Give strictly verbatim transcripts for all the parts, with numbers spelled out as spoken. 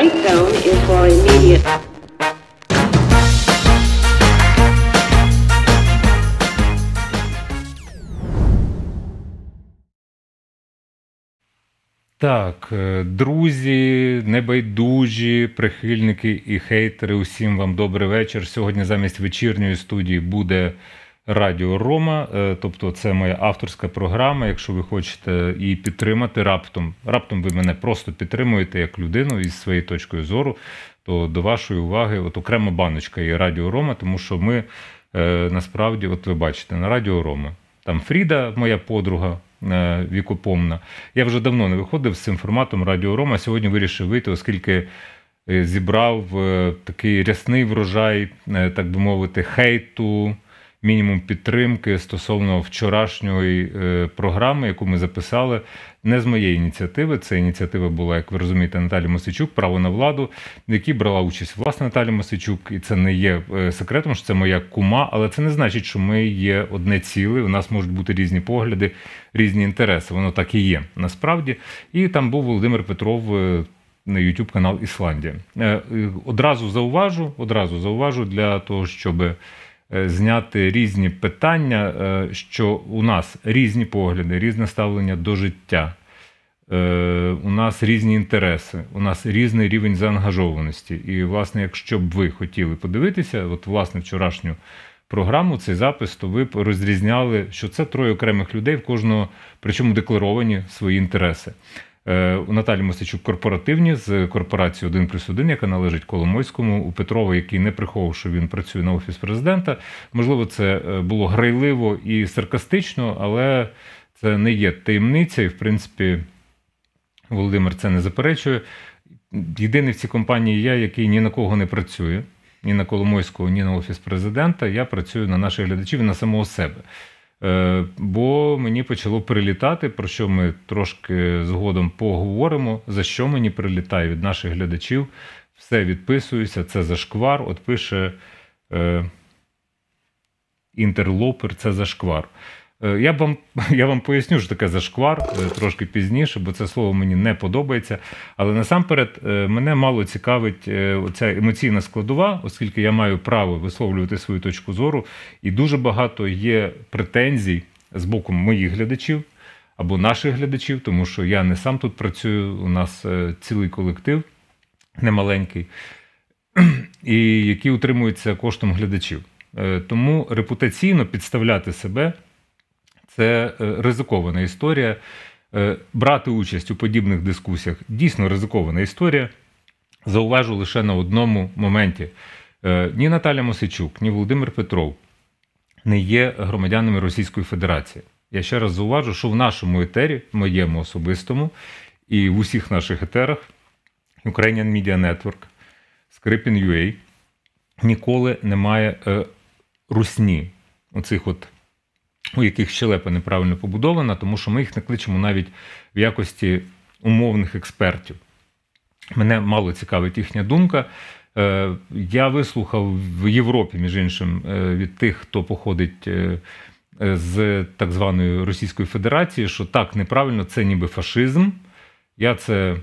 Strike zone is for immediate. Так, друзі, небайдужі, прихильники і хейтери, усім вам добрий вечір. Сьогодні замість вечірньої студії буде Радіо Рома, тобто це моя авторська програма. Якщо ви хочете її підтримати раптом, раптом ви мене просто підтримуєте як людину із своєю точкою зору, то до вашої уваги от окрема баночка є Радіо Рома, тому що ми насправді, от ви бачите, на Радіо Рома. Там Фріда, моя подруга, вікопомна. Я вже давно не виходив з цим форматом Радіо Рома. Сьогодні вирішив вийти, оскільки зібрав такий рясний врожай, так би мовити, хейту, мінімум підтримки стосовно вчорашньої програми, яку ми записали. Не з моєї ініціативи. Це ініціатива була, як ви розумієте, Наталі Мосійчук, «Право на владу», в якій брала участь власне Наталя Мосійчук. І це не є секретом, що це моя кума, але це не значить, що ми є одне ціле. У нас можуть бути різні погляди, різні інтереси. Воно так і є насправді. І там був Володимир Петров на YouTube канал «Ісландія». Одразу зауважу, одразу зауважу для того, щоб зняти різні питання, що у нас різні погляди, різне ставлення до життя, у нас різні інтереси, у нас різний рівень заангажованості. І, власне, якщо б ви хотіли подивитися, от, власне, вчорашню програму, цей запис, то ви б розрізняли, що це троє окремих людей, в кожного, причому декларовані свої інтереси. У Наталі Мосійчук корпоративні з корпорацією один плюс один, яка належить Коломойському. У Петрова, який не приховував, що він працює на Офіс Президента. Можливо, це було грайливо і саркастично, але це не є таємниця. І, в принципі, Володимир це не заперечує. Єдиний в цій компанії я, який ні на кого не працює. Ні на Коломойського, ні на Офіс Президента. Я працюю на наших глядачів і на самого себе. Бо мені почало прилітати, про що ми трошки згодом поговоримо, за що мені прилітає від наших глядачів. Все відписуюся, це зашквар. От пише е, інтерлопер, це зашквар. Е, я, вам, я вам поясню, що таке зашквар е, трошки пізніше, бо це слово мені не подобається. Але насамперед е, мене мало цікавить е, оця емоційна складова, оскільки я маю право висловлювати свою точку зору. І дуже багато є претензій з боку моїх глядачів або наших глядачів, тому що я не сам тут працюю, у нас е, цілий колектив немаленький, і які утримуються коштом глядачів. Е, тому репутаційно підставляти себе – це ризикована історія. Брати участь у подібних дискусіях – дійсно ризикована історія. Зауважу лише на одному моменті. Ні Наталя Мосійчук, ні Володимир Петров не є громадянами Російської Федерації. Я ще раз зауважу, що в нашому етері, в моєму особистому, і в усіх наших етерах, Ukrainian Media Network, Скрипін.ua, ніколи немає русні, оцих от, у яких щелепа неправильно побудована, тому що ми їх не кличемо навіть в якості умовних експертів. Мене мало цікавить їхня думка. Я вислухав в Європі, між іншим, від тих, хто походить з так званої Російської Федерації, що так, неправильно, це ніби фашизм. Я це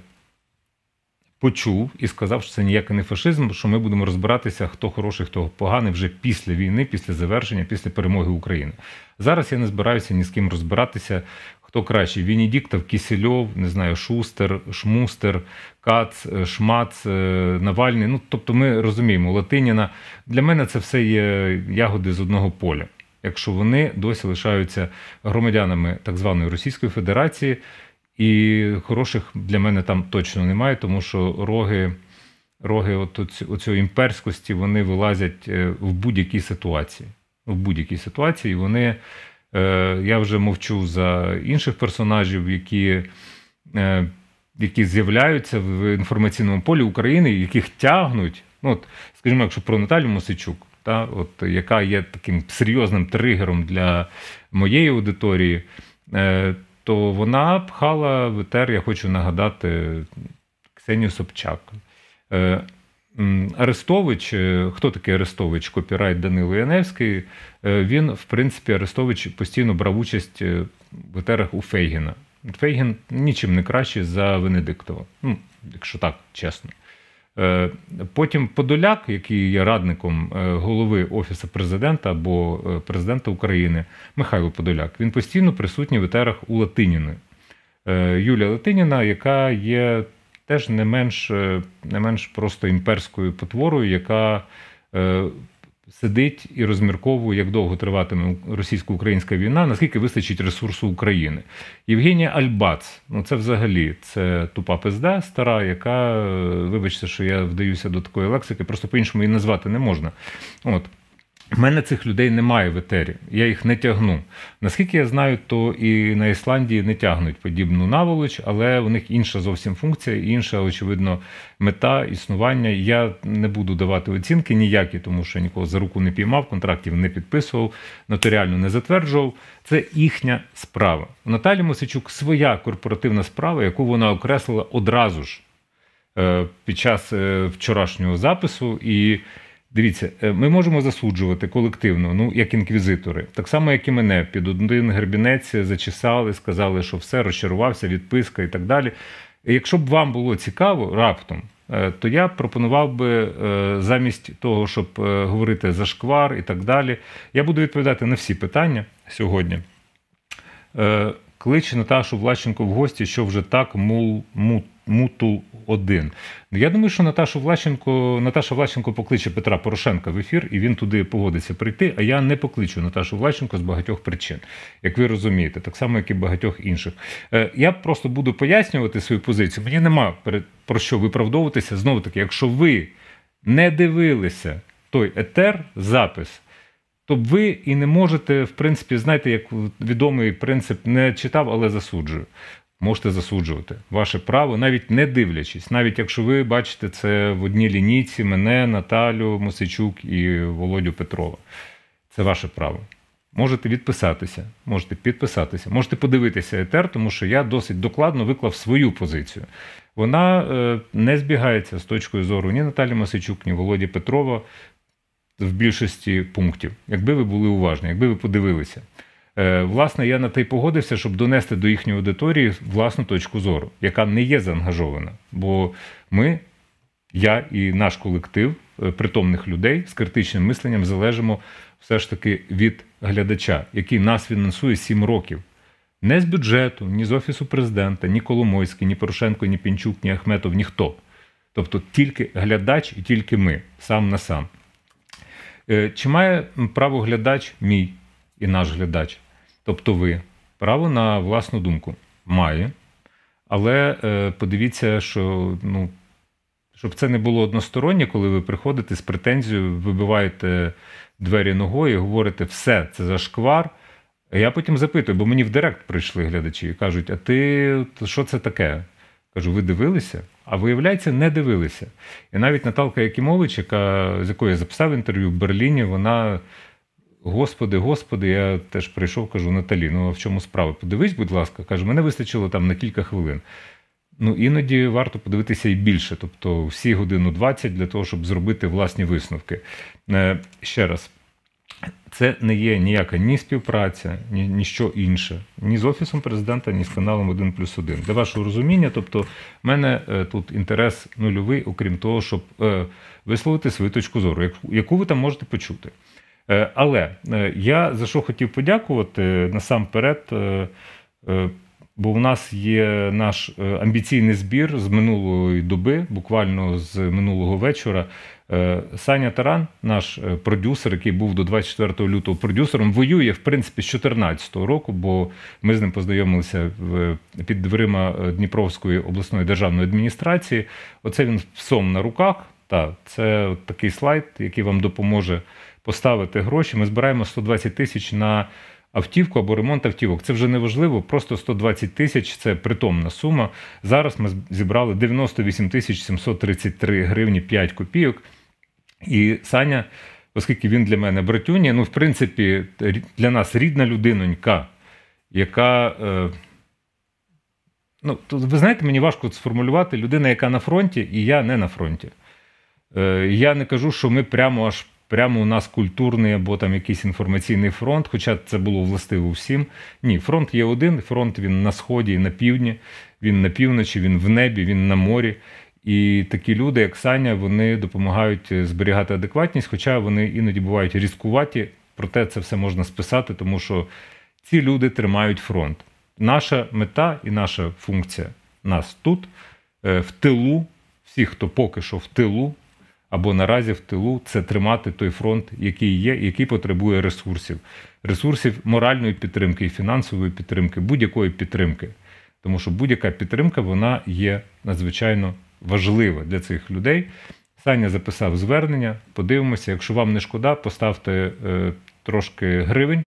почув і сказав, що це ніякий не фашизм, що ми будемо розбиратися, хто хороший, хто поганий вже після війни, після завершення, після перемоги України. Зараз я не збираюся ні з ким розбиратися, хто кращий. Венедіктов, Кісельов, не знаю, Шустер, Шмустер, Кац, Шмац, Навальний. Ну, тобто ми розуміємо, Латиніна. Для мене це все є ягоди з одного поля. Якщо вони досі лишаються громадянами так званої Російської Федерації, і хороших для мене там точно немає, тому що роги, роги от оцієї імперськості, вони вилазять в будь-якій ситуації. В будь-якій ситуації вони, я вже мовчу за інших персонажів, які, які з'являються в інформаційному полі України, яких тягнуть, ну, от, скажімо, якщо про Наталю Мосійчук, та, от, яка є таким серйозним тригером для моєї аудиторії, то вона пхала в етер, я хочу нагадати, Ксенію Собчак. Арестович, хто такий Арестович? Копірайт Данило Яневський. Він, в принципі, Арестович постійно брав участь в етерах у Фейгіна. Фейгін нічим не кращий за Венедиктова, ну, якщо так, чесно. Потім Подоляк, який є радником голови Офісу президента або президента України, Михайло Подоляк, він постійно присутній в етерах у Латиніної. Юлія Латиніна, яка є теж не менш, не менш просто імперською потворою, яка сидить і розмірковує, як довго триватиме російсько-українська війна, наскільки вистачить ресурсу України. Євгенія Альбац, ну це взагалі, це тупа пизда стара, яка, вибачте, що я вдаюся до такої лексики, просто по-іншому її назвати не можна. От. В мене цих людей немає в етері, я їх не тягну. Наскільки я знаю, то і на Ісландії не тягнуть подібну наволоч, але у них інша зовсім функція, інша, очевидно, мета існування. Я не буду давати оцінки ніякі, тому що нікого за руку не піймав, контрактів не підписував, нотаріально не затверджував. Це їхня справа. У Наталі Мосійчук своя корпоративна справа, яку вона окреслила одразу ж під час вчорашнього запису. І дивіться, ми можемо засуджувати колективно, ну, як інквізитори. Так само, як і мене. Під один гребінець зачесали, сказали, що все, розчарувався, відписка і так далі. І якщо б вам було цікаво раптом, то я пропонував би замість того, щоб говорити зашквар і так далі, я буду відповідати на всі питання сьогодні. Клич Наташу Влащенко в гості, що вже так, мул, мут, мутул один. Я думаю, що Наташу Влащенко, Наташа Влащенко покличе Петра Порошенка в ефір, і він туди погодиться прийти, а я не покличу Наташу Влащенко з багатьох причин, як ви розумієте, так само, як і багатьох інших. Я просто буду пояснювати свою позицію. Мені нема про що виправдовуватися. Знову-таки, якщо ви не дивилися той етер, запис, то ви і не можете, в принципі, знаєте, як відомий принцип, не читав, але засуджую. Можете засуджувати. Ваше право, навіть не дивлячись. Навіть якщо ви бачите це в одній лінійці, мене, Наталю Мосійчук і Володю Петрова. Це ваше право. Можете відписатися, можете підписатися, можете подивитися етер, тому що я досить докладно виклав свою позицію. Вона е, не збігається з точкою зору ні Наталі Мосійчук, ні Володі Петрова в більшості пунктів. Якби ви були уважні, якби ви подивилися. Власне, я на те й погодився, щоб донести до їхньої аудиторії власну точку зору, яка не є заангажована. Бо ми, я і наш колектив притомних людей з критичним мисленням залежимо все ж таки від глядача, який нас фінансує сім років. Не з бюджету, ні з Офісу президента, ні Коломойський, ні Порошенко, ні Пінчук, ні Ахметов, ніхто. Тобто тільки глядач і тільки ми, сам на сам. Чи має право глядач мій і наш глядач, тобто ви, право на власну думку? Має. Але е, подивіться, що, ну, щоб це не було одностороннє, коли ви приходите з претензією, вибиваєте двері ногою і говорите, все, це зашквар. А я потім запитую, бо мені в директ прийшли глядачі і кажуть, а ти, що це таке? Кажу, ви дивилися? А виявляється, не дивилися. І навіть Наталка Якимович, яка, з якою я записав інтерв'ю в Берліні, вона... Господи, Господи, я теж прийшов, кажу, Наталі, ну а в чому справа? Подивись, будь ласка, каже, мене вистачило там на кілька хвилин. Ну, іноді варто подивитися і більше, тобто всі годину двадцять для того, щоб зробити власні висновки. Е, ще раз, це не є ніяка ні співпраця, ні, ні що інше, ні з Офісом президента, ні з каналом один плюс один. Для вашого розуміння, тобто в мене е, тут інтерес нульовий, окрім того, щоб е, висловити свою точку зору, яку, яку ви там можете почути. Але я за що хотів подякувати насамперед, бо в нас є наш амбіційний збір з минулої доби, буквально з минулого вечора. Саня Таран, наш продюсер, який був до двадцять четвертого лютого продюсером, воює, в принципі, з чотирнадцятого року, бо ми з ним познайомилися під дверима Дніпровської обласної державної адміністрації. Оце він псом на руках. Так, це такий слайд, який вам допоможе поставити гроші. Ми збираємо сто двадцять тисяч на автівку або ремонт автівок. Це вже не важливо, просто сто двадцять тисяч – це притомна сума. Зараз ми зібрали дев'яносто вісім тисяч сімсот тридцять три гривні п'ять копійок. І Саня, оскільки він для мене братюня, ну, в принципі, для нас рідна людинонька, яка... Е, ну, то, ви знаєте, мені важко сформулювати людина, яка на фронті, і я не на фронті. Е, я не кажу, що ми прямо аж Прямо у нас культурний або там якийсь інформаційний фронт, хоча це було властиво всім. Ні, фронт є один, фронт він на сході і на півдні, він на півночі, він в небі, він на морі. І такі люди, як Саня, вони допомагають зберігати адекватність, хоча вони іноді бувають різкуваті, проте це все можна списати, тому що ці люди тримають фронт. Наша мета і наша функція нас тут, в тилу, всі, хто поки що в тилу, або наразі в тилу, це тримати той фронт, який є, який потребує ресурсів. Ресурсів моральної підтримки і фінансової підтримки, будь-якої підтримки. Тому що будь-яка підтримка, вона є надзвичайно важлива для цих людей. Саня записав звернення, подивимося, якщо вам не шкода, поставте е, трошки гривень,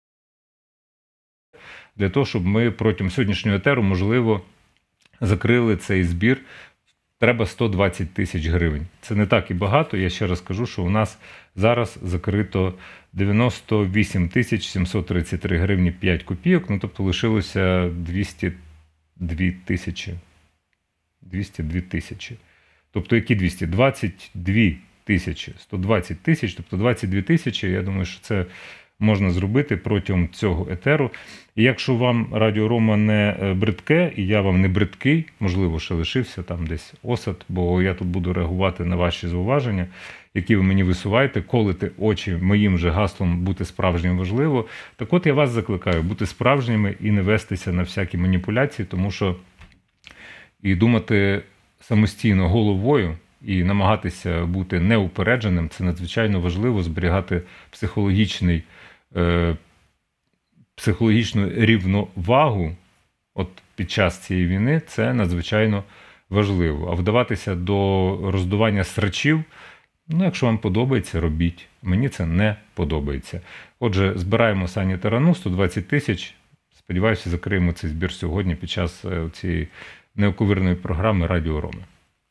для того, щоб ми протягом сьогоднішнього етеру, можливо, закрили цей збір. Треба сто двадцять тисяч гривень. Це не так і багато. Я ще раз кажу, що у нас зараз закрито дев'яносто вісім тисяч сімсот тридцять три гривні п'ять копійок, ну тобто лишилося двісті дві тисячі. двісті дві тисячі. Тобто які двісті? двадцять дві тисячі. сто двадцять тисяч, тобто двадцять дві тисячі. Я думаю, що це можна зробити протягом цього етеру. І якщо вам Радіо Рома не бридке, і я вам не бридкий, можливо, ще лишився там десь осад, бо я тут буду реагувати на ваші зауваження, які ви мені висуваєте, колите очі моїм же гаслом «бути справжнім важливо». Так от я вас закликаю бути справжніми і не вестися на всякі маніпуляції, тому що і думати самостійно головою, і намагатися бути неупередженим – це надзвичайно важливо, зберігати психологічний, е, психологічну рівновагу от під час цієї війни – це надзвичайно важливо. А вдаватися до роздування срачів, ну, якщо вам подобається, робіть. Мені це не подобається. Отже, збираємо Сані Тарану, сто двадцять тисяч. Сподіваюся, закриємо цей збір сьогодні під час цієї неоковирної програми Радіо Рома.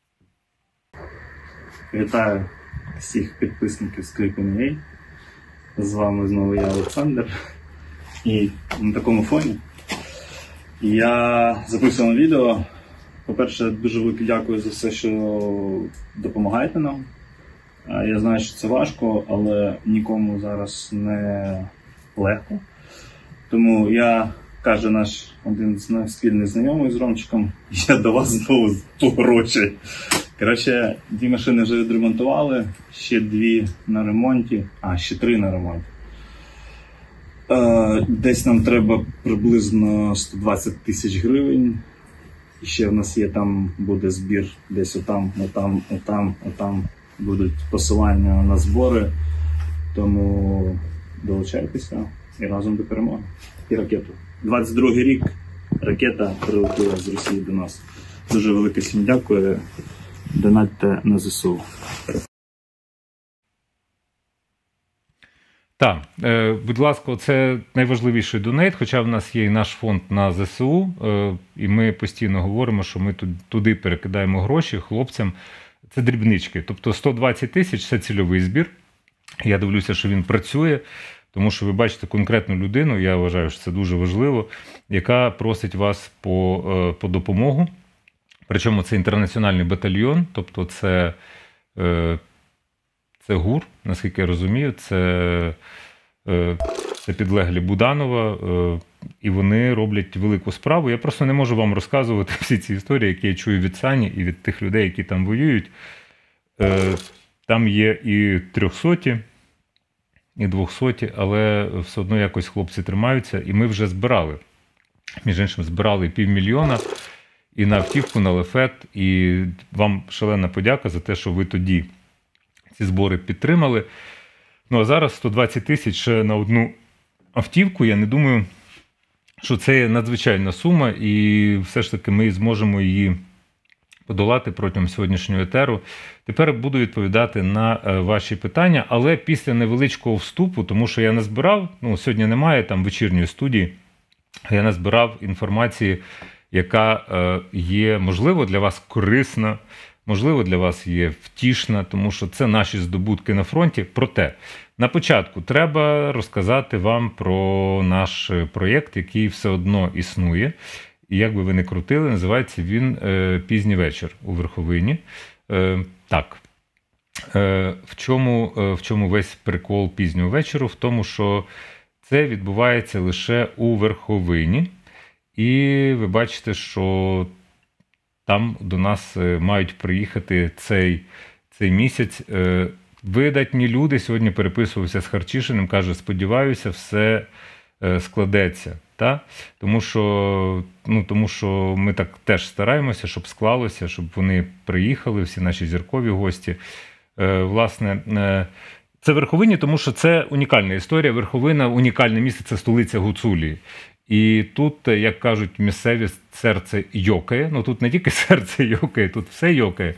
Вітаю всіх підписників Скрипін.ua. З вами знову я, Олександр. І на такому фоні я записував відео. По-перше, дуже велике дякую за все, що допомагаєте нам. Я знаю, що це важко, але нікому зараз не легко. Тому я, каже наш один з спільних знайомих з Ромчиком, я до вас знову по гроші. Коротше, дві машини вже відремонтували, ще дві на ремонті, а, ще три на ремонті. Е, десь нам треба приблизно сто двадцять тисяч гривень. І ще в нас є там, буде збір, десь отам, отам, отам, отам будуть посилання на збори. Тому долучайтеся і разом до перемоги. І ракету. двадцять другий рік ракета прилетіла з Росії до нас. Дуже велике всім дякую. Донатьте на ЗСУ. Так, е, будь ласка, це найважливіший донейт, хоча в нас є і наш фонд на ЗСУ, е, і ми постійно говоримо, що ми туди перекидаємо гроші хлопцям. Це дрібнички, тобто сто двадцять тисяч – це цільовий збір. Я дивлюся, що він працює, тому що ви бачите конкретну людину, я вважаю, що це дуже важливо, яка просить вас по, е, по допомогу. Причому це інтернаціональний батальйон, тобто це, це ГУР, наскільки я розумію, це, це підлеглі Буданова, і вони роблять велику справу. Я просто не можу вам розказувати всі ці історії, які я чую від Сані і від тих людей, які там воюють. Там є і трьохсоті, і двохсоті, але все одно якось хлопці тримаються, і ми вже збирали. Між іншим, збирали півмільйона. І на автівку, на лефет, і вам шалена подяка за те, що ви тоді ці збори підтримали. Ну, а зараз сто двадцять тисяч ще на одну автівку. Я не думаю, що це є надзвичайна сума, і все ж таки ми зможемо її подолати протягом сьогоднішнього етеру. Тепер буду відповідати на ваші питання, але після невеличкого вступу, тому що я назбирав, ну, сьогодні немає там вечірньої студії, я назбирав інформації, яка є, можливо, для вас корисна, можливо, для вас є втішна, тому що це наші здобутки на фронті. Проте, на початку треба розказати вам про наш проєкт, який все одно існує. І як би ви не крутили, називається він «Пізній вечір» у Верховині. Так, в чому, в чому весь прикол пізнього вечору? В тому, що це відбувається лише у Верховині. І ви бачите, що там до нас е, мають приїхати цей, цей місяць е, видатні люди. Сьогодні переписувався з Харчишиним, каже, сподіваюся, все е, складеться. Та? Тому що, ну, тому що ми так теж стараємося, щоб склалося, щоб вони приїхали, всі наші зіркові гості. Е, власне, е, це Верховині, тому що це унікальна історія. Верховина – унікальне місце, це столиця Гуцулії. І тут, як кажуть місцеві, серце йокає. Ну тут не тільки серце йокає, тут все йокає.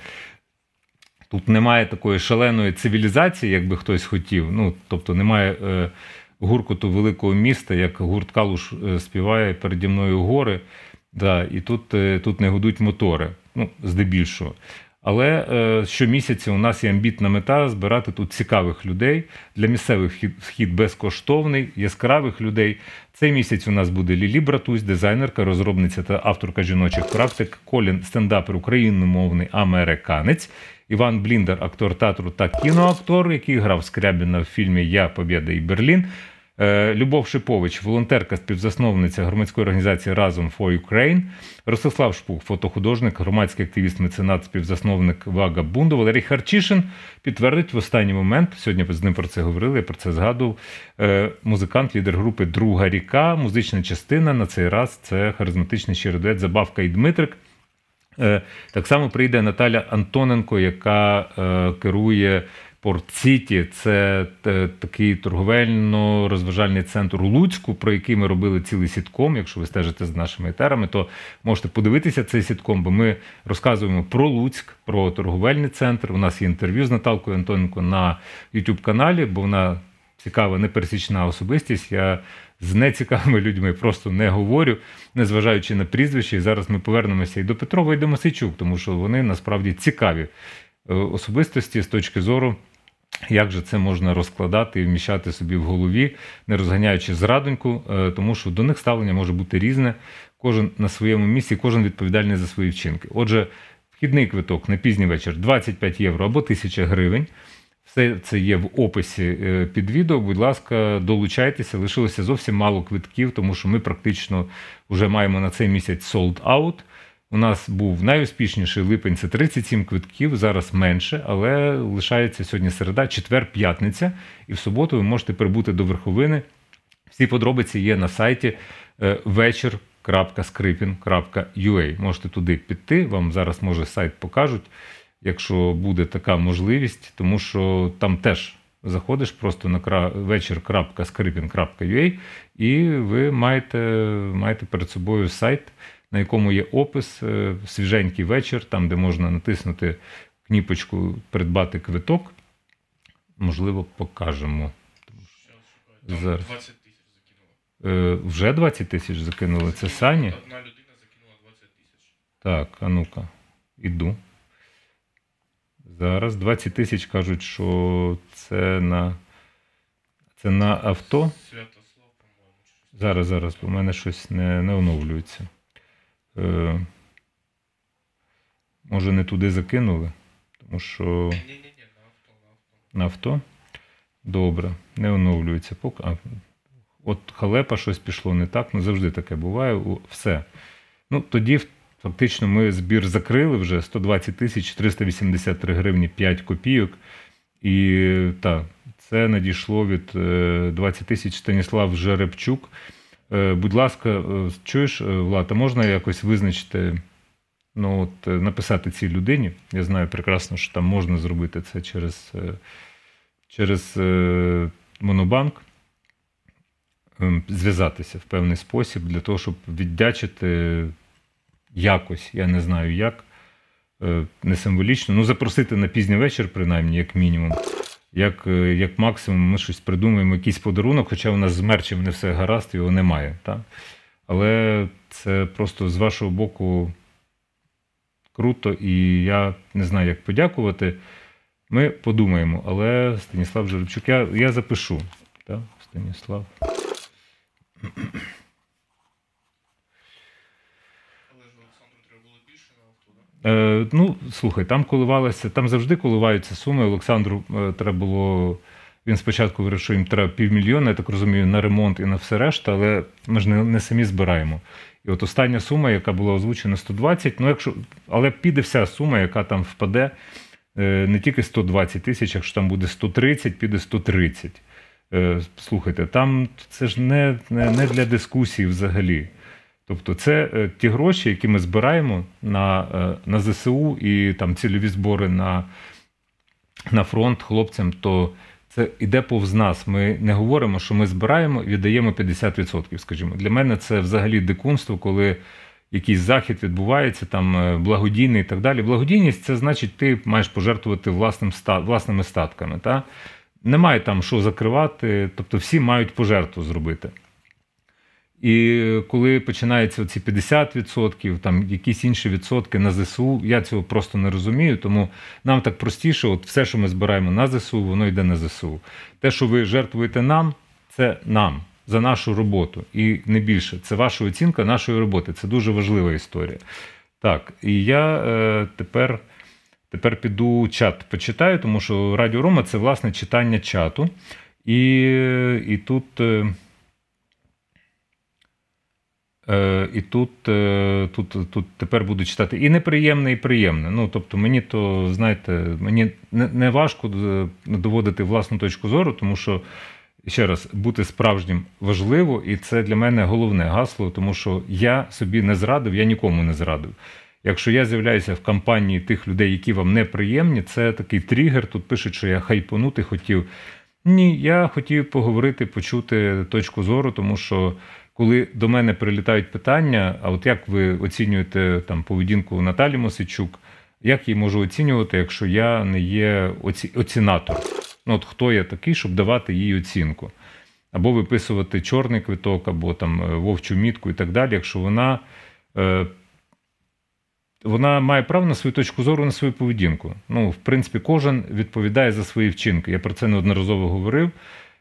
Тут немає такої шаленої цивілізації, як би хтось хотів. Ну, тобто немає е, гуркоту великого міста, як гурт Калуш е, співає «Переді мною гори». Да, і тут, е, тут не гудуть мотори, ну, здебільшого. Але е, щомісяця у нас є амбітна мета збирати тут цікавих людей. Для місцевих вхід, вхід безкоштовний, яскравих людей. Цей місяць у нас буде Лілі Братусь, дизайнерка, розробниця та авторка жіночих практик, Колін, стендапер, україномовний американець, Іван Бліндар, актор театру та кіноактор, який грав Скрябіна в фільмі «Я, Побєда і Берлін», Любов Шипович, волонтерка, співзасновниця громадської організації «Разом for Ukraine», Ростислав Шпух, фотохудожник, громадський активіст, меценат, співзасновник Вага Бунду, Валерій Харчишин підтвердить в останній момент, сьогодні з ним про це говорили, я про це згадував, музикант, лідер групи «Друга ріка», музична частина, на цей раз це харизматичний щирий дует «Забавка і Дмитрик». Так само прийде Наталя Антоненко, яка керує Порт Сіті. Це такий торговельно-розважальний центр у Луцьку, про який ми робили цілий сітком. Якщо ви стежите з нашими етерами, то можете подивитися цей сітком, бо ми розказуємо про Луцьк, про торговельний центр. У нас є інтерв'ю з Наталкою Антоненко на ютуб-каналі, бо вона цікава, непересічна особистість. Я з нецікавими людьми просто не говорю, незважаючи на прізвище. І зараз ми повернемося і до Петрова, і до Мосійчук, тому що вони насправді цікаві особистості з точки зору, як же це можна розкладати і вміщати собі в голові, не розганяючи зрадоньку, тому що до них ставлення може бути різне, кожен на своєму місці, кожен відповідальний за свої вчинки. Отже, вхідний квиток на пізній вечір двадцять п'ять євро або тисяча гривень. Все це є в описі під відео. Будь ласка, долучайтеся. Лишилося зовсім мало квитків, тому що ми практично вже маємо на цей місяць sold out. У нас був найуспішніший липень, це тридцять сім квитків, зараз менше, але лишається сьогодні середа, четвер, п'ятниця, і в суботу ви можете прибути до Верховини. Всі подробиці є на сайті вечір крапка скрипін крапка ю а. Можете туди піти, вам зараз, може, сайт покажуть, якщо буде така можливість, тому що там теж заходиш просто на вечір крапка скрипін крапка ю а, і ви маєте, маєте перед собою сайт, на якому є опис, свіженький вечір, там, де можна натиснути кнопочку «Придбати квиток». Можливо, покажемо. Зараз. двадцять тисяч закинули. Вже двадцять тисяч закинули? Це Сані? Одна людина закинула двадцять тисяч. Так, а ну-ка, іду. Зараз двадцять тисяч кажуть, що це на, це на авто. Святослав, по-моєму. Зараз, зараз, у мене щось не, не оновлюється. Е, може, не туди закинули, тому що... Ні-ні-ні, на авто, на авто. На авто? Добре, не оновлюється. Поки... А, от халепа щось пішло не так, ну завжди таке буває. Все. Ну, тоді фактично ми збір закрили вже сто двадцять тисяч триста вісімдесят три гривні п'ять копійок. І так, це надійшло від двадцять тисяч Станіслав Жеребчук. Будь ласка, чуєш, Влад, а можна якось визначити, ну от, написати цій людині? Я знаю прекрасно, що там можна зробити це через, через Монобанк, зв'язатися в певний спосіб для того, щоб віддячити якось, я не знаю як, не символічно, ну запросити на пізній вечір, принаймні, як мінімум. Як, як максимум ми щось придумаємо, якийсь подарунок, хоча у нас з мерчем не все гаразд, його немає. Так? Але це просто з вашого боку круто, і я не знаю, як подякувати. Ми подумаємо, але Станіслав Жеребчук, я, я запишу. Так? Станіслав. Е, ну, слухай, там коливалися, там завжди коливаються суми. Олександру е, треба було Він спочатку говорив, що їм треба півмільйона, я так розумію, на ремонт і на все решта, але ми ж не, не самі збираємо. І от остання сума, яка була озвучена сто двадцять, ну якщо, але піде вся сума, яка там впаде, не тільки сто двадцять тисяч, якщо там буде сто тридцять, піде сто тридцять. Слухайте, там це ж не, не, не для дискусії взагалі. Тобто це е, ті гроші, які ми збираємо на, е, на ЗСУ і там цільові збори на, на фронт хлопцям, то це йде повз нас. Ми не говоримо, що ми збираємо і віддаємо п'ятдесят відсотків, скажімо. Для мене це взагалі дикунство, коли якийсь захід відбувається, там благодійний і так далі. Благодійність – це значить, ти маєш пожертвувати власним, власними статками. Та? Немає там що закривати, тобто всі мають пожертву зробити. І коли починаються ці п'ятдесят відсотків, там якісь інші відсотки на ЗСУ, я цього просто не розумію, тому нам так простіше, от все, що ми збираємо на ЗСУ, воно йде на ЗСУ. Те, що ви жертвуєте нам, це нам, за нашу роботу. І не більше. Це ваша оцінка нашої роботи. Це дуже важлива історія. Так, і я е, тепер, тепер піду чат почитаю, тому що Радіо Рома – це, власне, читання чату. І, і тут... Е, І тут, тут, тут тепер буду читати і неприємне, і приємне. Ну, тобто мені то, знаєте, мені не, не важко доводити власну точку зору, тому що, ще раз, бути справжнім важливо, і це для мене головне гасло, тому що я собі не зрадив, я нікому не зрадив. Якщо я з'являюся в компанії тих людей, які вам неприємні, це такий тригер, тут пишуть, що я хайпонути хотів. Ні, я хотів поговорити, почути точку зору, тому що коли до мене прилітають питання, а от як ви оцінюєте там поведінку Наталі Мосійчук, як її можу оцінювати, якщо я не є оці... оцінатор? Ну, от хто я такий, щоб давати їй оцінку? Або виписувати чорний квиток, або там вовчу мітку і так далі, якщо вона, е... вона має право на свою точку зору, на свою поведінку. Ну, в принципі, кожен відповідає за свої вчинки. Я про це неодноразово говорив.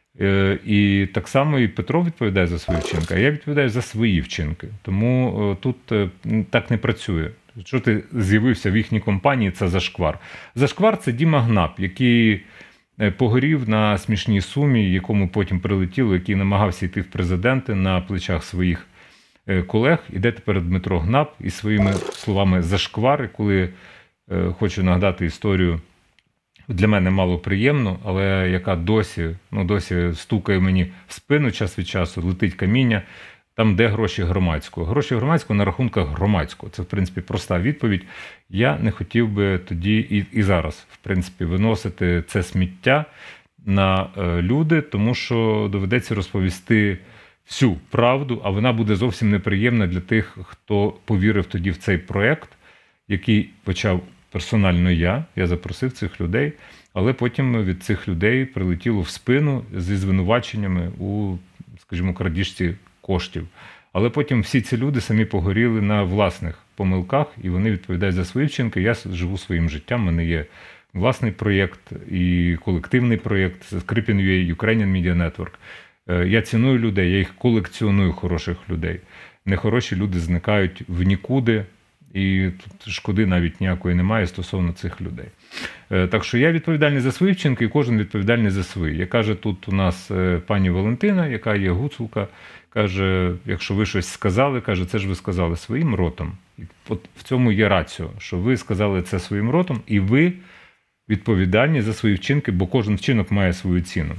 І так само і Петро відповідає за свої вчинки, а я відповідаю за свої вчинки. Тому тут так не працює. Що ти з'явився в їхній компанії, це зашквар. Зашквар – це Діма Гнап, який погорів на смішній сумі, якому потім прилетіло, який намагався йти в президенти на плечах своїх колег. Іде тепер Дмитро Гнап із своїми словами зашквар, коли хочу нагадати історію, для мене мало приємно, але яка досі, ну, досі стукає мені в спину час від часу, летить каміння, там де гроші громадського. Гроші громадського на рахунках громадського. Це, в принципі, проста відповідь. Я не хотів би тоді і, і зараз, в принципі, виносити це сміття на е, люди, тому що доведеться розповісти всю правду, а вона буде зовсім неприємна для тих, хто повірив тоді в цей проєкт, який почав персонально я, я запросив цих людей, але потім від цих людей прилетіло в спину зі звинуваченнями у, скажімо, крадіжці коштів. Але потім всі ці люди самі погоріли на власних помилках, і вони відповідають за свої вчинки. Я живу своїм життям, в мене є власний проєкт і колективний проєкт Скрипін.ua, Ukrainian Media Network. Я ціную людей, я їх колекціоную, хороших людей. Нехороші люди зникають в нікуди, і тут шкоди навіть ніякої немає стосовно цих людей. Так що я відповідальний за свої вчинки, і кожен відповідальний за свої. Я каже, тут у нас пані Валентина, яка є гуцулка, каже, якщо ви щось сказали, каже, це ж ви сказали своїм ротом. І от в цьому є раціо, що ви сказали це своїм ротом, і ви відповідальні за свої вчинки, бо кожен вчинок має свою ціну.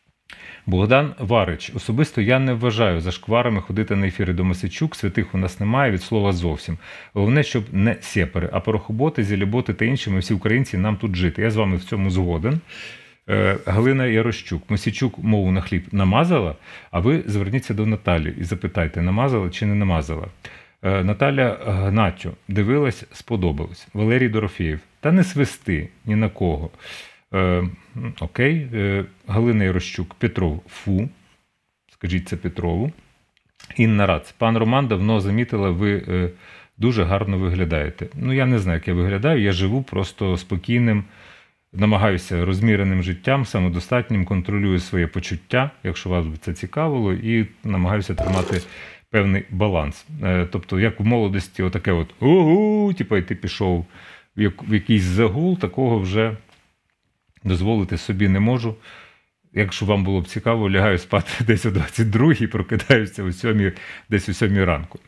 Богдан Варич. Особисто я не вважаю за шкварами ходити на ефіри до Мосійчук, святих у нас немає, від слова зовсім. Головне, щоб не сєпари, а порохоботи, зіліботи та інші, ми всі українці, нам тут жити. Я з вами в цьому згоден. Галина Ярощук. Мосійчук мову на хліб намазала, а ви зверніться до Наталі і запитайте, намазала чи не намазала. Наталя Гнатю. Дивилась, сподобалось. Валерій Дорофєєв. Та не свисти ні на кого. Е, окей. Е, Галина Ярощук. Петров. Фу. Скажіть це Петрову. Інна Рац. Пан Роман давно замітила, ви е, дуже гарно виглядаєте. Ну, я не знаю, як я виглядаю. Я живу просто спокійним, намагаюся розміреним життям, самодостатнім, контролюю своє почуття, якщо вас би це цікавило, і намагаюся тримати певний баланс. Е, тобто, як в молодості, отаке от «Угу», типу, і ти пішов в якийсь загул, такого вже дозволити собі не можу. Якщо вам було б цікаво, лягаю спати десь о двадцять другій, прокидаюся о сьомій, десь о сьомій ранку.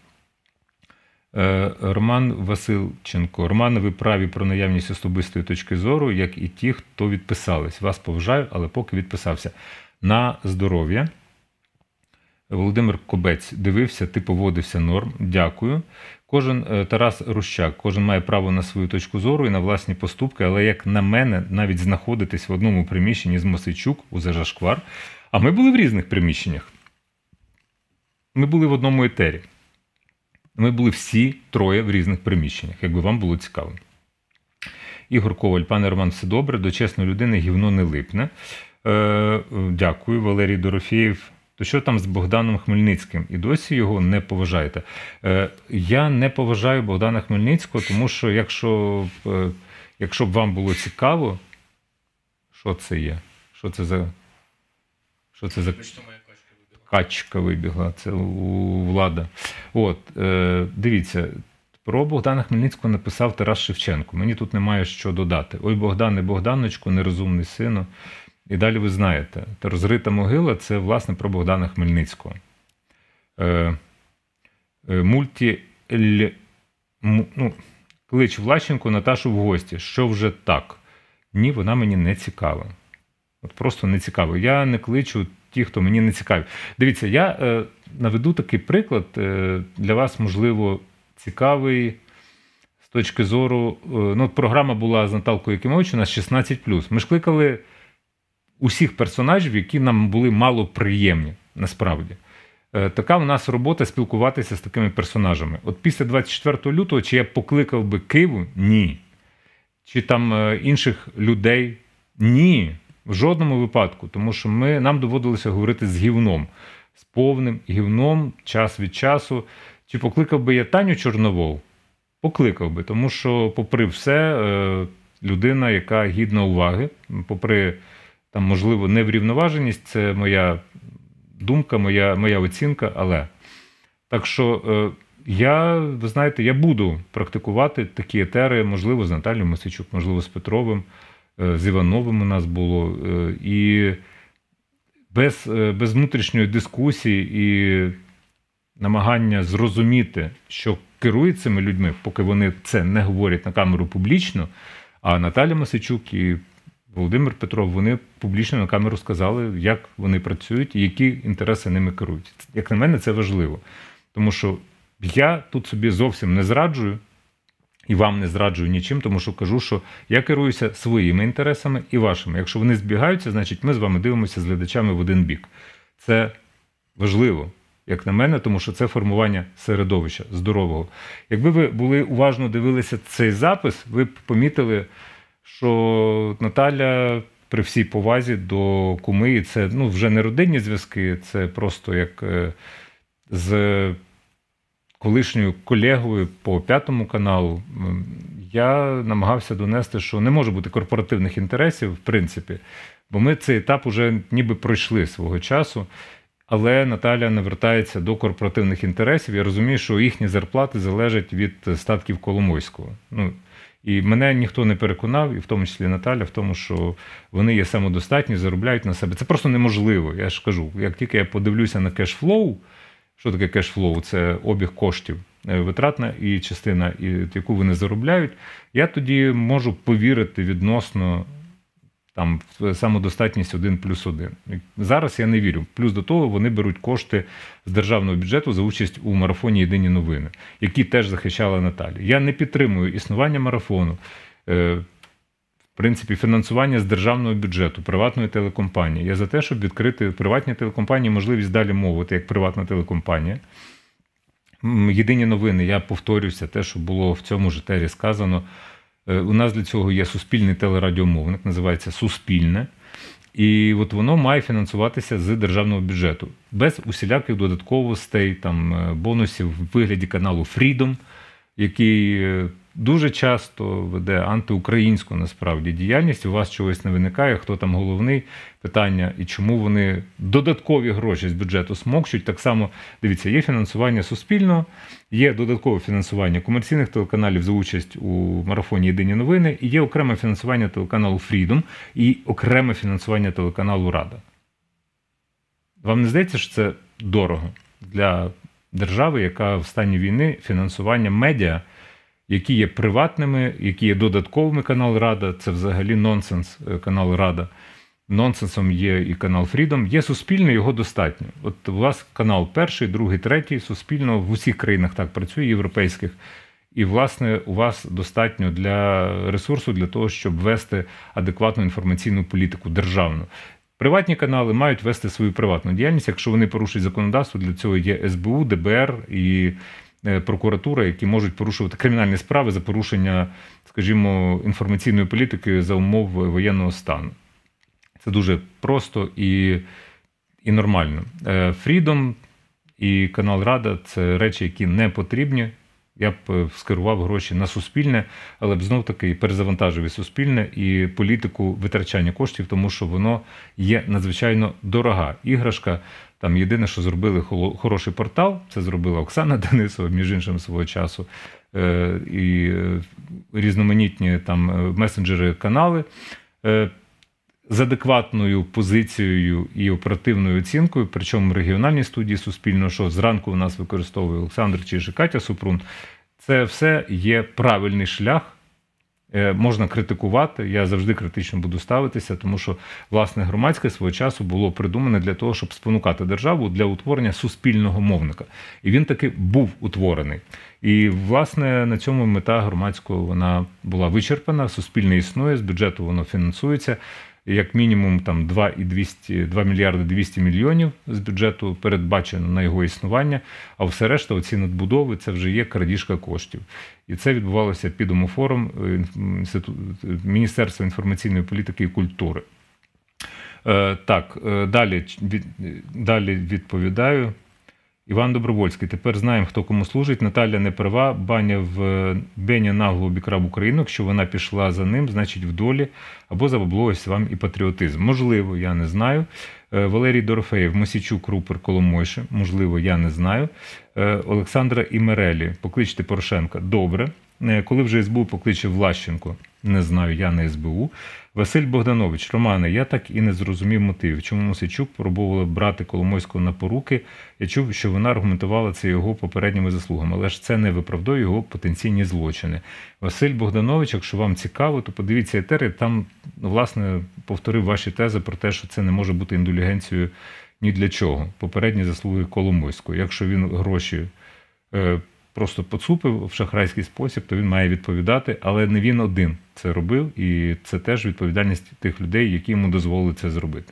Е, Роман Васильченко. Роман, ви праві про наявність особистої точки зору, як і ті, хто відписались. Вас поважаю, але поки відписався. На здоров'я. Володимир Кобець. Дивився, ти поводився норм. Дякую. Кожен, е, Тарас Рущак. Кожен має право на свою точку зору і на власні поступки, але, як на мене, навіть знаходитись в одному приміщенні з Мосійчук у Зажашквар. А ми були в різних приміщеннях. Ми були в одному етері. Ми були всі троє в різних приміщеннях, якби вам було цікаво. Ігор Коваль. Пане Роман, все добре, до чесної людини гівно не липне. Е, дякую. Валерій Дорофєєв. То що там з Богданом Хмельницьким? І досі його не поважаєте? Е, я не поважаю Богдана Хмельницького, тому що якщо, е, якщо б вам було цікаво, що це є? Що це за... Що це за... Почему моя качка выбила? Качка вибігла, це у Влада. От, е, дивіться, про Богдана Хмельницького написав Тарас Шевченко. Мені тут немає що додати. Ой, Богдане, Богданочку, нерозумний сину. І далі ви знаєте. Та розрита могила – це, власне, про Богдана Хмельницького. Е, е, мульті... Л, м, ну, клич Влащенко Наташу в гості. Що вже так? Ні, вона мені не цікава. От просто не цікаво. Я не кличу ті, хто мені не цікаві. Дивіться, я е, наведу такий приклад, е, для вас, можливо, цікавий з точки зору... Е, ну, програма була з Наталкою Якимович, у нас шістнадцять плюс. Ми ж кликали усіх персонажів, які нам були мало приємні, насправді. Е, така в нас робота спілкуватися з такими персонажами. От після двадцять четвертого лютого, чи я покликав би Киву? Ні. Чи там е, інших людей? Ні. В жодному випадку, тому що ми, нам доводилося говорити з гівном, з повним гівном, час від часу. Чи покликав би я Таню Чорновол? Покликав би, тому що, попри все, людина, яка гідна уваги, попри, там, можливо, неврівноваженість, це моя думка, моя, моя оцінка, але. Так що я, ви знаєте, я буду практикувати такі етери, можливо, з Наталією Мосійчук, можливо, з Петровим, з Івановим у нас було, і без, без внутрішньої дискусії і намагання зрозуміти, що керує цими людьми, поки вони це не говорять на камеру публічно, а Наталя Мосійчук і Володимир Петров, вони публічно на камеру сказали, як вони працюють і які інтереси ними керують. Як на мене, це важливо. Тому що я тут собі зовсім не зраджую, і вам не зраджую нічим, тому що кажу, що я керуюся своїми інтересами і вашими. Якщо вони збігаються, значить ми з вами дивимося з глядачами в один бік. Це важливо, як на мене, тому що це формування середовища здорового. Якби ви були уважно дивилися цей запис, ви б помітили, що Наталя при всій повазі до куми, і це ну, вже не родинні зв'язки, це просто як з колишньою колегою по П'ятому каналу, я намагався донести, що не може бути корпоративних інтересів, в принципі, бо ми цей етап уже ніби пройшли свого часу, але Наталя навертається до корпоративних інтересів. Я розумію, що їхні зарплати залежать від статків Коломойського. Ну, і мене ніхто не переконав, і в тому числі Наталя, в тому, що вони є самодостатні, заробляють на себе. Це просто неможливо, я ж кажу. Як тільки я подивлюся на кешфлоу, що таке кешфлоу? Це обіг коштів, витратна і частина, яку вони заробляють. Я тоді можу повірити відносно там, в самодостатність один плюс один. Зараз я не вірю. Плюс до того вони беруть кошти з державного бюджету за участь у марафоні «Єдині новини», які теж захищала Наталя. Я не підтримую існування марафону, в принципі, фінансування з державного бюджету, приватної телекомпанії. Я за те, щоб відкрити приватні телекомпанії можливість далі мовити, як приватна телекомпанія. Єдині новини, я повторюся, те, що було в цьому ж етері сказано. У нас для цього є суспільний телерадіомовник, називається «Суспільне». І от воно має фінансуватися з державного бюджету. Без усіляких додатковостей, там, бонусів в вигляді каналу Freedom, який дуже часто веде антиукраїнську, насправді, діяльність. У вас чогось не виникає, хто там головний, питання, і чому вони додаткові гроші з бюджету смокчуть. Так само, дивіться, є фінансування суспільного, є додаткове фінансування комерційних телеканалів за участь у марафоні «Єдині новини», і є окреме фінансування телеканалу Freedom і окреме фінансування телеканалу Рада. Вам не здається, що це дорого для держави, яка в стані війни фінансування медіа, які є приватними, які є додатковими, канал Рада, це взагалі нонсенс, канал Рада. Нонсенсом є і канал Freedom. Є суспільний, його достатньо. От у вас канал перший, другий, третій, суспільно в усіх країнах так працює, європейських. І, власне, у вас достатньо для ресурсу для того, щоб вести адекватну інформаційну політику державну. Приватні канали мають вести свою приватну діяльність. Якщо вони порушують законодавство, для цього є ес бе у, де бе ер і прокуратура, які можуть порушувати кримінальні справи за порушення, скажімо, інформаційної політики за умов воєнного стану. Це дуже просто і, і нормально. Freedom і канал Рада – це речі, які не потрібні. Я б скерував гроші на суспільне, але б знов-таки перезавантажив і суспільне, і політику витрачання коштів, тому що воно є надзвичайно дорога іграшка. Там єдине, що зробили хороший портал, це зробила Оксана Денисова, між іншим, свого часу, і різноманітні там месенджери, канали з адекватною позицією і оперативною оцінкою, причому регіональні студії Суспільного, що зранку у нас використовує Олександр Чиж і Катя Супрун. Це все є правильний шлях. Можна критикувати, я завжди критично буду ставитися, тому що, власне, громадське свого часу було придумане для того, щоб спонукати державу для утворення суспільного мовника. І він таки був утворений. І, власне, на цьому мета громадського вона була вичерпана, суспільне існує, з бюджету воно фінансується. Як мінімум там два мільярди двісті мільйонів з бюджету передбачено на його існування, а все решта, оці надбудови, це вже є крадіжка коштів. І це відбувалося під омофором Міністерства інформаційної політики і культури. Так, далі, далі відповідаю. Іван Добровольський. Тепер знаємо, хто кому служить. Наталя не права. Баня в Беня нагло обікрав Україну. Якщо вона пішла за ним, значить в долі. Або забабловось вам і патріотизм. Можливо, я не знаю. Валерій Дорофеєв, Мосійчук, Рупер, Коломойши. Можливо, я не знаю. Олександра Імерелі. Покличте Порошенка. Добре. Коли вже ес бе у покличе Влащенко? Не знаю, я не ес бе у. Василь Богданович, Романе, я так і не зрозумів мотивів. Чому Мосійчук пробувала брати Коломойського на поруки? Я чув, що вона аргументувала це його попередніми заслугами, але ж це не виправдовує його потенційні злочини. Василь Богданович, якщо вам цікаво, то подивіться етери, там, власне, повторив ваші тези про те, що це не може бути індулігенцією ні для чого. Попередні заслуги Коломойського. Якщо він гроші е, просто поцупив в шахрайський спосіб, то він має відповідати, але не він один це робив, і це теж відповідальність тих людей, які йому дозволили це зробити.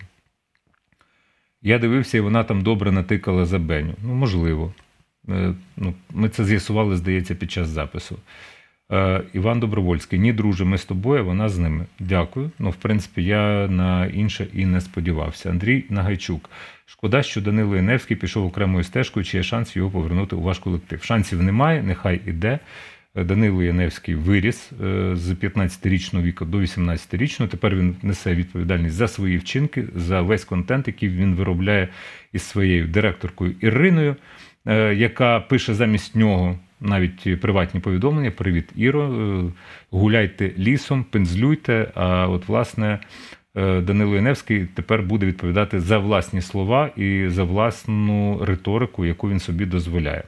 Я дивився, і вона там добре натикала за Беню. Ну, можливо. Ну, ми це з'ясували, здається, під час запису. Іван Добровольський. Ні, друже, ми з тобою, вона з ними. Дякую. Ну, в принципі, я на інше і не сподівався. Андрій Нагайчук. Шкода, що Данило Яневський пішов окремою стежкою, чи є шанс його повернути у ваш колектив. Шансів немає, нехай іде. Данило Яневський виріс з п'ятнадцятирічного віку до вісімнадцятирічного. Тепер він несе відповідальність за свої вчинки, за весь контент, який він виробляє із своєю директоркою Іриною, яка пише замість нього навіть приватні повідомлення. Привіт, Іро, гуляйте лісом, пензлюйте. А от, власне, Данило Яневський тепер буде відповідати за власні слова і за власну риторику, яку він собі дозволяє.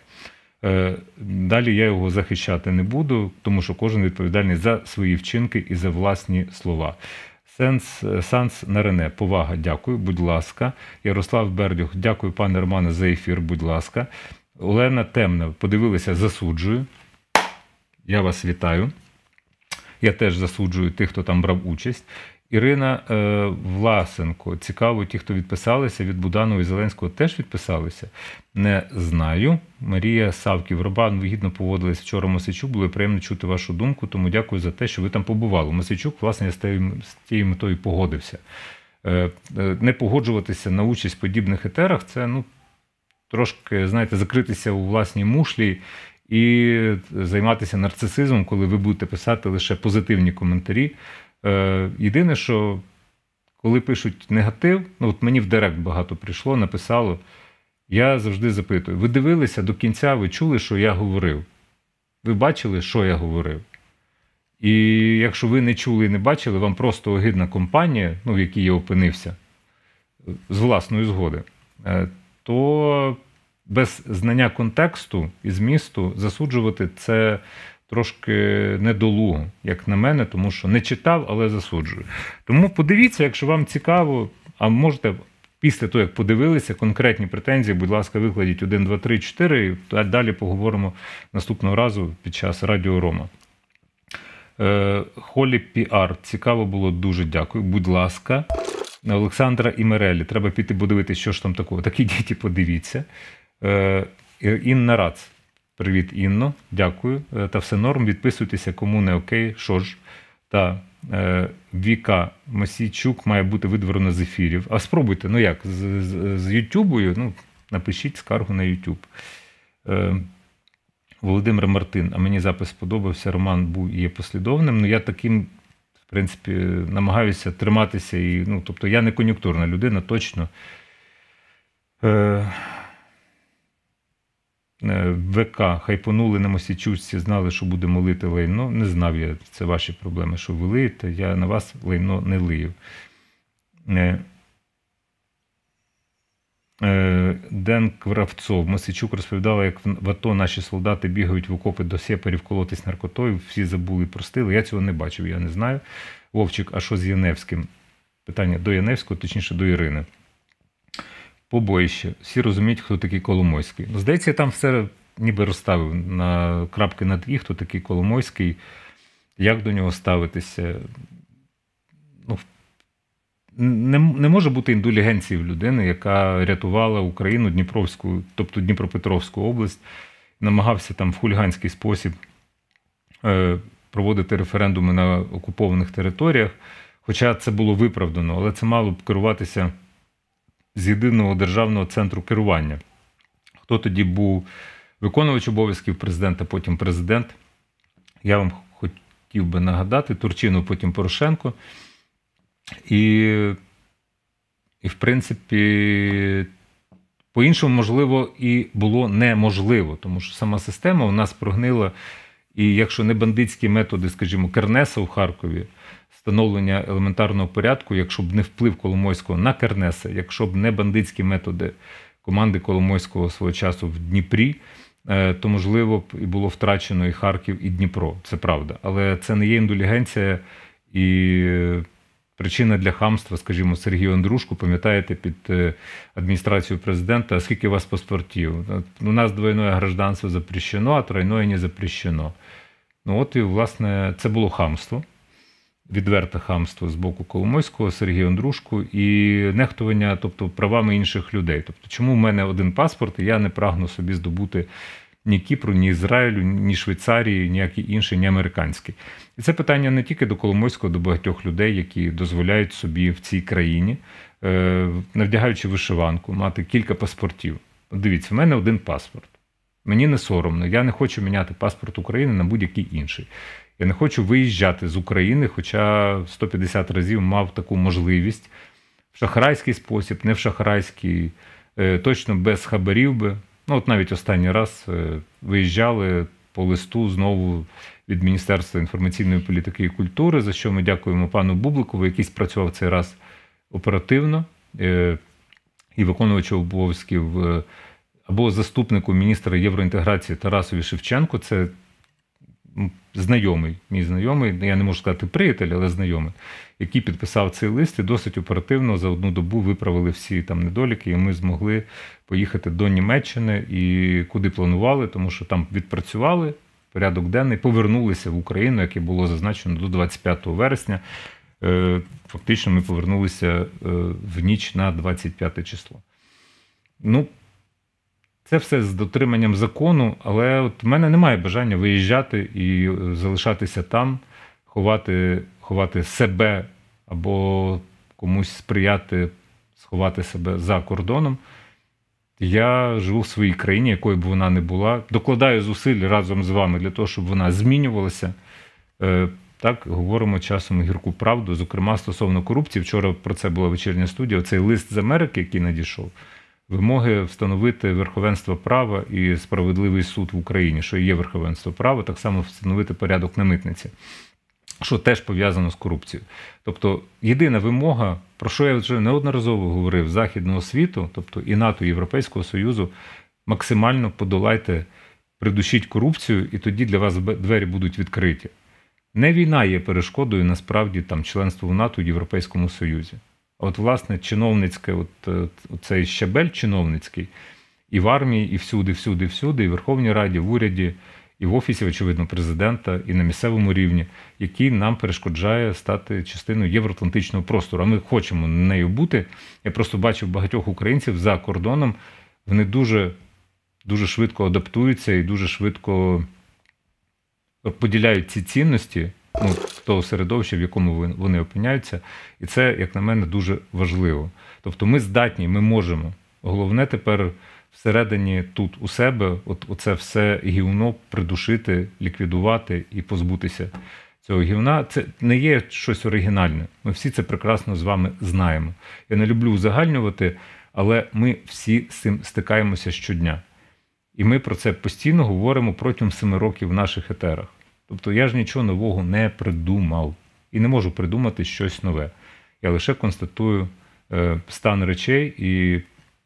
Далі я його захищати не буду, тому що кожен відповідальний за свої вчинки і за власні слова. Сенс, Санс на Рене, повага, дякую, будь ласка. Ярослав Бердюх, дякую, пане Романе, за ефір, будь ласка. Олена Темна, подивилися, засуджую. Я вас вітаю. Я теж засуджую тих, хто там брав участь. Ірина е, Власенко. Цікаво, ті, хто відписалися, від Буданова і Зеленського теж відписалися? Не знаю. Марія Савків. Роман, ви гідно поводились вчора Мосійчук. Було приємно чути вашу думку, тому дякую за те, що ви там побували. Мосійчук, власне, я з тією, з тією метою погодився. Е, е, не погоджуватися на участь в подібних етерах – це, ну, трошки, знаєте, закритися у власній мушлі і займатися нарцисизмом, коли ви будете писати лише позитивні коментарі. Єдине, що коли пишуть негатив, ну от мені в директ багато прийшло, написало, я завжди запитую, ви дивилися до кінця, ви чули, що я говорив? Ви бачили, що я говорив? І якщо ви не чули і не бачили, вам просто огидна компанія, ну, в якій я опинився, з власної згоди, е, то без знання контексту і змісту засуджувати це трошки недолуго, як на мене, тому що не читав, але засуджую. Тому подивіться, якщо вам цікаво, а можете після того, як подивилися, конкретні претензії, будь ласка, викладіть один, два, три, чотири, і далі поговоримо наступного разу під час Радіо Рома. Холі Піар. Цікаво було, дуже дякую. Будь ласка. Олександра і Мерелі. Треба піти подивитися, що ж там такого. Так ідіть і подивіться. Інна Рац. Привіт, Інно. Дякую. Та все норм. Відписуйтеся, кому не окей. Що ж. Та Віка Мосійчук має бути видворена з ефірів. А спробуйте, ну як, з, з, з Ютубою, ну, напишіть скаргу на Ютуб. Володимир Мартин, а мені запис сподобався, роман був і є послідовним. Ну, я таким, в принципі, намагаюся триматися. І, ну, тобто я не кон'юнктурна людина, точно. Е... ВК хайпонули на Мосійчуці, знали, що буде молити лайно. Не знав я, це ваші проблеми, що ви лиєте. Я на вас лайно не лию. Е... Ден Кравцов. Мосійчук розповідала, як в АТО наші солдати бігають в окопи до сєпарів колотись наркотою. Всі забули, простили. Я цього не бачив, я не знаю. Вовчик, а що з Яневським? Питання до Яневського, точніше до Ірини. Побоїще. Всі розуміють, хто такий Коломойський. Ну, здається, я там все ніби розставив на крапки над «і», хто такий Коломойський, як до нього ставитися. Ну, Не, не може бути індулігенції в людини, яка рятувала Україну, Дніпровську, тобто Дніпропетровську область, намагався там в хуліганський спосіб е, проводити референдуми на окупованих територіях, хоча це було виправдано, але це мало б керуватися з єдиного державного центру керування. Хто тоді був виконувач обов'язків президента, потім президент, я вам хотів би нагадати, Турчинов, потім Порошенко. І, і, в принципі, по-іншому, можливо, і було неможливо, тому що сама система у нас прогнила, і якщо не бандитські методи, скажімо, Кернеса у Харкові, встановлення елементарного порядку, якщо б не вплив Коломойського на Кернеса, якщо б не бандитські методи команди Коломойського свого часу в Дніпрі, то, можливо, б і було втрачено і Харків, і Дніпро, це правда. Але це не є індулігенція і причина для хамства, скажімо, Сергію Андрушку, пам'ятаєте, під адміністрацією президента, а скільки у вас паспортів? У нас двойне гражданство запрещено, а тройне не запрещено. Ну от і, власне, це було хамство, відверте хамство з боку Коломойського, Сергія Андрушку і нехтування, тобто, правами інших людей. Тобто, чому в мене один паспорт, і я не прагну собі здобути ні Кіпру, ні Ізраїлю, ні Швейцарії, ніякий інший, ні американський. І це питання не тільки до Коломойського, до багатьох людей, які дозволяють собі в цій країні, не вдягаючи вишиванку, мати кілька паспортів. Дивіться, в мене один паспорт. Мені не соромно. Я не хочу міняти паспорт України на будь-який інший. Я не хочу виїжджати з України, хоча сто п'ятдесят разів мав таку можливість. В шахрайський спосіб, не в шахрайський, точно без хабарів би. Ну, от навіть останній раз виїжджали по листу знову від Міністерства інформаційної політики і культури, за що ми дякуємо пану Бубликову, який спрацював цей раз оперативно і виконувачу обов'язків або заступнику міністра євроінтеграції Тарасові Шевченку. Це знайомий, мій знайомий, я не можу сказати приятель, але знайомий, який підписав цей лист і досить оперативно за одну добу виправили всі там недоліки, і ми змогли поїхати до Німеччини і куди планували, тому що там відпрацювали порядок денний, повернулися в Україну, як і було зазначено, до двадцять п'ятого вересня. Фактично ми повернулися в ніч на двадцять п'яте число. Ну, це все з дотриманням закону, але от в мене немає бажання виїжджати і залишатися там, ховати, ховати себе або комусь сприяти, сховати себе за кордоном. Я живу в своїй країні, якою б вона не була. Докладаю зусиль разом з вами для того, щоб вона змінювалася. Так, говоримо часом гірку правду, зокрема стосовно корупції. Вчора про це була вечірня студія. Цей лист з Америки, який надійшов, вимоги встановити верховенство права і справедливий суд в Україні, що є верховенство права, так само встановити порядок на митниці. що теж пов'язано з корупцією. Тобто єдина вимога, про що я вже неодноразово говорив, Західного світу, тобто і НАТО, і Європейського Союзу, максимально подолайте, придушіть корупцію, і тоді для вас двері будуть відкриті. Не війна є перешкодою, насправді, там, членству в НАТО і Європейському Союзі. А от, власне, чиновницьке, от, цей щабель чиновницький, і в армії, і всюди, всюди, всюди, і в Верховній Раді, в уряді, і в Офісі, очевидно, президента, і на місцевому рівні, який нам перешкоджає стати частиною євроатлантичного простору. А ми хочемо нею бути. Я просто бачив багатьох українців за кордоном, вони дуже, дуже швидко адаптуються і дуже швидко поділяють ці цінності, ну, того середовища, в якому вони опиняються. І це, як на мене, дуже важливо. Тобто ми здатні, ми можемо. Головне тепер всередині тут у себе от оце все гівно придушити, ліквідувати і позбутися цього гівна. Це не є щось оригінальне. Ми всі це прекрасно з вами знаємо. Я не люблю узагальнювати, але ми всі з цим стикаємося щодня. І ми про це постійно говоримо протягом семи років в наших етерах. Тобто я ж нічого нового не придумав. І не можу придумати щось нове. Я лише констатую е, стан речей і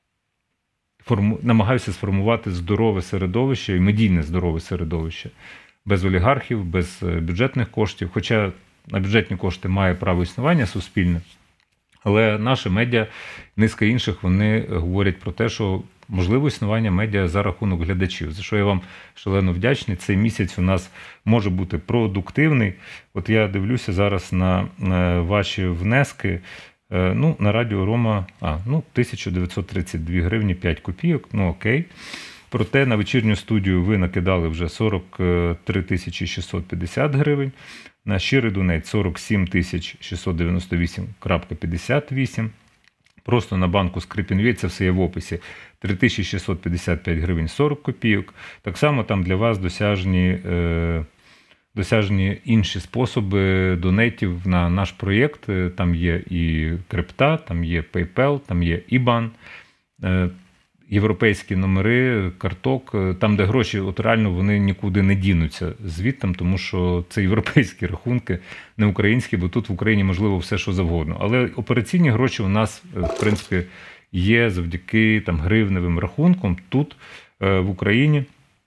форму... намагаюся сформувати здорове середовище і медійне здорове середовище. Без олігархів, без бюджетних коштів. Хоча на бюджетні кошти має право існування суспільне. Але наші медіа, низка інших, вони говорять про те, що можливо існування медіа за рахунок глядачів, за що я вам шалено вдячний. Цей місяць у нас може бути продуктивний. От я дивлюся зараз на ваші внески. Ну, на Радіо Рома, а, ну, тисяча дев'ятсот тридцять дві гривні п'ять копійок, ну окей. Проте на вечірню студію ви накидали вже сорок три тисячі шістсот п'ятдесят гривень, на щирий донейт сорок сім тисяч шістсот дев'яносто вісім крапка п'ятдесят вісім. Просто на банку Скрипінвей, це все є в описі, три тисячі шістсот п'ятдесят п'ять гривень сорок копійок. Так само там для вас досяжні, е, досяжні інші способи донейтів на наш проєкт. Там є і крипта, там є PayPal, там є ібан, е, європейські номери, карток, там, де гроші, от реально вони нікуди не дінуться звідти, тому що це європейські рахунки, не українські, бо тут в Україні можливо все, що завгодно. Але операційні гроші у нас, в принципі, є завдяки там гривневим рахункам тут, в Україні.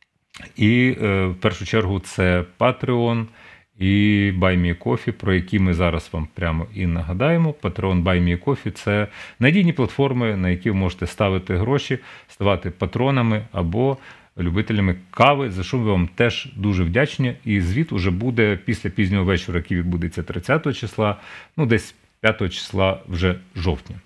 І в першу чергу це Patreon і Buy Me Coffee, про які ми зараз вам прямо і нагадаємо. Patreon, Buy Me Coffee – це надійні платформи, на які ви можете ставити гроші, ставати патронами або любителями кави, за що ми вам теж дуже вдячні. І звіт уже буде після пізнього вечора, який відбудеться тридцятого числа, ну десь п'ятого числа вже жовтня.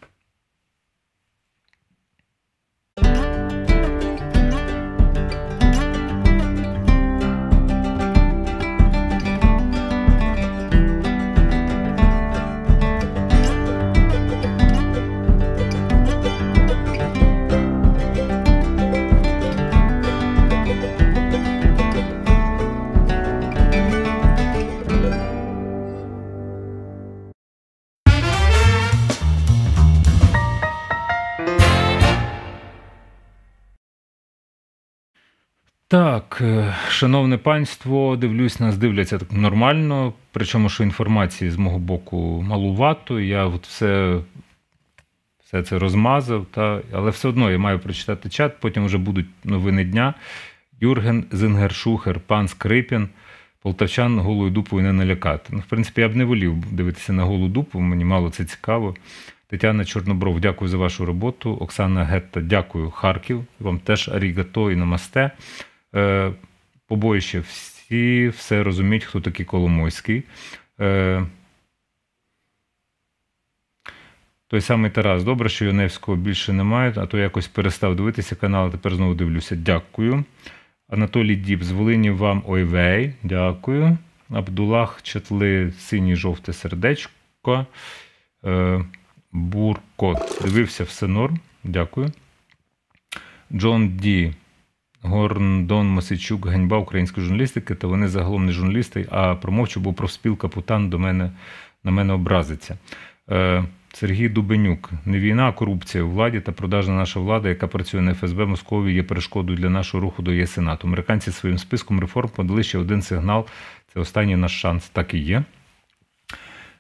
Так, шановне панство, дивлюсь, нас дивляться так нормально, причому, що інформації з мого боку малувато, я от все, все це розмазав, та, але все одно я маю прочитати чат, потім вже будуть новини дня. Юрген Зінгер-Шухер, пан Скрипін, полтавчан голою дупою не налякати. Ну, в принципі, я б не волів дивитися на голу дупу, мені мало це цікаво. Тетяна Чорнобров, дякую за вашу роботу. Оксана Гетта, дякую, Харків. Вам теж арігато і намасте. Е, побоїще, всі все розуміють, хто такий Коломойський. Е, той самий Тарас, добре, що Йоневського більше немає, а то якось перестав дивитися канал, а тепер знову дивлюся. Дякую. Анатолій Діб, з Волині вам ойвей, дякую. Абдулах Четли, синє-жовте сердечко. Е, Буркот, дивився, все норм, дякую. Джон Ді, Горндон Мосичук, ганьба української журналістики, та вони загалом не журналісти, а промовчу, бо профспілка Путан до мене, на мене образиться. Е, Сергій Дубенюк, не війна, а корупція у владі та продажна наша влада, яка працює на еф ес бе Московії, є перешкодою для нашого руху до ЄСенату. Американці своїм списком реформ подали ще один сигнал, це останній наш шанс. Так і є.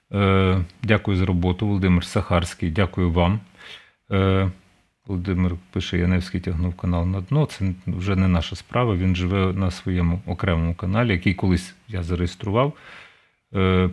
Е, Дякую за роботу, Володимир Сахарський. Дякую вам. Е, Володимир пише, Яневський тягнув канал на дно. Це вже не наша справа. Він живе на своєму окремому каналі, який колись я зареєстрував. Е,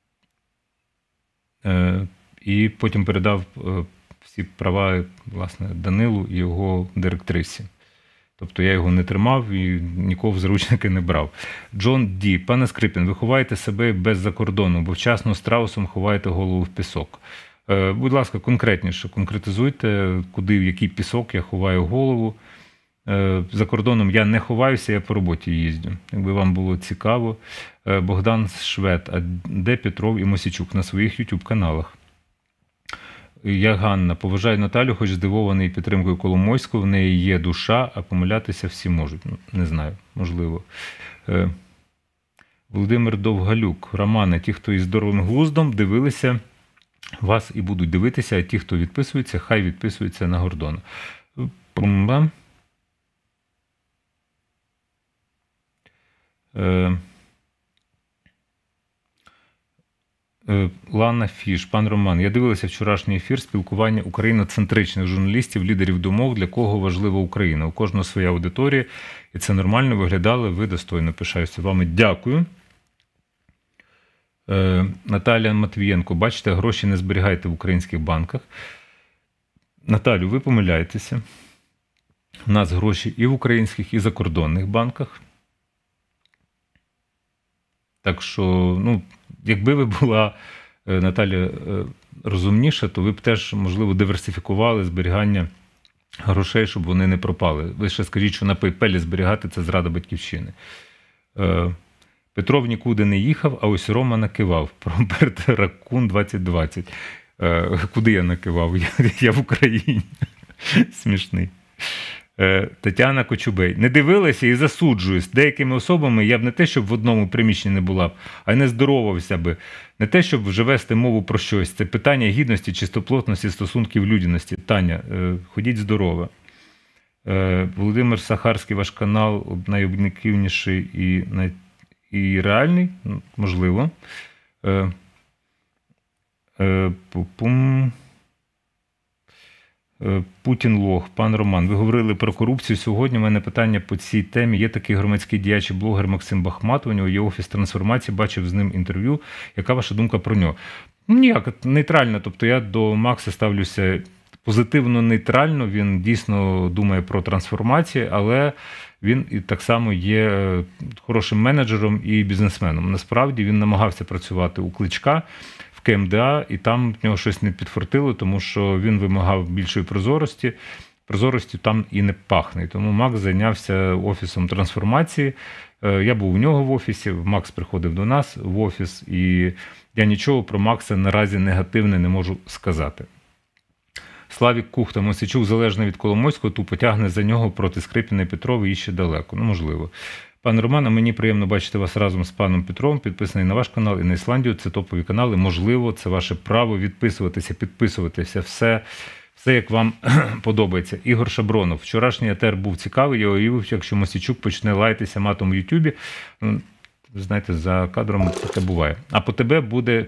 е, і потім передав е, всі права, власне, Данилу і його директрисі. Тобто я його не тримав і нікого в заручники не брав. Джон Ді. Пане Скрипін, ви ховаєте себе без закордону, бо вчасно страусом ховаєте голову в пісок. Е, будь ласка, конкретніше, конкретизуйте, куди, в який пісок я ховаю голову. Е, за кордоном я не ховаюся, я по роботі їздю. Якби вам було цікаво. Е, Богдан Швед. А де Петров і Мосійчук? На своїх ютуб-каналах. Я Ганна. Поважаю Наталю, хоч здивований підтримкою Коломойського. В неї є душа, а помилятися всі можуть. Ну, не знаю, можливо. Е, Володимир Довгалюк. Романе, ті, хто із здоровим глуздом, дивилися вас і будуть дивитися, а ті, хто відписується, хай відписуються на Гордона. Пумба. Е, Лана Фіш. Пан Роман, я дивилася вчорашній ефір спілкування україноцентричних журналістів, лідерів думок, для кого важлива Україна. У кожного своя аудиторія, і це нормально виглядало, ви достойно. Пишаюся вами. Дякую. Е, Наталія Матвієнко. Бачите, гроші не зберігайте в українських банках. Наталю, ви помиляєтеся. У нас гроші і в українських, і в закордонних банках. Так що, ну, якби ви була, Наталя, розумніша, то ви б теж, можливо, диверсифікували зберігання грошей, щоб вони не пропали. Ви ще скажіть, що на PayPal зберігати – це зрада батьківщини. Петров нікуди не їхав, а ось Рома накивав. Промберт Ракун двадцять двадцять. Куди я накивав? Я, я в Україні. Смішний. Тетяна Кочубей. Не дивилася і засуджуюсь. Деякими особами я б не те, щоб в одному приміщенні не була б, а й не здоровався би. Не те, щоб вже вести мову про щось. Це питання гідності, чистоплотності, стосунків людяності. Таня, ходіть здорово. Володимир Сахарський, ваш канал найоб'єктивніший і, най... і реальний? Можливо. Пум... Путін лох. Пан Роман, ви говорили про корупцію. Сьогодні у мене питання по цій темі. Є такий громадський діяч і блогер Максим Бахматов, у нього є офіс трансформації, бачив з ним інтерв'ю. Яка ваша думка про нього? Ніяк, нейтрально. Тобто я до Макса ставлюся позитивно нейтрально. Він дійсно думає про трансформацію, але він і так само є хорошим менеджером і бізнесменом. Насправді він намагався працювати у Кличка в КМДА, і там в нього щось не підфартило, тому що він вимагав більшої прозорості. Прозорості там і не пахне. І тому Макс зайнявся офісом трансформації. Я був у нього в офісі, Макс приходив до нас в офіс, і я нічого про Макса наразі негативне не можу сказати. Славік Кухта. Мосійчук, залежно від Коломойського, тупо тягне за нього проти Скрипіна і Петрова і ще далеко. Ну, можливо. Пане Романе, мені приємно бачити вас разом з паном Петровим, підписаний на ваш канал і на Ісландію. Це топові канали. Можливо, це ваше право відписуватися, підписуватися. Все, все як вам подобається. Ігор Шабронов. Вчорашній етер був цікавий. Я уявив, якщо Мосійчук почне лаятися матом в Ютубі. Ну, ви знаєте, за кадром таке буває. А по тебе буде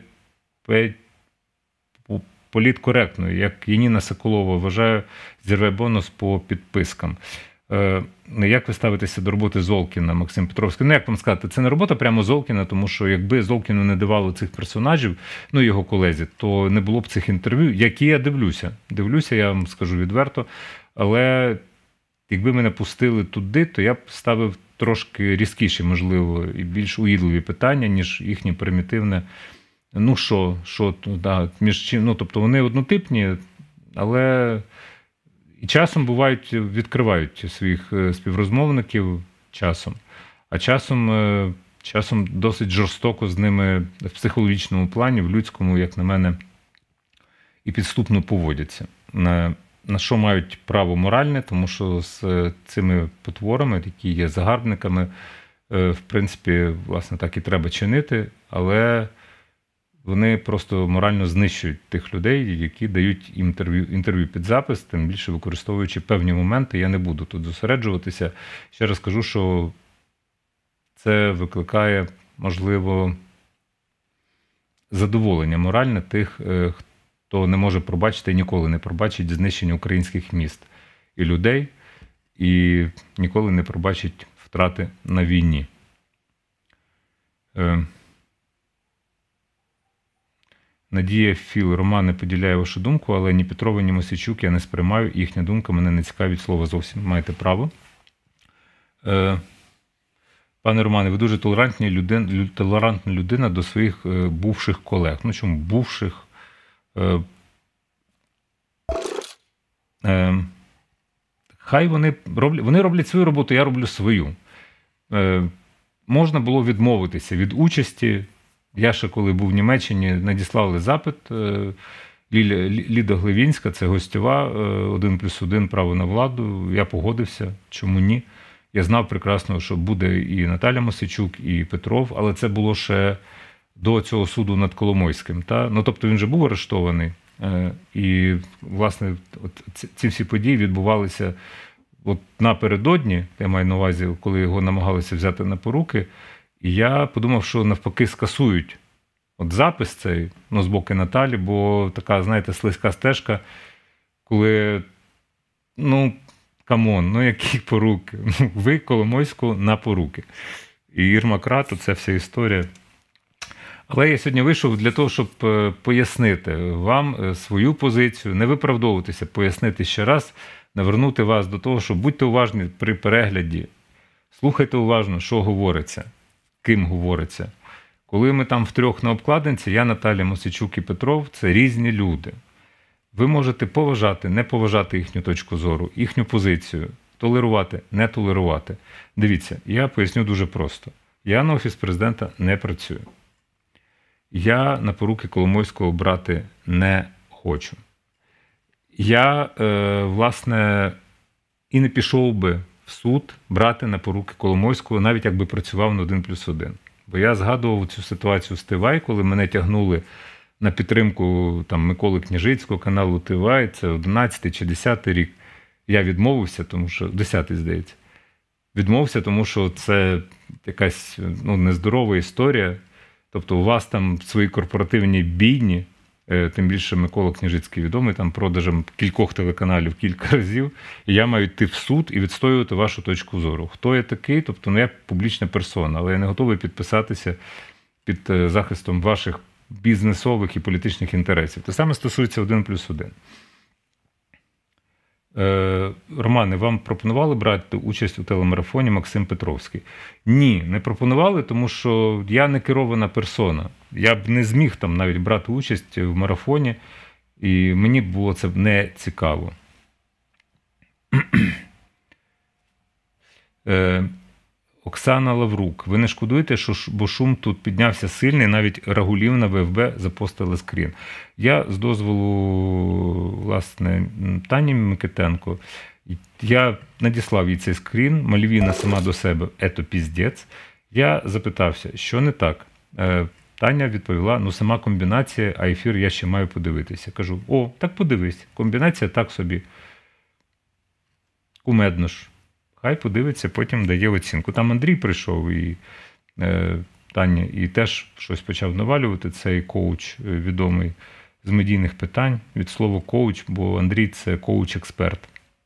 політкоректно. Як Яніна Соколова, вважаю, зірве бонус по підпискам. Як ви ставитеся до роботи Золкіна, Максим Петровський? Ну, як вам сказати, це не робота прямо Золкіна, тому що якби Золкіну не давало цих персонажів, ну, його колезі, то не було б цих інтерв'ю, які я дивлюся. Дивлюся, я вам скажу відверто, але якби мене пустили туди, то я б ставив трошки різкіші, можливо, і більш уїдливі питання, ніж їхнє примітивне, ну, що, що, да, між чим, ну, тобто вони однотипні, але... І часом бувають, відкривають своїх співрозмовників часом, а часом, часом досить жорстоко з ними в психологічному плані, в людському, як на мене, і підступно поводяться. На, на що мають право моральне, тому що з цими потворами, які є загарбниками, в принципі, власне, так і треба чинити, але... Вони просто морально знищують тих людей, які дають інтерв'ю, інтерв'ю під запис, тим більше використовуючи певні моменти. Я не буду тут зосереджуватися. Ще раз кажу, що це викликає, можливо, задоволення моральне тих, е, хто не може пробачити і ніколи не пробачить знищення українських міст і людей, і ніколи не пробачить втрати на війні. Е, Надія Філ, Роман, не поділяє вашу думку, але ні Петрова, ні Мосійчук я не сприймаю, їхня думка мене не цікавить, слова зовсім. Маєте право. Е, Пане Романе, ви дуже толерантні людин, толерантна людина до своїх е, бувших колег. Ну чому бувших? Е, е, хай вони роблять, вони роблять свою роботу, я роблю свою. Е, можна було відмовитися від участі. Я ще коли був в Німеччині, надіслали запит. Е, Ліля, Ліда Глевінська, це гостьова, е, один плюс один, право на владу. Я погодився, чому ні. Я знав прекрасно, що буде і Наталя Мосійчук, і Петров, але це було ще до цього суду над Коломойським. Та? Ну, тобто він вже був арештований. І, власне, от ці всі події відбувалися от напередодні, я маю на увазі, коли його намагалися взяти на поруки. І я подумав, що навпаки скасують от запис цей, ну, з боку Наталі, бо така, знаєте, слизька стежка, коли, ну, камон, ну які поруки? Ви Коломойську на поруки. І Ірма Крату, це вся історія. Але я сьогодні вийшов для того, щоб пояснити вам свою позицію, не виправдовуватися, пояснити ще раз, навернути вас до того, що будьте уважні при перегляді, слухайте уважно, що говориться, ким говориться. Коли ми там втрьох на обкладинці, я, Наталя Мосійчук і Петров, це різні люди. Ви можете поважати, не поважати їхню точку зору, їхню позицію, толерувати, не толерувати. Дивіться, я поясню дуже просто. Я на Офіс Президента не працюю. Я на поруки Коломойського брати не хочу. Я, е, власне, і не пішов би в суд брати на поруки Коломойського, навіть якби працював на один плюс один. Бо я згадував цю ситуацію з ТВАЙ, коли мене тягнули на підтримку там, Миколи Княжицького, каналу ТВАЙ, це одинадцятий чи десятий рік. Я відмовився, тому що, десятий, здається, відмовився, тому що це якась, ну, нездорова історія. Тобто у вас там свої корпоративні бійні, тим більше Микола Княжицький відомий, там продажем кількох телеканалів кілька разів, і я маю йти в суд і відстоювати вашу точку зору. Хто я такий? Тобто, ну, я публічна персона, але я не готовий підписатися під захистом ваших бізнесових і політичних інтересів. Те саме стосується один плюс один. Е, Романе, вам пропонували брати участь у телемарафоні Максим Петровський? Ні, не пропонували, тому що я не керована персона. Я б не зміг там навіть брати участь в марафоні, і мені було це не цікаво. е, Оксана Лаврук, ви не шкодуєте, що бо шум тут піднявся сильний, навіть Рагулів на ВФБ запостили скрін. Я з дозволу, власне, Тані Микитенко, я надіслав їй цей скрін, Мальвіна сама до себе, ето піздець. Я запитався, що не так? Таня відповіла, ну сама комбінація, а ефір я ще маю подивитися. Кажу, о, так подивись, комбінація так собі. Кумедно ж. Хай подивиться, потім дає оцінку. Там Андрій прийшов і е, Таня, і теж щось почав навалювати. Цей коуч відомий з медійних питань. Від слова коуч, бо Андрій – це коуч-експерт.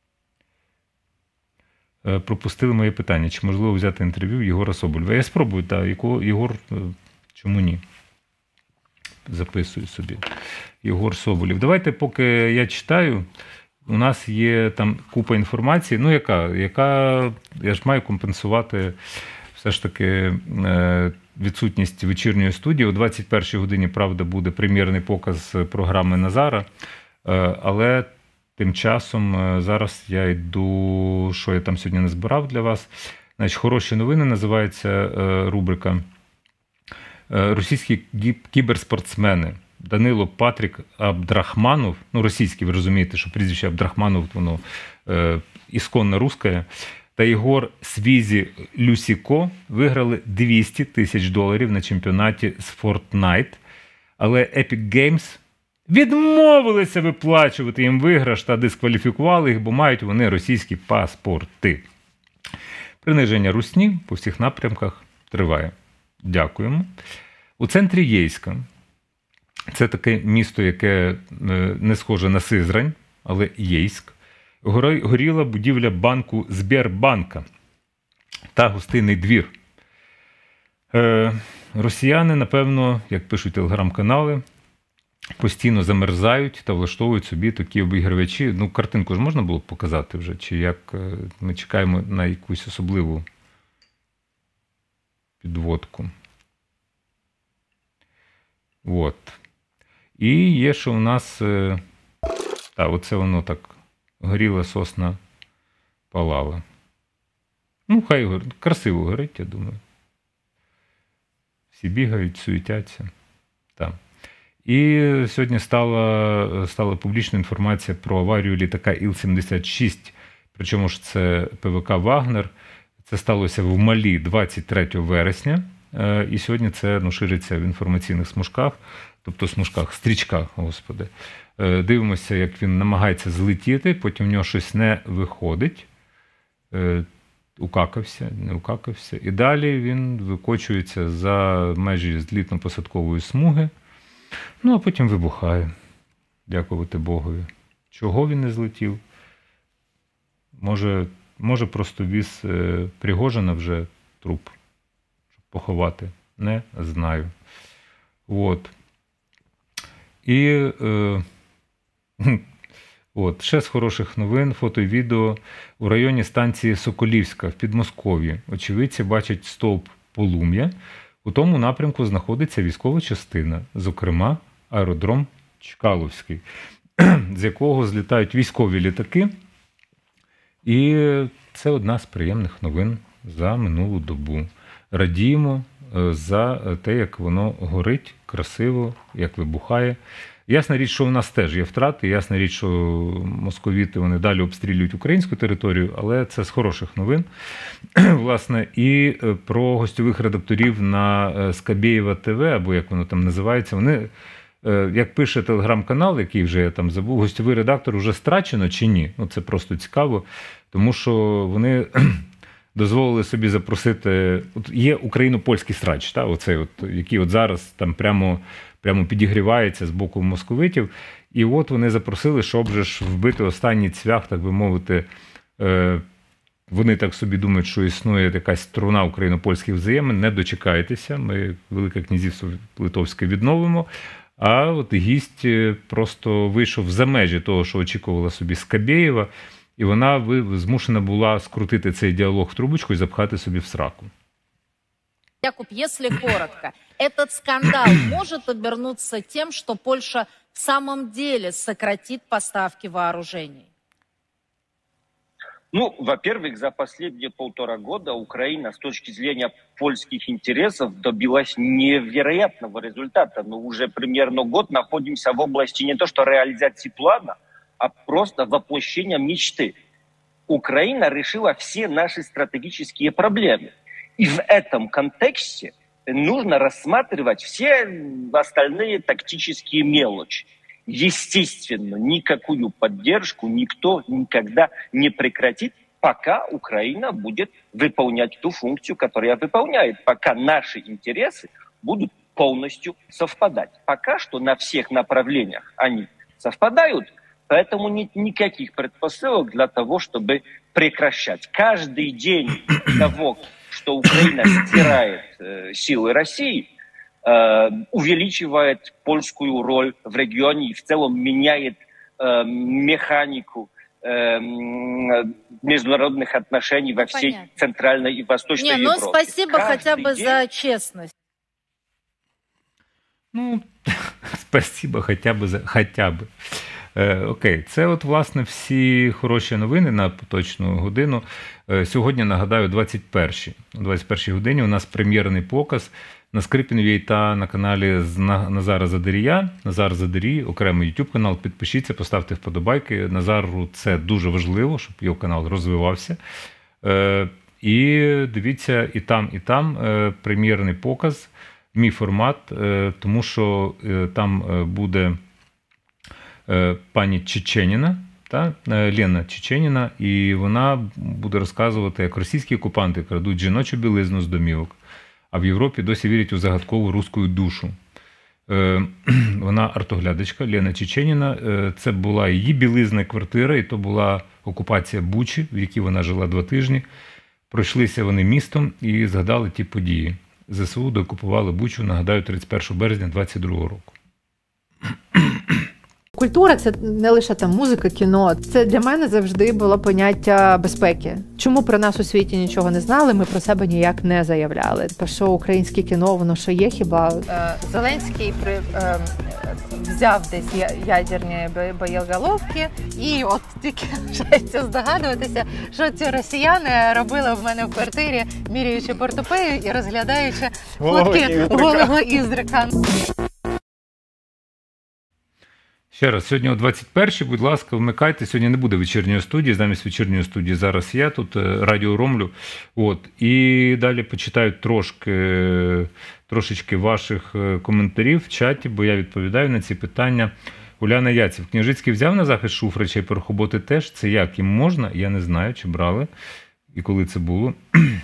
Е, пропустили моє питання. Чи можливо взяти інтерв'ю Єгора Соболєва? Я спробую, так. Єгор, чому ні? Записую собі. Єгор Соболєв. Давайте, поки я читаю, у нас є там купа інформації, ну яка, яка, я ж маю компенсувати все ж таки відсутність вечірньої студії. О двадцять першій годині, правда, буде прем'єрний показ програми Назара, але тим часом зараз я йду, що я там сьогодні не збирав для вас. Значить, хороші новини називається рубрика. Російські кіберспортсмени Данило Патрік Абдрахманов, ну російський, ви розумієте, що прізвище Абдрахманов, воно е, ісконно русське, та Єгор Свізі Люсіко виграли двісті тисяч доларів на чемпіонаті з Fortnite, але Epic Games відмовилися виплачувати їм виграш та дискваліфікували їх, бо мають вони російські паспорти. Приниження русні по всіх напрямках триває. Дякуємо. У центрі Єйська Це таке місто, яке не схоже на Сизрань, але Єйськ. Горіла будівля банку Збєрбанка та гостинний двір. Росіяни, напевно, як пишуть телеграм-канали, постійно замерзають та влаштовують собі такі обігрівачі. Ну, картинку ж можна було б показати вже, чи як ми чекаємо на якусь особливу підводку. От. І є, що у нас, так, оце воно так, горіла сосна палала. Ну, хай горить, красиво горить, я думаю. Всі бігають, суетяться. Так. І сьогодні стала, стала публічна інформація про аварію літака Іл сімдесят шість, причому ж це ПВК «Вагнер». Це сталося в Малі двадцять третього вересня, і сьогодні це ну, шириться в інформаційних смужках, тобто смужках, стрічках, господи. Дивимося, як він намагається злетіти, потім в нього щось не виходить, укакався, не укакався, і далі він викочується за межі злітно-посадкової смуги, ну а потім вибухає, дякувати Богові. Чого він не злетів? Може, може просто віз Пригожина вже труп, щоб поховати? Не знаю. От. І е, от, ще з хороших новин, фото і відео. У районі станції Соколівська в Підмосков'ї очевидці бачать стовп полум'я. У тому напрямку знаходиться військова частина, зокрема аеродром Чкаловський, з якого злітають військові літаки. І це одна з приємних новин за минулу добу. Радіємо за те, як воно горить красиво, як вибухає. Ясна річ, що у нас теж є втрати, ясна річ, що московіти вони далі обстрілюють українську територію, але це з хороших новин. Власне, і про гостьових редакторів на Скабєєва ТВ, або як воно там називається, вони, як пише телеграм-канал, який вже я там забув, гостьовий редактор вже страчено чи ні? Ну, це просто цікаво, тому що вони дозволили собі запросити, от є україно-польський срач, та, оцей от, який от зараз там прямо, прямо підігрівається з боку московитів, і от вони запросили, щоб же ж вбити останній цвях, так би мовити, е, вони так собі думають, що існує якась струна україно-польських взаємин, не дочекайтеся, ми Велике князівство Литовське відновимо, а от гість просто вийшов за межі того, що очікувала собі Скабєєва, і вона змушена була скрутити цей діалог в трубочку і запхати собі в сраку. Якуб, если коротко, этот скандал может обернуться тем, что Польша в самом деле сократит поставки вооружений? Ну, во-первых, за последние полтора года Украина с точки зрения польских интересов добилась невероятного результата. Мы уже примерно год находимся в области не то что реализации плана, а просто воплощения мечты. Украина решила все наши стратегические проблемы. И в этом контексте нужно рассматривать все остальные тактические мелочи. Естественно, никакую поддержку никто никогда не прекратит, пока Украина будет выполнять ту функцию, которую выполняет, пока наши интересы будут полностью совпадать. Пока что на всех направлениях они совпадают, поэтому нет никаких предпосылок для того, чтобы прекращать. Каждый день того, что Украина стирает э, силы России, э, увеличивает польскую роль в регионе и в целом меняет э, механику э, международных отношений во всей Понятно. Центральной и Восточной Не, ну Европе. спасибо Каждый хотя бы день... за честность. Ну, спасибо хоча б за хоча б. Е, окей, це от, власне, всі хороші новини на поточну годину. Е, сьогодні, нагадаю, двадцять першій. О двадцять першій годині у нас прем'єрний показ на Скрипіновій та на каналі з Назара Задирія. Назар Задирій, окремий YouTube канал. Підпишіться, поставте вподобайки. Назару це дуже важливо, щоб його канал розвивався. Е, і дивіться, і там, і там е, прем'єрний показ. Мій формат, е, тому що е, там е, буде пані Чеченіна, та, Лена Чеченіна, і вона буде розказувати, як російські окупанти крадуть жіночу білизну з домівок, а в Європі досі вірять у загадкову руську душу. Вона артоглядачка Лена Чеченіна. Це була її білизна квартира, і то була окупація Бучі, в якій вона жила два тижні. Пройшлися вони містом і згадали ті події. ЗСУ деокупували Бучу, нагадаю, тридцять першого березня двадцять другого року. Культура – це не лише там музика, кіно. Це для мене завжди було поняття безпеки. Чому про нас у світі нічого не знали, ми про себе ніяк не заявляли. То що українське кіно, воно що є хіба? Зеленський при, е, взяв десь ядерні боєголовки і от тільки вважається здогадуватися, що ці росіяни робили в мене в квартирі, міряючи портупею і розглядаючи фотки голого Іздрика. Ще раз, сьогодні о двадцять першій, будь ласка, вмикайте. Сьогодні не буде вечірньої студії, замість вечірньої студії зараз я тут радіо Ромлю. От. І далі почитаю трошки, трошечки ваших коментарів в чаті, бо я відповідаю на ці питання. Уляна Яців. Княжицький взяв на захист Шуфрича і Порохоботи теж? Це як? Їм можна? Я не знаю, чи брали. І коли це було.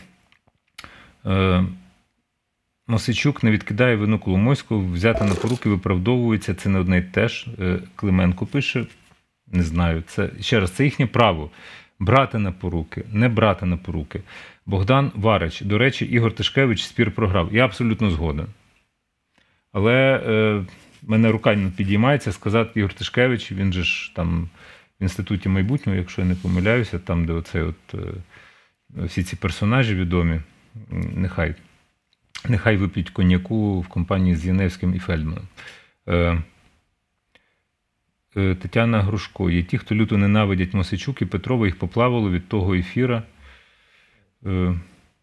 Мосичук не відкидає вину Коломойського, взяти на поруки, виправдовується, це не одне й те ж. Клименко пише, не знаю, це, ще раз, це їхнє право. Брати на поруки, не брати на поруки. Богдан Варич, до речі, Ігор Тишкевич спір програв. Я абсолютно згоден. Але е, мене рука не підіймається сказати, Ігор Тишкевич, він же ж там в Інституті майбутнього, якщо я не помиляюся, там, де оце от, е, всі ці персонажі відомі, нехай. Нехай вип'ють коньяку в компанії з Яневським і Фельдманом. Е, е, Тетяна Грушко. Є ті, хто люто ненавидять Мосичук і Петрова, їх поплавало від того ефіра. Е,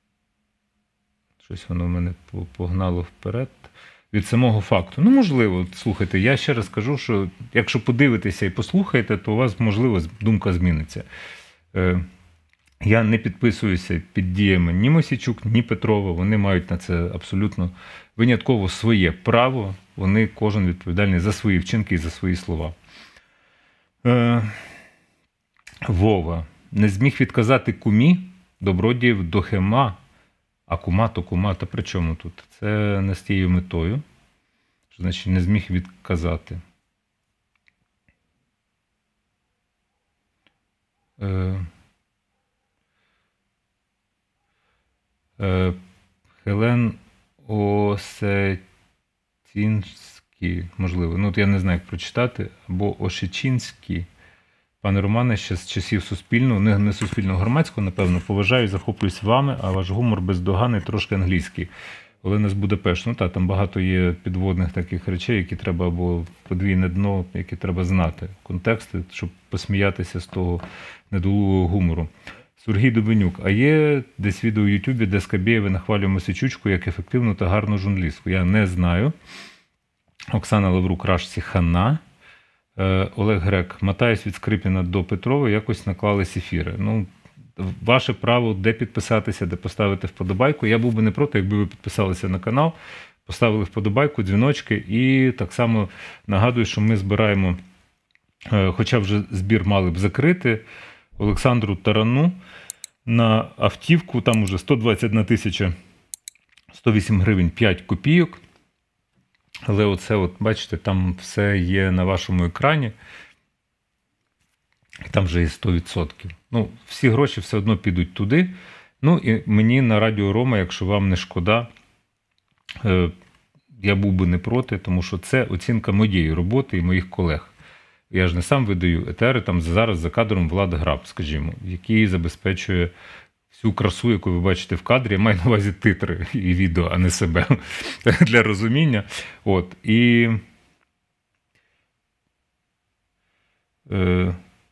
щось воно в мене погнало вперед. Від самого факту. Ну, можливо, слухайте, я ще раз кажу, що якщо подивитеся і послухаєте, то у вас, можливо, думка зміниться. Е, Я не підписуюся під діями ні Мосійчук, ні Петрова. Вони мають на це абсолютно винятково своє право. Вони кожен відповідальний за свої вчинки і за свої слова. Е, Вова. Не зміг відказати кумі добродіїв до Хема. А кума то кума. Та при чому тут? Це не з тією метою. Що значить не зміг відказати? Е, Хелен Осетінський, можливо, ну от я не знаю, як прочитати, або Ошечінський. Пане Романе, ще з часів Суспільного, не, не Суспільного, громадського, напевно, поважаю і захоплююсь вами, а ваш гумор бездоганний, трошки англійський. Олена з Будапешту, ну так, там багато є підводних таких речей, які треба, або подвійне дно, які треба знати, контексти, щоб посміятися з того недолугого гумору. Сергій Дубенюк. А є десь відео в Ютубі, де Скабєєва нахвалює Мосійчучку як ефективну та гарну журналістку? Я не знаю. Оксана Лаврук, Рашці хана. Е, Олег Грек. Мотаюсь від Скрипіна до Петрова, якось наклались ефіри. Ну, ваше право, де підписатися, де поставити вподобайку. Я був би не проти, якби ви підписалися на канал, поставили вподобайку, дзвіночки. І так само нагадую, що ми збираємо, е, хоча вже збір мали б закрити, Олександру Тарану на автівку, там уже сто двадцять одна тисяча сто вісім гривень п'ять копійок. Але оце, от, бачите, там все є на вашому екрані. Там вже є сто відсотків. Ну, всі гроші все одно підуть туди. Ну, і мені на Радіо Рома, якщо вам не шкода, я був би не проти, тому що це оцінка моєї роботи і моїх колег. Я ж не сам видаю етери, там зараз за кадром Влад Граб, скажімо, який забезпечує всю красу, яку ви бачите в кадрі. Я маю на увазі титри і відео, а не себе, для розуміння. От, і... Е,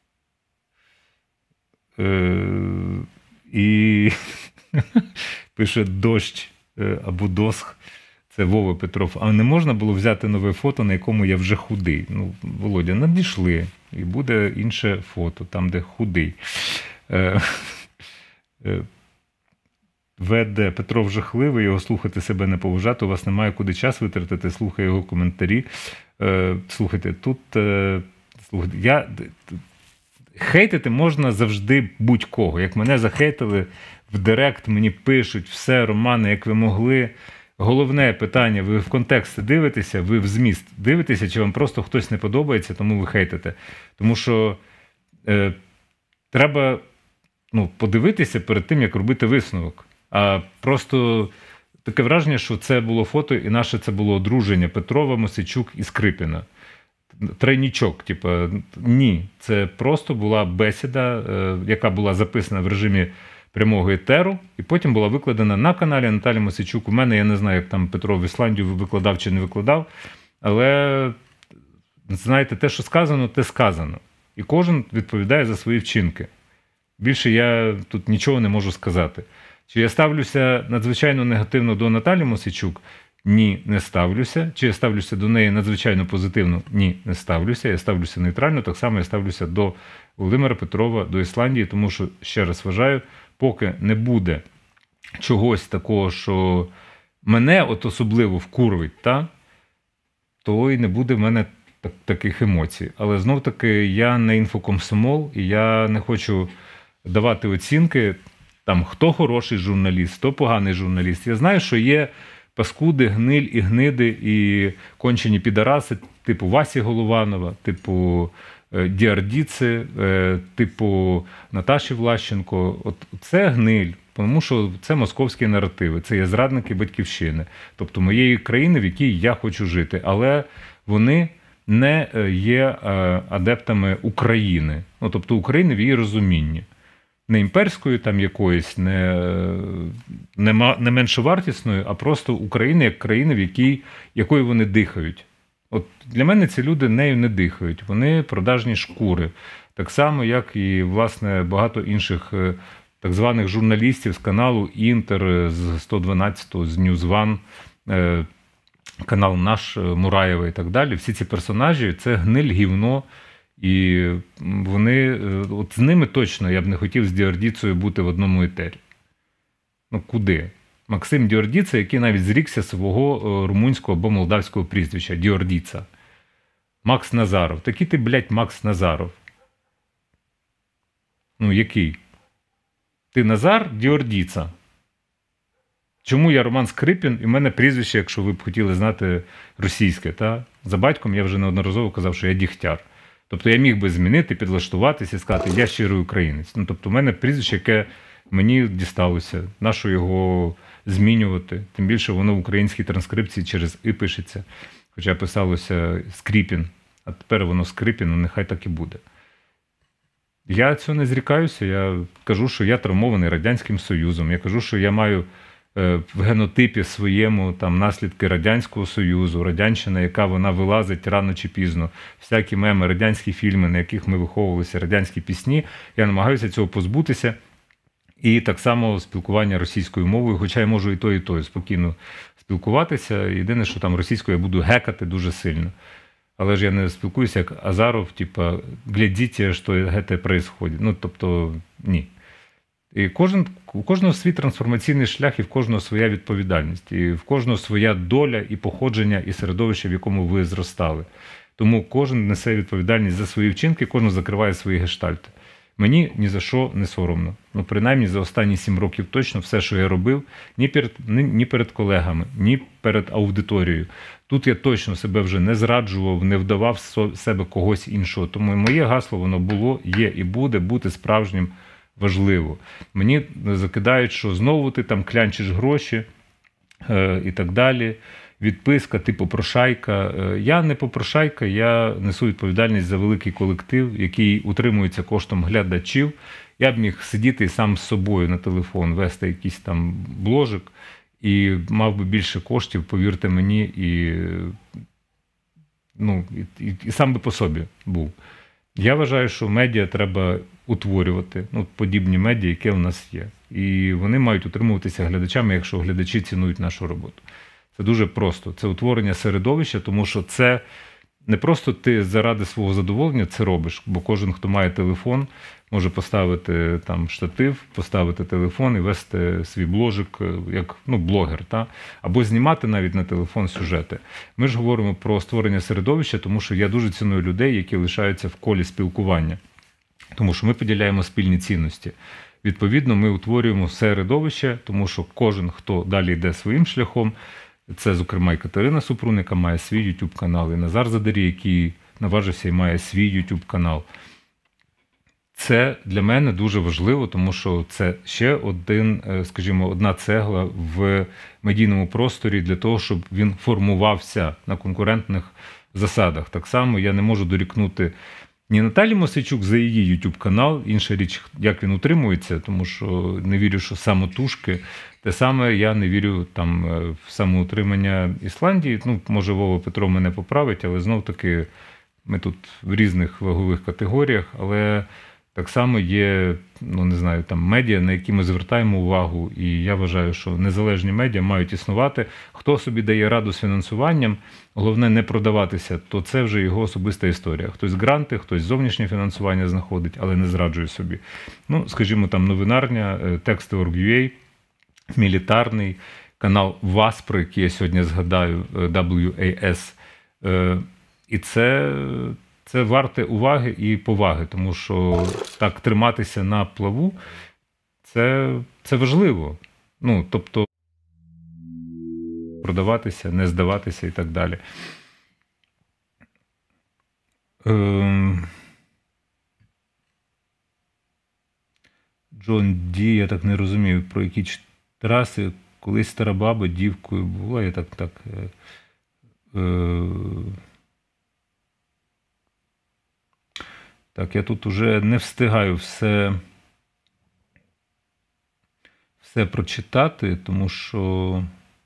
е, і пише дощ або досх. Це Вова Петров. А не можна було взяти нове фото, на якому я вже худий? Ну, Володя, надійшли. І буде інше фото, там, де худий. Е, е, ВД. Петров жахливий, його слухати себе не поважати. У вас немає куди час витратити, слухай його коментарі. Е, слухайте, тут... Е, слухайте, я... Хейтити можна завжди будь-кого. Як мене захейтили в директ, мені пишуть, все, Романе, як ви могли... головне питання, ви в контекст дивитеся, ви в зміст дивитеся, чи вам просто хтось не подобається, тому ви хейтите. Тому що е, треба ну, подивитися перед тим, як робити висновок. А просто таке враження, що це було фото, і наше це було одруження Петрова, Мосійчук і Скрипіна. Тройнічок, типу, ні. Це просто була бесіда, е, яка була записана в режимі прямого етеру, і потім була викладена на каналі Наталі Мосійчук. У мене, я не знаю, як там Петро в Ісландію викладав чи не викладав, але, знаєте, те, що сказано, те сказано. І кожен відповідає за свої вчинки. Більше я тут нічого не можу сказати. Чи я ставлюся надзвичайно негативно до Наталі Мосійчук? Ні, не ставлюся. Чи я ставлюся до неї надзвичайно позитивно? Ні, не ставлюся. Я ставлюся нейтрально, так само я ставлюся до Володимира Петрова, до Ісландії, тому що, ще раз вважаю, поки не буде чогось такого, що мене от особливо вкурвить, та, то і не буде в мене так, таких емоцій. Але знов-таки я не інфокомсомол, і я не хочу давати оцінки, там, хто хороший журналіст, хто поганий журналіст. Я знаю, що є паскуди, гниль і гниди, і кончені підараси, типу Васі Голованова, типу Діардіци, типу Наташі Влащенко. От це гниль, тому що це московські наративи, це є зрадники Батьківщини, тобто моєї країни, в якій я хочу жити. Але вони не є адептами України, ну, тобто України в її розумінні. Не імперською там якоюсь, не, не, не меншовартісною, а просто України як країни, в якій, якою вони дихають. От для мене ці люди нею не дихають, вони продажні шкури. Так само, як і, власне, багато інших так званих журналістів з каналу Інтер, з сто дванадцятого, з Ньюз Ван, канал Наш, Мураєва і так далі. Всі ці персонажі – це гниль, гівно, і вони, от з ними точно я б не хотів з Діардіцею бути в одному етері. Ну, куди? Максим Діордіца, який навіть зрікся свого румунського або молдавського прізвища. Діордіца. Макс Назаров. Такий ти, блядь, Макс Назаров. Ну, який? Ти Назар Діордіца. Чому я Роман Скрипін, і в мене прізвище, якщо ви б хотіли знати, російське, та? За батьком я вже неодноразово казав, що я Дігтяр. Тобто я міг би змінити, підлаштуватися і сказати, я щирий українець. Ну, тобто в мене прізвище, яке мені дісталося. Нащо його змінювати? Тим більше воно в українській транскрипції через «и» пишеться. Хоча писалося Скрипін, а тепер воно Скрипін, ну нехай так і буде. Я цього не зрікаюся, я кажу, що я травмований Радянським Союзом, я кажу, що я маю в генотипі своєму там наслідки Радянського Союзу, радянщина, яка вона вилазить рано чи пізно, всякі меми, радянські фільми, на яких ми виховувалися, радянські пісні, я намагаюся цього позбутися. І так само спілкування російською мовою, хоча я можу і то, і то спокійно спілкуватися. Єдине, що там російською я буду гекати дуже сильно. Але ж я не спілкуюся як Азаров, типа, глядіть, що це відбувається. Ну, тобто, ні. І кожен, у кожного свій трансформаційний шлях, і в кожного своя відповідальність, і в кожного своя доля і походження, і середовище, в якому ви зростали. Тому кожен несе відповідальність за свої вчинки, кожен закриває свої гештальти. Мені ні за що не соромно. Ну, принаймні, за останні сім років точно все, що я робив, ні перед, ні, ні перед колегами, ні перед аудиторією. Тут я точно себе вже не зраджував, не вдавав з себе когось іншого. Тому моє гасло, воно було, є і буде бути справжнім важливо. Мені закидають, що знову ти там клянчиш гроші е, і так далі. Відписка, ти попрошайка. Я не попрошайка, я несу відповідальність за великий колектив, який утримується коштом глядачів. Я б міг сидіти сам з собою на телефон, вести якийсь там бложик і мав би більше коштів, повірте мені, і, ну, і, і, і сам би по собі був. Я вважаю, що медіа треба утворювати, ну, подібні медіа, які в нас є. І вони мають утримуватися глядачами, якщо глядачі цінують нашу роботу. Це дуже просто. Це утворення середовища, тому що це не просто ти заради свого задоволення це робиш, бо кожен, хто має телефон, може поставити там штатив, поставити телефон і вести свій бложик, як, ну, блогер, та? Або знімати навіть на телефон сюжети. Ми ж говоримо про створення середовища, тому що я дуже ціную людей, які лишаються в колі спілкування. Тому що ми поділяємо спільні цінності. Відповідно, ми утворюємо середовище, тому що кожен, хто далі йде своїм шляхом, Це, зокрема, і Катерина Супрун, яка має свій YouTube канал, і Назар Задарій, який наважився і має свій YouTube канал. Це для мене дуже важливо, тому що це ще один, скажімо, одна цегла в медійному просторі для того, щоб він формувався на конкурентних засадах. Так само я не можу дорікнути ні Наталі Мосійчук за її YouTube канал, інша річ, як він утримується, тому що не вірю, що самотужки. Те саме я не вірю там в самоутримання Ісландії. Ну, може, Вова Петро мене поправить, але знов-таки ми тут в різних вагових категоріях, але так само є, ну не знаю, там медіа, на які ми звертаємо увагу, і я вважаю, що незалежні медіа мають існувати. Хто собі дає раду з фінансуванням, головне не продаватися, то це вже його особиста історія. Хтось гранти, хтось зовнішнє фінансування знаходить, але не зраджує собі. Ну, скажімо, там новинарня, тексти точка орг точка ю а, мілітарний, канал ВАС, про який я сьогодні згадаю, дабл ю ей ес. І це... Це варте уваги і поваги, тому що так триматися на плаву це, це важливо. Ну, тобто продаватися, не здаватися і так далі. Ем... Джон Ді, я так не розумію, про які траси, колись стара баба дівкою була, я так так. Е... Е... Так, я тут уже не встигаю все, все прочитати, тому що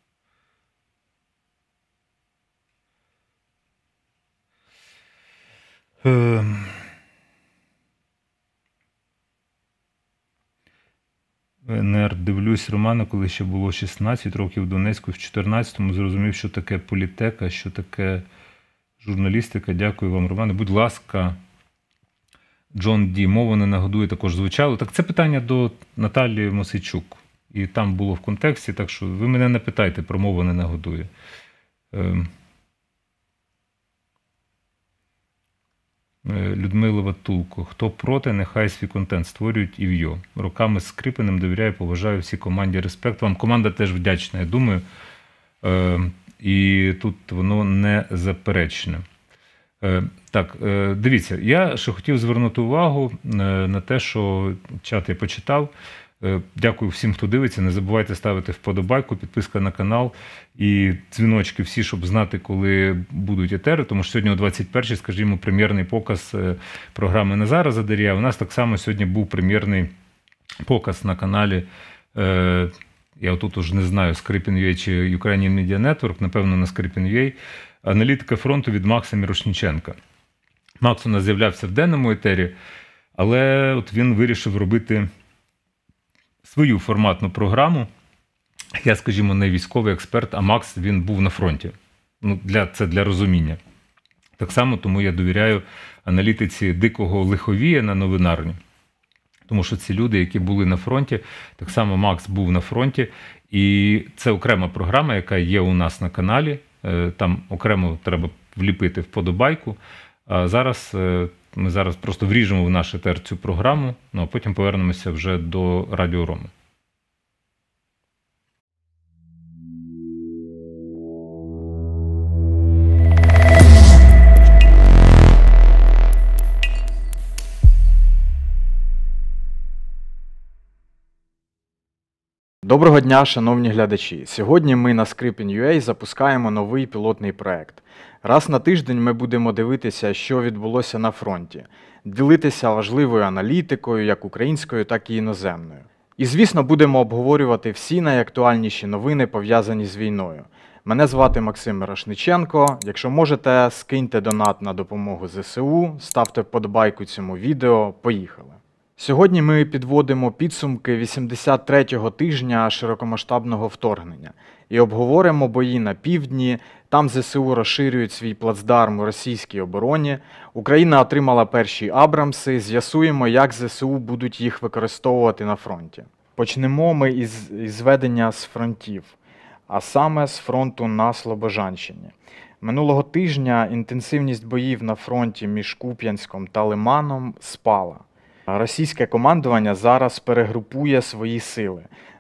е... НР дивлюсь романа, коли ще було шістнадцять років в Донецьку, в чотирнадцятому зрозумів, що таке політека, що таке журналістика. Дякую вам, Романе. Будь ласка. Джон Ді, мова не нагодує, також звучало. Так це питання до Наталії Мосійчук. І там було в контексті, так що ви мене не питайте про мову не нагодує. Людмила Ватулко. Хто проти, нехай свій контент створюють і в'йо. Роками з Скрипиним довіряю, поважаю всій команді. Респект вам. Команда теж вдячна, я думаю. І тут воно не заперечне. Так, дивіться, я ще хотів звернути увагу на те, що чат я почитав. Дякую всім, хто дивиться. Не забувайте ставити вподобайку, підписка на канал і дзвіночки всі, щоб знати, коли будуть етери. Тому що сьогодні о двадцять першій, скажімо, прем'єрний показ програми Назара Задарія. У нас так само сьогодні був прем'єрний показ на каналі, я тут уже не знаю, Скрипін.ua чи Ukrainian Media Network, напевно, на Скрипін.ua, аналітика фронту від Макса Мірошніченка. Макс у нас з'являвся в денному етері, але от він вирішив робити свою форматну програму. Я, скажімо, не військовий експерт, а Макс, він був на фронті. Ну, для, це для розуміння. Так само, тому я довіряю аналітиці Дикого Лиховія на новинарні. Тому що ці люди, які були на фронті, так само Макс був на фронті. І це окрема програма, яка є у нас на каналі. Там окремо треба вліпити вподобайку. А зараз ми зараз просто вріжемо в наш етер цю програму, ну а потім повернемося вже до Радіо Роми. Доброго дня, шановні глядачі! Сьогодні ми на Скрипін.ua запускаємо новий пілотний проект. Раз на тиждень ми будемо дивитися, що відбулося на фронті, ділитися важливою аналітикою, як українською, так і іноземною. І, звісно, будемо обговорювати всі найактуальніші новини, пов'язані з війною. Мене звати Максим Мірошниченко. Якщо можете, скиньте донат на допомогу зе се у, ставте вподобайку цьому відео. Поїхали! Сьогодні ми підводимо підсумки вісімдесят третього тижня широкомасштабного вторгнення і обговоримо бої на півдні. Там зе се у розширюють свій плацдарм у російській обороні. Україна отримала перші Абрамси. З'ясуємо, як зе се у будуть їх використовувати на фронті. Почнемо ми із, із ведення з фронтів, а саме з фронту на Слобожанщині. Минулого тижня інтенсивність боїв на фронті між Куп'янськом та Лиманом спала. Російське командування зараз перегрупує свої сили.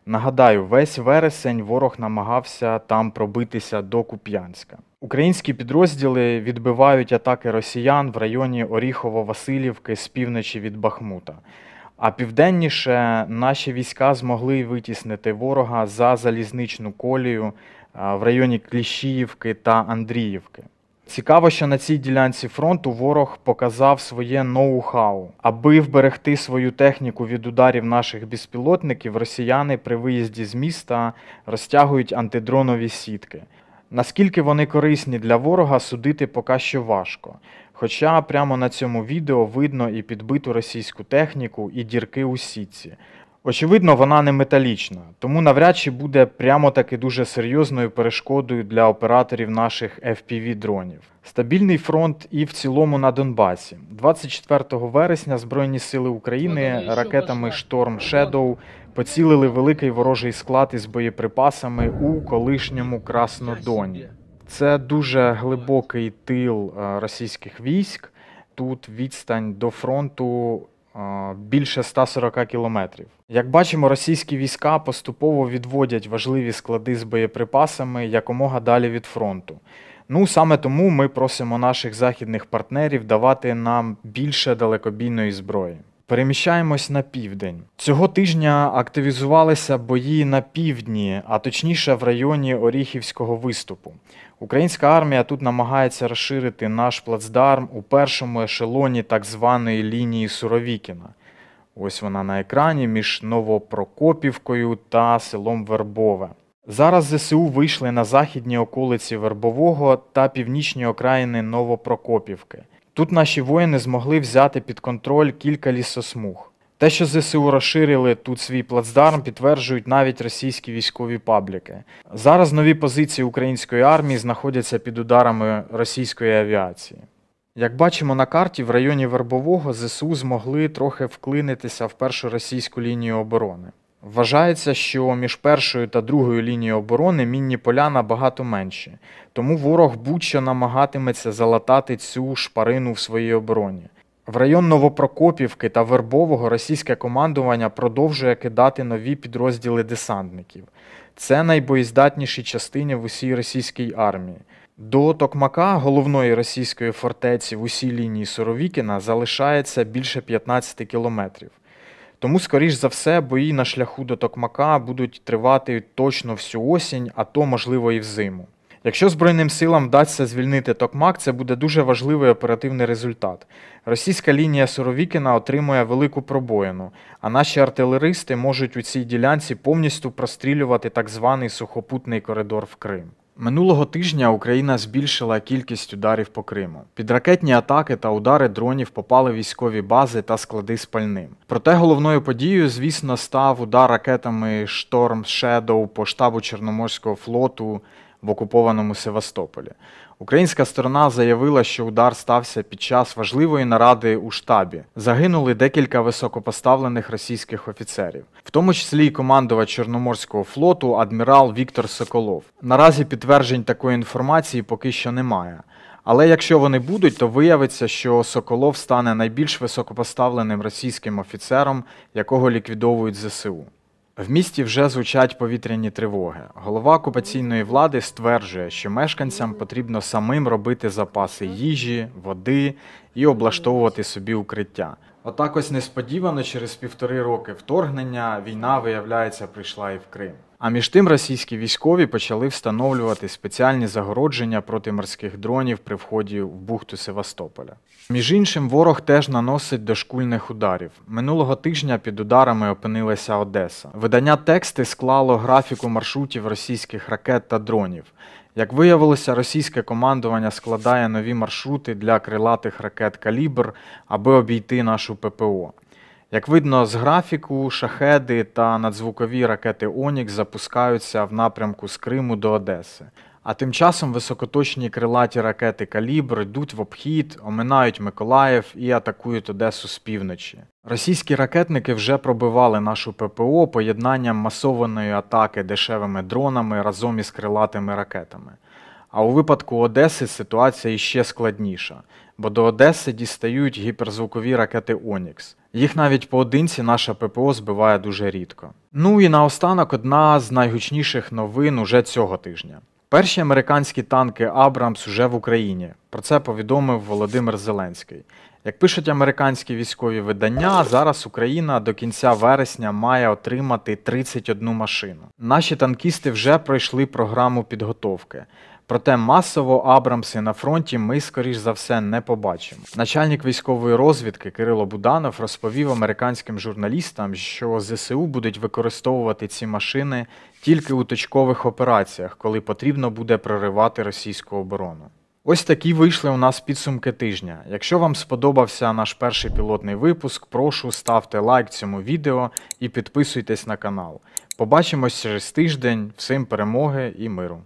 Нагадаю, весь вересень ворог намагався там пробитися до Куп'янська. Українські підрозділи відбивають атаки росіян в районі Оріхово-Василівки з півночі від Бахмута. А південніше наші війська змогли витіснити ворога за залізничну колію в районі Кліщіївки та Андріївки. Цікаво, що на цій ділянці фронту ворог показав своє ноу-хау. Аби вберегти свою техніку від ударів наших безпілотників, росіяни при виїзді з міста розтягують антидронові сітки. Наскільки вони корисні для ворога, судити поки що важко. Хоча прямо на цьому відео видно і підбиту російську техніку, і дірки у сітці. Очевидно, вона не металічна, тому навряд чи буде прямо-таки дуже серйозною перешкодою для операторів наших еф пі ві-дронів. Стабільний фронт і в цілому на Донбасі. двадцять четвертого вересня Збройні сили України ракетами «Шторм Shadow» поцілили великий ворожий склад із боєприпасами у колишньому Краснодоні. Це дуже глибокий тил російських військ. Тут відстань до фронту більше ста сорока кілометрів. Як бачимо, російські війська поступово відводять важливі склади з боєприпасами якомога далі від фронту. Ну, саме тому ми просимо наших західних партнерів давати нам більше далекобійної зброї. Переміщаємось на південь. Цього тижня активізувалися бої на півдні, а точніше в районі Оріхівського виступу. Українська армія тут намагається розширити наш плацдарм у першому ешелоні так званої лінії Суровікіна. Ось вона на екрані між Новопрокопівкою та селом Вербове. Зараз зе се у вийшли на західні околиці Вербового та північні окраїни Новопрокопівки. Тут наші воїни змогли взяти під контроль кілька лісосмуг. Те, що зе се у розширили тут свій плацдарм, підтверджують навіть російські військові пабліки. Зараз нові позиції української армії знаходяться під ударами російської авіації. Як бачимо на карті, в районі Вербового зе се у змогли трохи вклинитися в першу російську лінію оборони. Вважається, що між першою та другою лінією оборони мінні поля набагато менші, тому ворог будь-що намагатиметься залатати цю шпарину в своїй обороні. В район Новопрокопівки та Вербового російське командування продовжує кидати нові підрозділи десантників. Це найбоєздатніші частини в усій російській армії. До Токмака, головної російської фортеці в усій лінії Суровікіна, залишається більше п'ятнадцяти кілометрів. Тому, скоріш за все, бої на шляху до Токмака будуть тривати точно всю осінь, а то, можливо, і взиму. Якщо Збройним силам вдасться звільнити Токмак, це буде дуже важливий оперативний результат. Російська лінія Суровікіна отримує велику пробоїну, а наші артилеристи можуть у цій ділянці повністю прострілювати так званий сухопутний коридор в Крим. Минулого тижня Україна збільшила кількість ударів по Криму. Під ракетні атаки та удари дронів попали військові бази та склади з пальним. Проте головною подією, звісно, став удар ракетами «Шторм Shadow» по штабу Чорноморського флоту в окупованому Севастополі. Українська сторона заявила, що удар стався під час важливої наради у штабі. Загинули декілька високопоставлених російських офіцерів, в тому числі і командувач Чорноморського флоту адмірал Віктор Соколов. Наразі підтверджень такої інформації поки що немає. Але якщо вони будуть, то виявиться, що Соколов стане найбільш високопоставленим російським офіцером, якого ліквідовують зе се у. В місті вже звучать повітряні тривоги. Голова окупаційної влади стверджує, що мешканцям потрібно самим робити запаси їжі, води і облаштовувати собі укриття. Отак ось несподівано через півтори роки вторгнення війна, виявляється, прийшла і в Крим. А між тим російські військові почали встановлювати спеціальні загородження проти морських дронів при вході в бухту Севастополя. Між іншим, ворог теж наносить дошкульних ударів. Минулого тижня під ударами опинилася Одеса. Видання «Тексти» склало графіку маршрутів російських ракет та дронів. Як виявилося, російське командування складає нові маршрути для крилатих ракет «Калібр», аби обійти нашу пе пе о. Як видно з графіку, шахеди та надзвукові ракети «Онікс» запускаються в напрямку з Криму до Одеси. А тим часом високоточні крилаті ракети «Калібр» йдуть в обхід, оминають Миколаїв і атакують Одесу з півночі. Російські ракетники вже пробивали нашу пе пе о поєднанням масованої атаки дешевими дронами разом із крилатими ракетами. А у випадку Одеси ситуація іще складніша. бо до Одеси дістають гіперзвукові ракети «Онікс». Їх навіть поодинці наша ППО збиває дуже рідко. Ну і наостанок одна з найгучніших новин уже цього тижня. Перші американські танки «Абрамс» уже в Україні. Про це повідомив Володимир Зеленський. Як пишуть американські військові видання, зараз Україна до кінця вересня має отримати тридцять одну машину. Наші танкісти вже пройшли програму підготовки. Проте масово «Абрамси» на фронті ми, скоріш за все, не побачимо. Начальник військової розвідки Кирило Буданов розповів американським журналістам, що ЗСУ будуть використовувати ці машини тільки у точкових операціях, коли потрібно буде проривати російську оборону. Ось такі вийшли у нас підсумки тижня. Якщо вам сподобався наш перший пілотний випуск, прошу ставте лайк цьому відео і підписуйтесь на канал. Побачимось через тиждень. Всім перемоги і миру!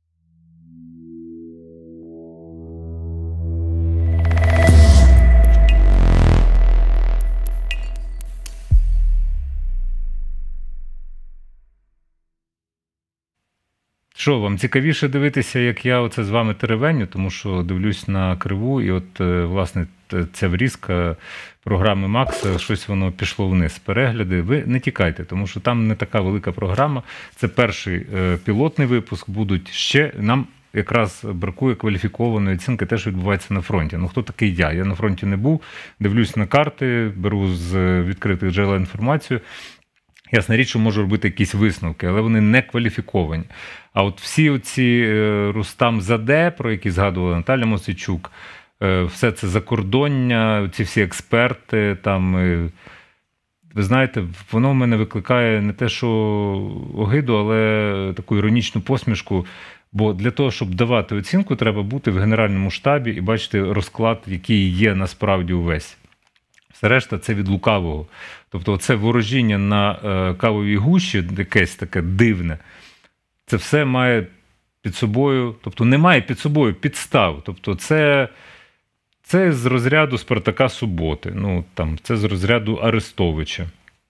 Що, вам цікавіше дивитися, як я оце з вами теревеню, тому що дивлюсь на криву, і от, власне, ця врізка програми Макс, щось воно пішло вниз. Перегляди, ви не тікайте, тому що там не така велика програма. Це перший е, пілотний випуск, будуть ще, нам якраз бракує кваліфікованої оцінки те, що відбувається на фронті. Ну, хто такий я? Я на фронті не був, дивлюсь на карти, беру з відкритих джерел інформацію. Ясна річ, що можу робити якісь висновки, але вони не кваліфіковані. А от всі оці Рустам Заде, про які згадувала Наталя Мосичук, все це закордоння, ці всі експерти, там, ви знаєте, воно в мене викликає не те, що огиду, але таку іронічну посмішку. Бо для того, щоб давати оцінку, треба бути в Генеральному штабі і бачити розклад, який є насправді увесь. Все решта – це від лукавого. Тобто це ворожіння на е, кавовій гущі, якесь таке дивне, це все має під собою, тобто немає під собою підстав. Тобто це, це з розряду Спартака Суботи, ну, там, це з розряду Арестовича,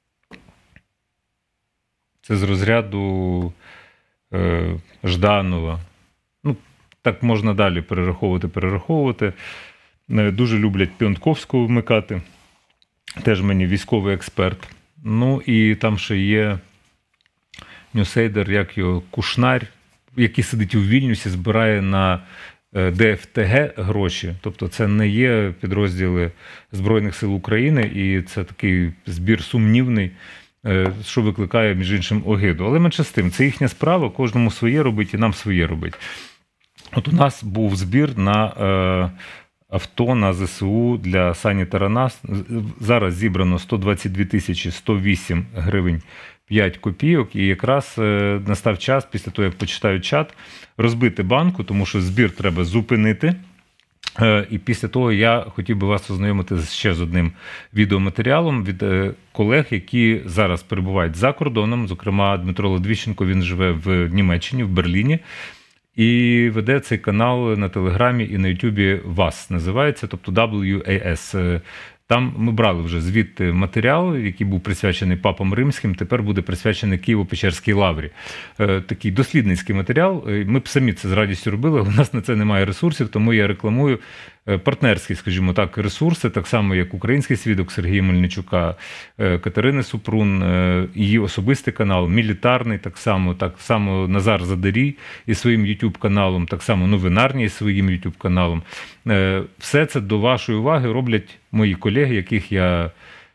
це з розряду е, Жданова. Ну, так можна далі перераховувати, перераховувати. Дуже люблять Піонтковського вмикати. Теж мені військовий експерт. Ну і там ще є ньюсейдер, як його, Кушнар, який сидить у Вільнюсі, збирає на Д Ф Т Г гроші. Тобто це не є підрозділи Збройних сил України, і це такий збір сумнівний, що викликає, між іншим, огиду. Але менше з тим, це їхня справа, кожному своє робить і нам своє робить. От у нас був збір на е, авто на З С У для Сані Тарана. Зараз зібрано сто двадцять дві тисячі сто вісім гривень п'ять копійок. І якраз е, настав час, після того, як почитаю чат, розбити банку, тому що збір треба зупинити. Е, і після того я хотів би вас ознайомити ще з одним відеоматеріалом від е, колег, які зараз перебувають за кордоном. Зокрема, Дмитро Ледвіщенко, він живе в Німеччині, в Берліні. І веде цей канал на Телеграмі і на Ютубі ВАС називається, тобто дабл ю ей ес. Там ми брали вже звідти матеріал, який був присвячений папам римським, тепер буде присвячений Києво-Печерській лаврі. Такий дослідницький матеріал. Ми б самі це з радістю робили, але у нас на це немає ресурсів, тому я рекламую партнерські, скажімо так, ресурси, так само, як Український свідок Сергія Мельничука, Катерини Супрун, її особистий канал, мілітарний, так само, так само Назар Задарій із своїм YouTube-каналом, так само Новинарні із своїм YouTube-каналом. Все це до вашої уваги роблять мої колеги, яких я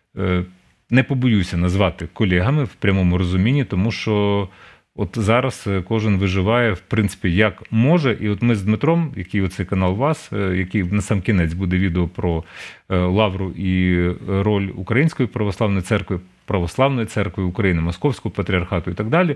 не побоюся назвати колегами в прямому розумінні, тому що от зараз кожен виживає, в принципі, як може. І от ми з Дмитром, який оцей канал ВАС, який на сам кінець буде відео про лавру і роль Української православної церкви, Православної церкви України, Московського патріархату і так далі,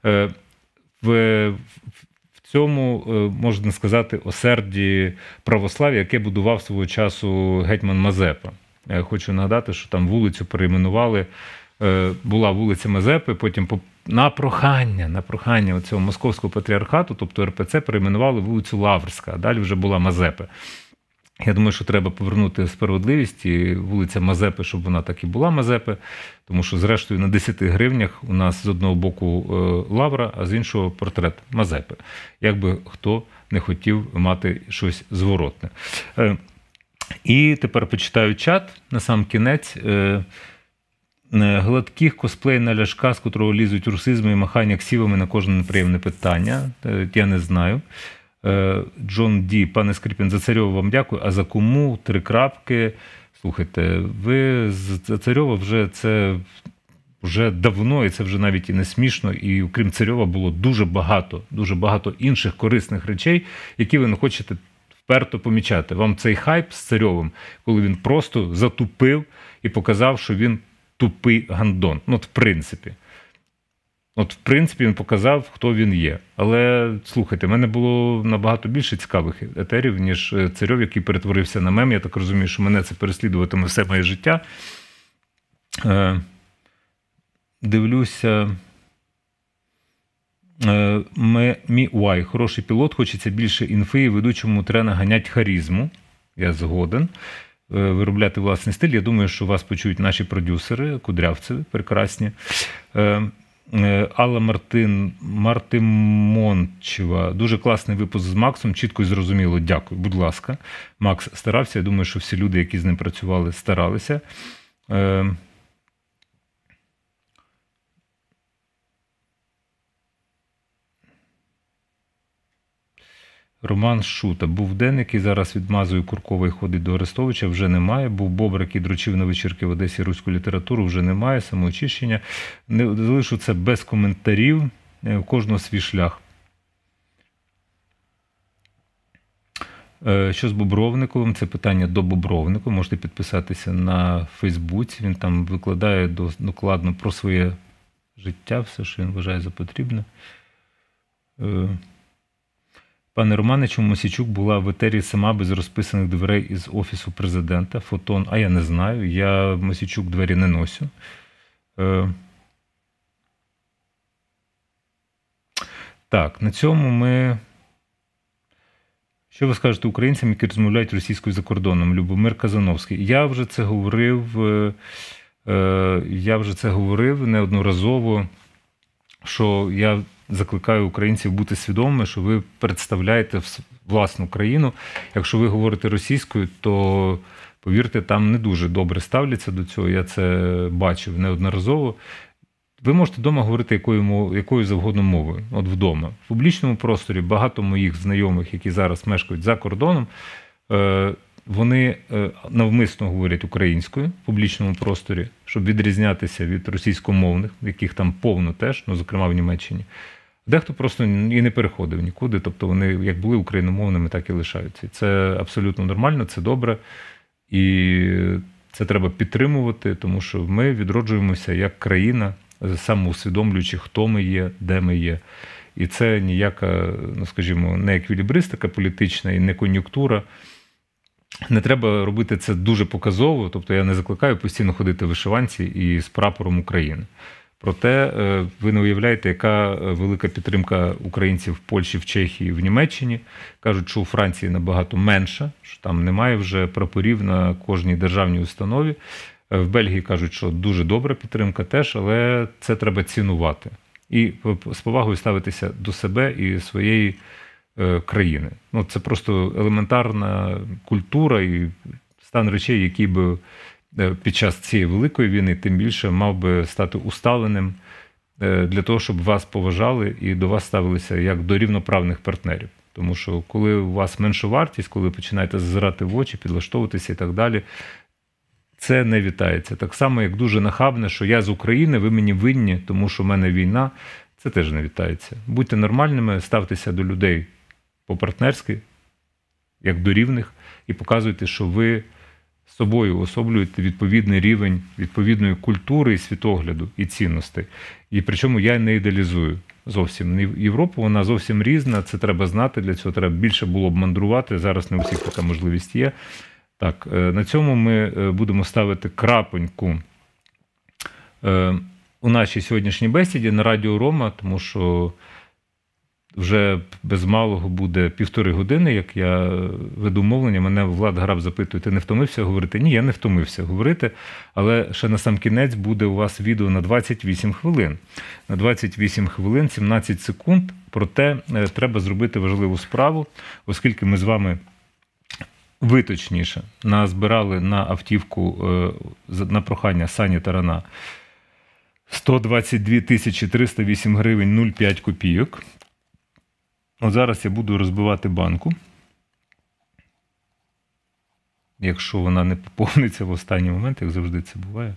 в цьому, можна сказати, осерді православ'я, яке будував свого часу гетьман Мазепа. Я хочу нагадати, що там вулицю перейменували, була вулиця Мазепи, потім на прохання, на прохання цього Московського патріархату, тобто Р П Це, перейменували вулицю Лаврська, а далі вже була Мазепи. Я думаю, що треба повернути справедливість, і вулиця Мазепи, щоб вона так і була Мазепи, тому що, зрештою, на десяти гривнях у нас з одного боку лавра, а з іншого портрет Мазепи. Якби хто не хотів мати щось зворотне. І тепер почитаю чат на сам кінець. Е, Гладких косплей на Ляшка, з котрого лізуть русизми і махання ксівами на кожне неприємне питання. Е, Я не знаю. Е, Джон Ді, пане Скрипін, за Царьова вам дякую. А за кому? Три крапки. Слухайте, ви за Царьова вже це вже давно, і це вже навіть і не смішно. І окрім Царьова було дуже багато, дуже багато інших корисних речей, які ви не хочете вперто помічати. Вам цей хайп з Царьовим, коли він просто затупив і показав, що він тупий гандон. Ну, от в принципі. От, в принципі, він показав, хто він є. Але, слухайте, в мене було набагато більше цікавих етерів, ніж Царьов, який перетворився на мем. Я так розумію, що мене це переслідуватиме все моє життя. Е, дивлюся. Е, Мі Уай. Хороший пілот, хочеться більше інфи, і ведучому треба наганять харізму. Я згоден. Виробляти власний стиль. Я думаю, що вас почують наші продюсери, кудрявцеві, прекрасні. Алла Мартин, Мартимончева. Дуже класний випуск з Максом, чітко і зрозуміло. Дякую, будь ласка. Макс старався. Я думаю, що всі люди, які з ним працювали, старалися. Роман Шута. Був день, який зараз відмазує Куркова і ходить до Арестовича, вже немає. Був Бобр, який дрочив на вечірки в Одесі руську літературу, вже немає. Самоочищення. Не залишу це без коментарів. У кожного свій шлях. Що з Бобровниковим? Це питання до Бобровника. Можете підписатися на Фейсбуці. Він там викладає докладно про своє життя, все, що він вважає за потрібне. Пане Романе, чому Мосійчук була в етері сама без розписаних дверей із Офісу Президента? Фотон, а я не знаю. Я Мосійчук двері не носю. Е... Так, на цьому ми... Що ви скажете українцям, які розмовляють російською за кордоном? Любомир Казановський. Я вже це говорив, е... Е... я вже це говорив неодноразово, що я закликаю українців бути свідомими, що ви представляєте власну країну. Якщо ви говорите російською, то, повірте, там не дуже добре ставляться до цього. Я це бачив неодноразово. Ви можете вдома говорити якою, якою завгодно мовою. От вдома. В публічному просторі багато моїх знайомих, які зараз мешкають за кордоном, вони навмисно говорять українською в публічному просторі, щоб відрізнятися від російськомовних, яких там повно теж, ну, зокрема в Німеччині. Дехто просто і не переходив нікуди, тобто вони як були україномовними, так і лишаються. Це абсолютно нормально, це добре, і це треба підтримувати, тому що ми відроджуємося як країна, самоусвідомлюючи, хто ми є, де ми є. І це ніяка, ну, скажімо, не еквілібристика політична і не кон'юнктура. Не треба робити це дуже показово, тобто я не закликаю постійно ходити в вишиванці і з прапором України. Проте ви не уявляєте, яка велика підтримка українців в Польщі, в Чехії, в Німеччині. Кажуть, що у Франції набагато менша, що там немає вже прапорів на кожній державній установі. В Бельгії кажуть, що дуже добра підтримка теж, але це треба цінувати. І з повагою ставитися до себе і своєї країни. Ну, це просто елементарна культура і стан речей, які б під час цієї великої війни, тим більше, мав би стати усталеним для того, щоб вас поважали і до вас ставилися як до рівноправних партнерів. Тому що коли у вас меншовартість, коли ви починаєте зазирати в очі, підлаштовуватися і так далі, це не вітається. Так само, як дуже нахабне, що я з України, ви мені винні, тому що в мене війна, це теж не вітається. Будьте нормальними, ставтеся до людей по-партнерськи, як до рівних, і показуйте, що ви з собою особлюєте відповідний рівень відповідної культури і світогляду, і цінностей. І причому я не ідеалізую зовсім. Європа, вона зовсім різна, це треба знати, для цього треба більше було б мандрувати, зараз не у всіх така можливість є. Так, на цьому ми будемо ставити крапоньку у нашій сьогоднішній бесіді на Радіо Рома, тому що вже без малого буде півтори години, як я веду мовлення. Мене Влад Граб запитує, ти не втомився говорити? Ні, я не втомився говорити, але ще на сам кінець буде у вас відео на двадцять вісім хвилин. На двадцять вісім хвилин, сімнадцять секунд, проте треба зробити важливу справу, оскільки ми з вами ви точніше, назбирали на автівку е, на прохання Сані Тарана сто двадцять дві тисячі триста вісім гривень нуль п'ять копійок. От зараз я буду розбивати банку. Якщо вона не поповниться в останній момент, як завжди це буває.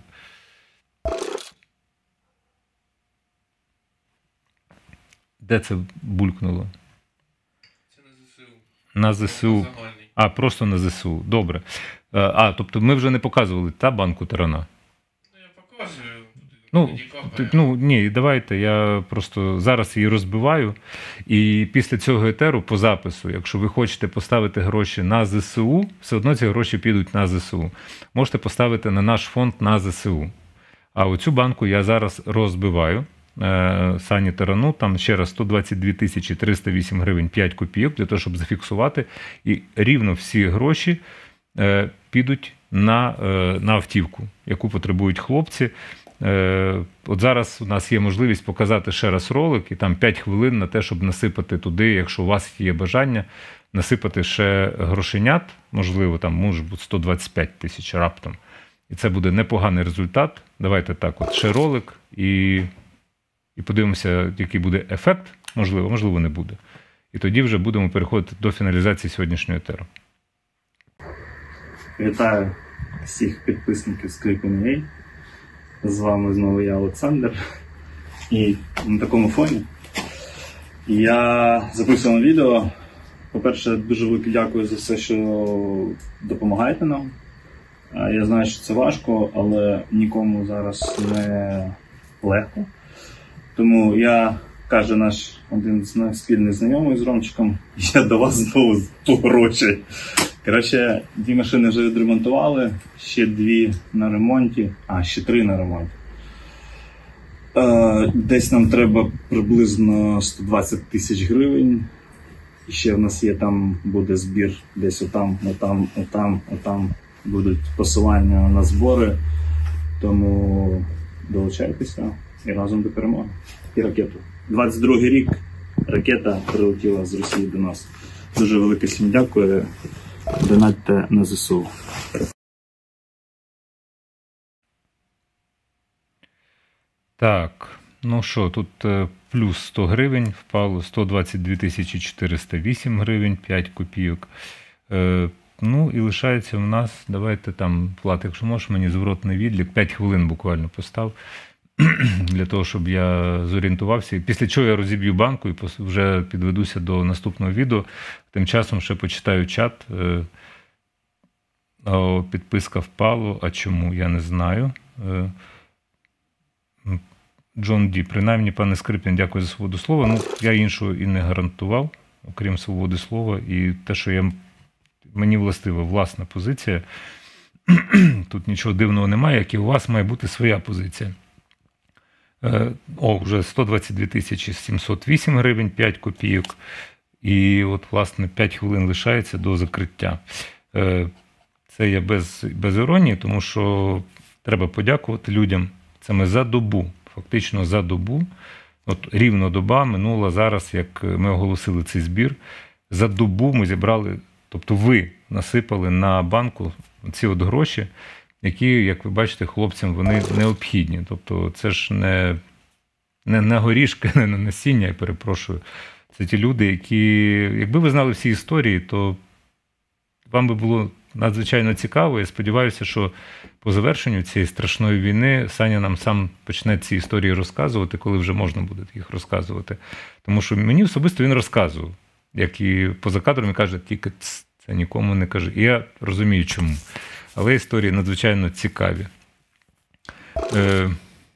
Де це булькнуло? Це на ЗСУ. На ЗСУ. Загальний. А, просто на ЗСУ. Добре. А, тобто ми вже не показували та банку Тарана? Ну, я показую. Ну, тоді капає. т- ну, ні, давайте, я просто зараз її розбиваю. І після цього етеру по запису, якщо ви хочете поставити гроші на ЗСУ, все одно ці гроші підуть на ЗСУ. Можете поставити на наш фонд на ЗСУ. А оцю банку я зараз розбиваю. Е, Сані Тарану, там ще раз сто двадцять дві тисячі триста вісім гривень п'ять копійок, для того, щоб зафіксувати. І рівно всі гроші е, підуть на, е, на автівку, яку потребують хлопці. Е, От зараз у нас є можливість показати ще раз ролик, і там п'ять хвилин на те, щоб насипати туди, якщо у вас є бажання, насипати ще грошенят, можливо, там може бути сто двадцять п'ять тисяч раптом. І це буде непоганий результат. Давайте так, от ще ролик, і, і подивимося, який буде ефект. Можливо, можливо, не буде. І тоді вже будемо переходити до фіналізації сьогоднішнього етеру. Вітаю всіх підписників Скрипін.ua. З вами знову я, Олександр. І на такому фоні я записував відео. По-перше, дуже велике дякую за все, що допомагаєте нам. Я знаю, що це важко, але нікому зараз не легко. Тому я, каже наш один з спільний знайомий з Ромчиком, я до вас знову по гроші. Коротше, дві машини вже відремонтували, ще дві на ремонті, а, ще три на ремонті. Е, десь нам треба приблизно сто двадцять тисяч гривень. І ще в нас є там, буде збір, десь отам, отам, отам, отам будуть посилання на збори. Тому долучайтеся і разом до перемоги. І ракету. двадцять другий рік ракета прилетіла з Росії до нас. Дуже велике всім дякую. Донатьте на ЗСУ. Так, ну що, тут е, плюс сто гривень впало, сто двадцять дві тисячі чотириста вісім гривень, п'ять копійок. Е, ну і лишається в нас, давайте там, Влад, якщо можеш, мені зворотний відлік, п'ять хвилин буквально постав, для того, щоб я зорієнтувався. Після чого я розіб'ю банку і вже підведуся до наступного відео. Тим часом ще почитаю чат. Е, о, підписка впало, а чому? Я не знаю. Е, Джон Ді, принаймні, пане Скрипін, дякую за свободу слова. Ну, я іншого і не гарантував, окрім свободи слова. І те, що я, мені властива власна позиція, тут нічого дивного немає, як і у вас має бути своя позиція. О, вже сто двадцять дві тисячі сімсот вісім гривень, п'ять копійок. І от, власне, п'ять хвилин лишається до закриття. Це я без, без іронії, тому що треба подякувати людям. Це ми за добу, фактично за добу. От рівно доба минула зараз, як ми оголосили цей збір. За добу ми зібрали, тобто ви насипали на банку ці от гроші, які, як ви бачите, хлопцям вони необхідні. Тобто це ж не, не на горішки, не на насіння, я перепрошую. Це ті люди, які, якби ви знали всі історії, то вам би було надзвичайно цікаво. Я сподіваюся, що по завершенню цієї страшної війни Саня нам сам почне ці історії розказувати, коли вже можна буде їх розказувати. Тому що мені особисто він розказував, як і поза кадром, і каже, тільки це нікому не каже. І я розумію, чому. Але історії надзвичайно цікаві. Е...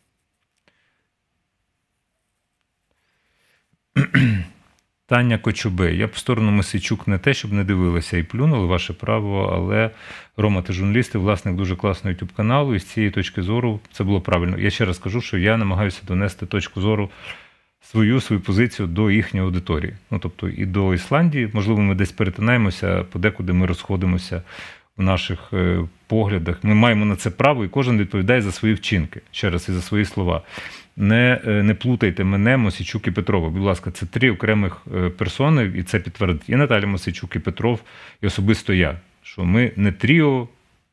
Таня Кочубей. Я б в сторону Мосійчук не те, щоб не дивилася і плюнули, ваше право, але Рома, ти журналіст, власник дуже класного YouTube каналу, і з цієї точки зору це було правильно. Я ще раз кажу, що я намагаюся донести точку зору свою, свою позицію до їхньої аудиторії. Ну, тобто і до Ісландії, можливо, ми десь перетинаємося, подекуди ми розходимося в наших е, поглядах. Ми маємо на це право, і кожен відповідає за свої вчинки, ще раз, і за свої слова. Не, не плутайте мене, Мосійчук і Петрова. Будь ласка, це три окремих персони, і це підтвердить і Наталя Мосійчук, і Петров, і особисто я. що ми не тріо,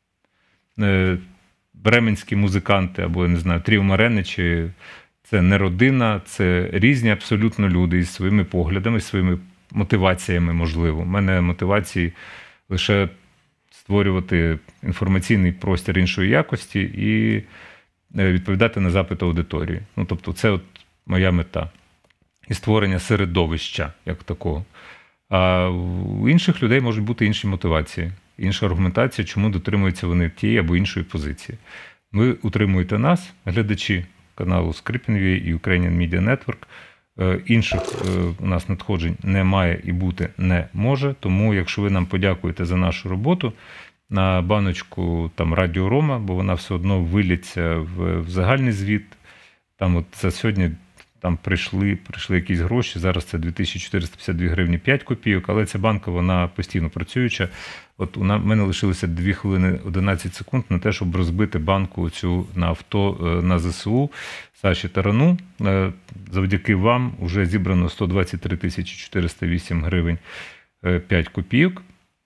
е, бременські музиканти, або, я не знаю, тріо Мареничі. Це не родина, це різні абсолютно люди із своїми поглядами, своїми мотиваціями, можливо. У мене мотивації лише створювати інформаційний простір іншої якості і відповідати на запит аудиторії. Ну, тобто це от моя мета. І створення середовища, як такого. А у інших людей можуть бути інші мотивації, інша аргументація, чому дотримуються вони тієї або іншої позиції. Ви утримуєте нас, глядачі каналу Скрипін.ua і Ukrainian Media Network. Інших у нас надходжень немає і бути не може, тому якщо ви нам подякуєте за нашу роботу на баночку там Радіо Рома, бо вона все одно виліться в, в загальний звіт, там от за сьогодні там прийшли, прийшли якісь гроші, зараз це дві тисячі чотириста п'ятдесят дві гривні п'ять копійок, але ця банка, вона постійно працююча. От у мене лишилося дві хвилини одинадцять секунд на те, щоб розбити банку цю на авто на ЗСУ Саші Тарану. Завдяки вам вже зібрано сто двадцять три тисячі чотириста вісім гривень п'ять копійок.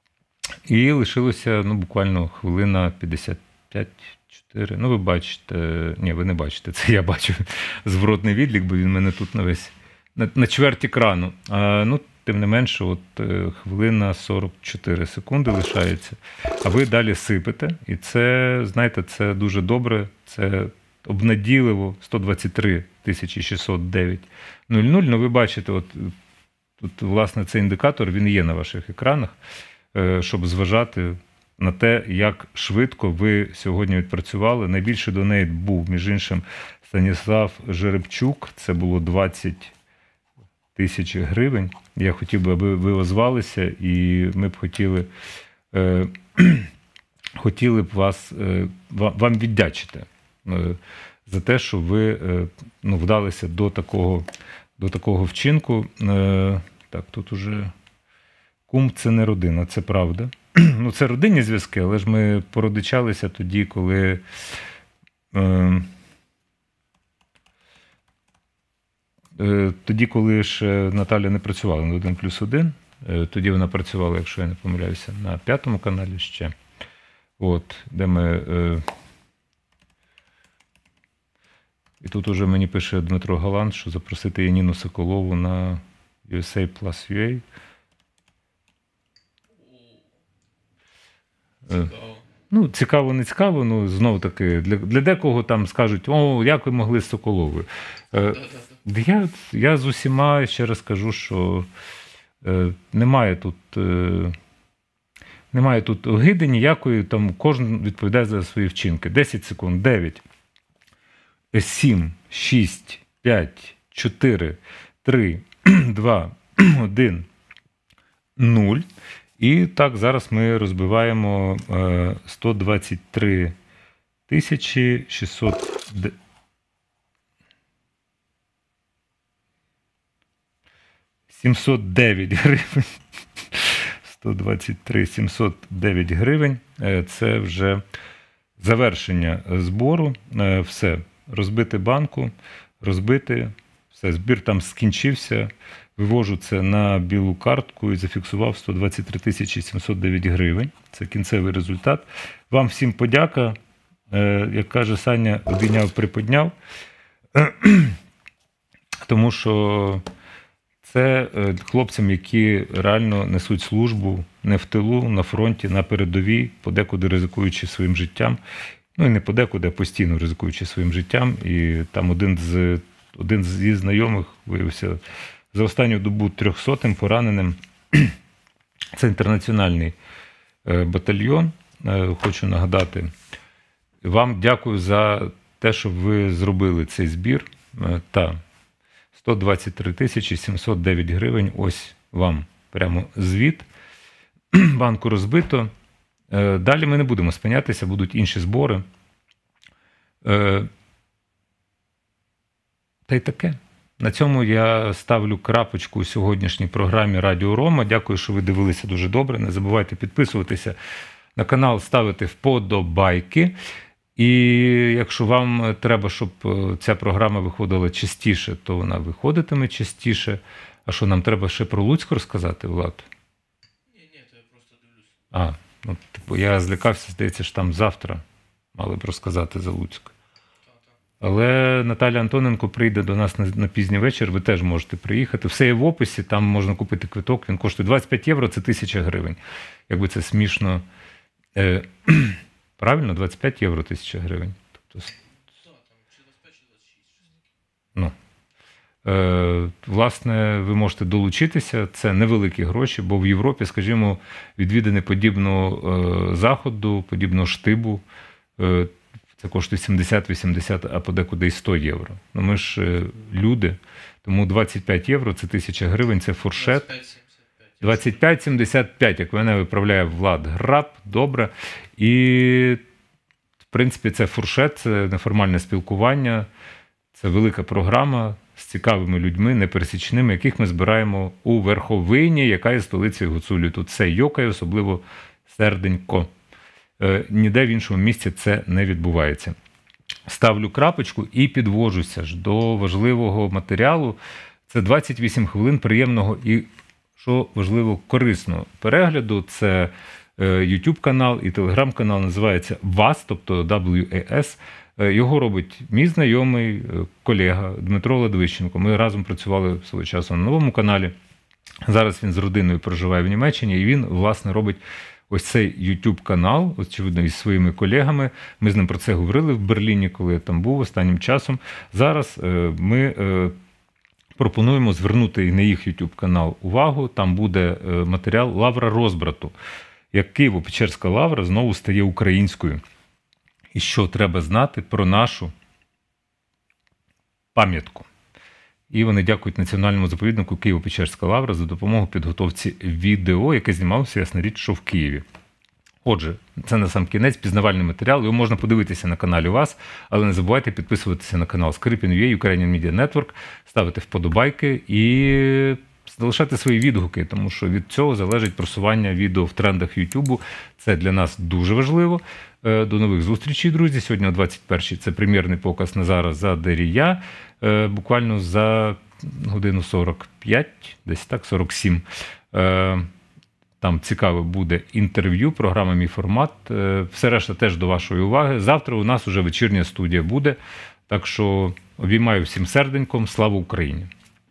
І лишилося ну, буквально хвилина п'ятдесят п'ять чотири. Ну, ви бачите, ні, ви не бачите, це я бачу зворотний відлік, бо він в мене тут на весь, на, на чверть екрану. А, ну, тим не менше, от хвилина сорок чотири секунди лишається. А ви далі сипете. І це, знаєте, це дуже добре, це обнадійливо, сто двадцять три тисячі шістсот дев'ять нуль нуль. Ну, ви бачите, от тут, власне, цей індикатор, він є на ваших екранах, щоб зважати на те, як швидко ви сьогодні відпрацювали. Найбільший донейт був, між іншим, Станіслав Жеребчук. Це було двадцять тисяч гривень. Я хотів би, аби ви озвалися, і ми б хотіли, е, хотіли б вас, е, вам віддячити е, за те, що ви е, ну, вдалися до такого, до такого вчинку. Е, так, тут уже кум – це не родина, це правда. Ну, це родинні зв'язки, але ж ми породичалися тоді, коли е, е, тоді, коли ж Наталя не працювала на один плюс один, е, тоді вона працювала, якщо я не помиляюся, на п'ятому каналі ще, от, де ми... Е, і тут уже мені пише Дмитро Галант, що запросити Яніну Соколову на ю ес ей плюс ю ей. Цікаво. Ну, цікаво, не цікаво, ну, знову-таки, для, для декого там скажуть, о, як ви могли з Соколовою. Е, я, я з усіма ще раз кажу, що е, немає тут, е, немає тут огиди ніякої, там кожен відповідає за свої вчинки. десять секунд, дев'ять, сім, шість, п'ять, чотири, три, два, один, нуль. І так, зараз ми розбиваємо сто двадцять три тисячі шістсот... сімсот дев'ять гривень. сто двадцять три сімсот дев'ять гривень. Це вже завершення збору. Все. Розбити банку, розбити. Все, збір там скінчився. Вивожу це на білу картку і зафіксував сто двадцять три тисячі сімсот дев'ять гривень. Це кінцевий результат. Вам всім подяка. Як каже Саня, обійняв, приподняв. Тому що це хлопцям, які реально несуть службу не в тилу, на фронті, на передовій, подекуди ризикуючи своїм життям. Ну і не подекуди, а постійно ризикуючи своїм життям. І там один з, один зі знайомих виявився за останню добу трьохсотим пораненим. Це інтернаціональний батальйон. Хочу нагадати вам, дякую за те, що ви зробили цей збір. Та сто двадцять три тисячі сімсот дев'ять гривень. Ось вам прямо звіт. Банку розбито. Далі ми не будемо спинятися, будуть інші збори. Та й таке. На цьому я ставлю крапочку у сьогоднішній програмі Радіо Рома. Дякую, що ви дивилися дуже добре. Не забувайте підписуватися на канал, ставити вподобайки. І якщо вам треба, щоб ця програма виходила частіше, то вона виходитиме частіше. А що, нам треба ще про Луцьк розказати, Влад? Ні, ні, то я просто дивлюсь. А, Ну, типу, я злякався, здається, що там завтра мали б розказати за Луцьк. Але Наталя Антоненко прийде до нас на, на пізній вечір, ви теж можете приїхати. Все є в описі, там можна купити квиток, він коштує двадцять п'ять євро, це тисяча гривень. Якби це смішно. Е, правильно, двадцять п'ять євро тисяча гривень. Тобто, ну, е, власне, ви можете долучитися, це невеликі гроші, бо в Європі, скажімо, відвідини подібного е, заходу, подібного штибу, е, це коштує сімдесят-вісімдесят, а подекуди і сто євро. Ну, ми ж е, люди, тому двадцять п'ять євро – це тисяча гривень, це фуршет. двадцять п'ять сімдесят п'ять, як мене виправляє Влад Граб, добре. І, в принципі, це фуршет, це неформальне спілкування, це велика програма з цікавими людьми, непересічними, яких ми збираємо у Верховині, яка є столицею Гуцулі. Тут все йокає, особливо серденько. Ніде в іншому місці це не відбувається. Ставлю крапочку і підвожуся ж до важливого матеріалу. Це двадцять вісім хвилин приємного і, що важливо, корисного перегляду. Це YouTube-канал і телеграм-канал, називається вас, тобто дабл ю ей ес. Його робить мій знайомий колега Дмитро Ладвищенко. Ми разом працювали свого часу на новому каналі. Зараз він з родиною проживає в Німеччині, і він, власне, робить ось цей YouTube-канал, очевидно, із своїми колегами. Ми з ним про це говорили в Берліні, коли я там був останнім часом. Зараз ми пропонуємо звернути і на їх YouTube-канал увагу. Там буде матеріал Лавра Розбрату. Як Києво-Печерська лавра знову стає українською. І що треба знати про нашу пам'ятку. І вони дякують Національному заповіднику Києво-Печерська лавра за допомогу підготовці відео, яке знімалося, ясна річ, що в Києві. Отже, це на сам кінець пізнавальний матеріал. Його можна подивитися на каналі у вас, але не забувайте підписуватися на канал Скрипін.ua, Ukrainian Media Network, ставити вподобайки і залишати свої відгуки, тому що від цього залежить просування відео в трендах Ютубу. Це для нас дуже важливо. До нових зустрічей, друзі. Сьогодні о двадцять першій це прем'єрний показ Назара Задарія. Буквально за годину сорок п'ять, десь так, сорок сім. Там цікаве буде інтерв'ю, програма «Мій формат». Все решта теж до вашої уваги. Завтра у нас уже вечірня студія буде. Так що обіймаю всім серденьком. Слава Україні!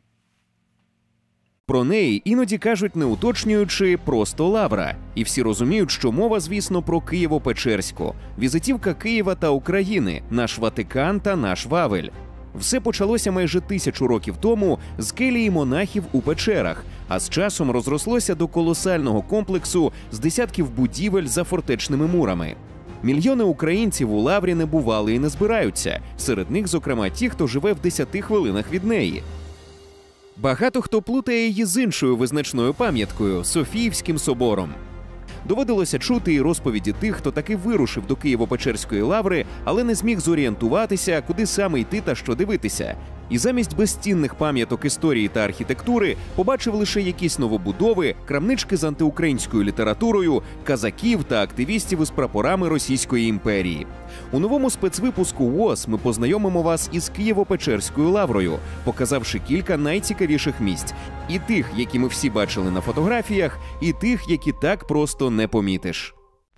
Про неї іноді кажуть, не уточнюючи, просто Лавра. І всі розуміють, що мова, звісно, про Києво-Печерську. Візитівка Києва та України, наш Ватикан та наш Вавель. Все почалося майже тисячу років тому з келії монахів у печерах, а з часом розрослося до колосального комплексу з десятків будівель за фортечними мурами. Мільйони українців у Лаврі не бували і не збираються. Серед них, зокрема, ті, хто живе в десяти хвилинах від неї. Багато хто плутає її з іншою визначною пам'яткою – Софіївським собором. Доводилося чути і розповіді тих, хто таки вирушив до Києво-Печерської лаври, але не зміг зорієнтуватися, куди саме йти та що дивитися. І замість безцінних пам'яток історії та архітектури побачив лише якісь новобудови, крамнички з антиукраїнською літературою, казаків та активістів із прапорами Російської імперії. У новому спецвипуску ВОС ми познайомимо вас із Києво-Печерською лаврою, показавши кілька найцікавіших місць. І тих, які ми всі бачили на фотографіях, і тих, які так просто не помітиш.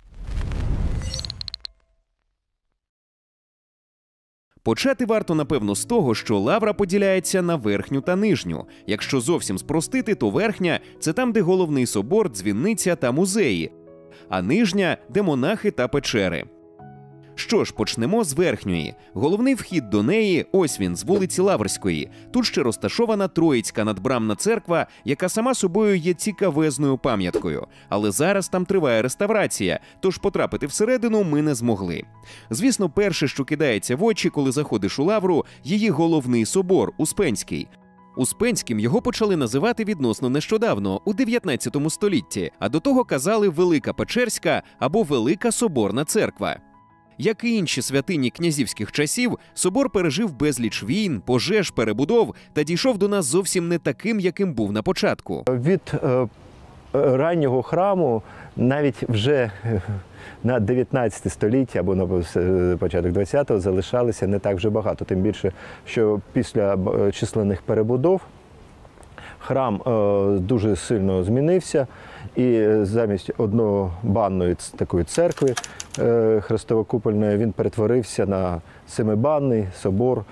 Почати варто, напевно, з того, що лавра поділяється на верхню та нижню. Якщо зовсім спростити, то верхня – це там, де головний собор, дзвіниця та музеї, а нижня – де монахи та печери. Що ж, почнемо з верхньої. Головний вхід до неї – ось він, з вулиці Лаврської. Тут ще розташована Троїцька надбрамна церква, яка сама собою є цікавезною пам'яткою. Але зараз там триває реставрація, тож потрапити всередину ми не змогли. Звісно, перше, що кидається в очі, коли заходиш у Лавру – її головний собор – Успенський. Успенським його почали називати відносно нещодавно, у дев'ятнадцятому столітті, а до того казали Велика Печерська або Велика Соборна церква. Як і інші святині князівських часів, собор пережив безліч війн, пожеж, перебудов та дійшов до нас зовсім не таким, яким був на початку. Від е, раннього храму навіть вже на дев'ятнадцяте століття або на початок двадцятого залишалося не так вже багато. Тим більше, що після численних перебудов храм дуже сильно змінився. І замість однобанної такої церкви хрестово-купольної він перетворився на семибанний собор,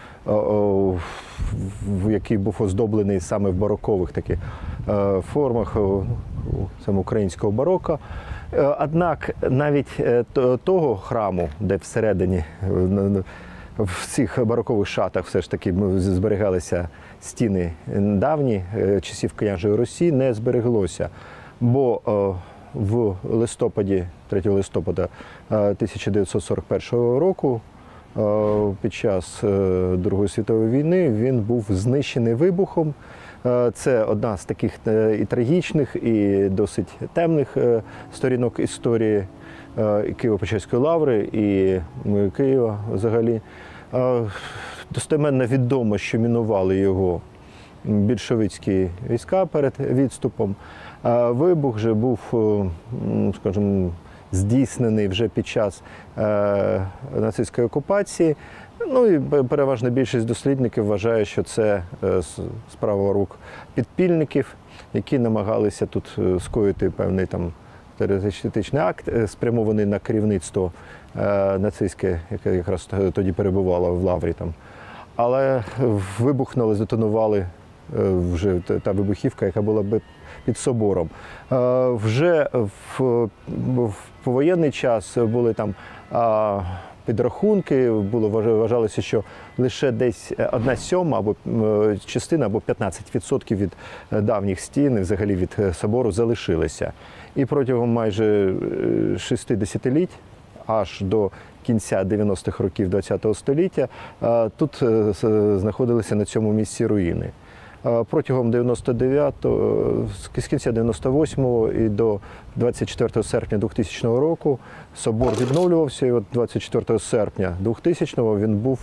який був оздоблений саме в барокових таких формах саме українського барока. Однак навіть того храму, де всередині в цих барокових шатах все ж таки зберігалися стіни давні часів княжої Русі, не збереглося. Бо в листопаді, третього листопада тисяча дев'ятсот сорок першого року, під час Другої світової війни, він був знищений вибухом. Це одна з таких і трагічних, і досить темних сторінок історії Києво-Печерської лаври і Києва взагалі. Достеменно відомо, що мінували його більшовицькі війська перед відступом. Вибух же був, скажімо, здійснений вже під час е, нацистської окупації. Ну і переважна більшість дослідників вважає, що це е, справа рук підпільників, які намагалися тут скоїти певний там терористичний акт, спрямований на керівництво е, нацистське, яке якраз тоді перебувало в лаврі там. Але вибухнули, здетонували вже та вибухівка, яка була би під собором. Вже в, в повоєнний час були там підрахунки, було вважалося, що лише десь одна сьома або частина, або п'ятнадцять відсотків від давніх стін, взагалі від собору, залишилися. І протягом майже шести десятиліть, аж до кінця дев'яностих років ХХ століття, тут знаходилися на цьому місці руїни. Протягом дев'яносто дев'ятого, з кінця дев'яносто восьмого і до двадцять четвертого серпня двохтисячного року собор відновлювався, і от двадцять четвертого серпня двохтисячного він був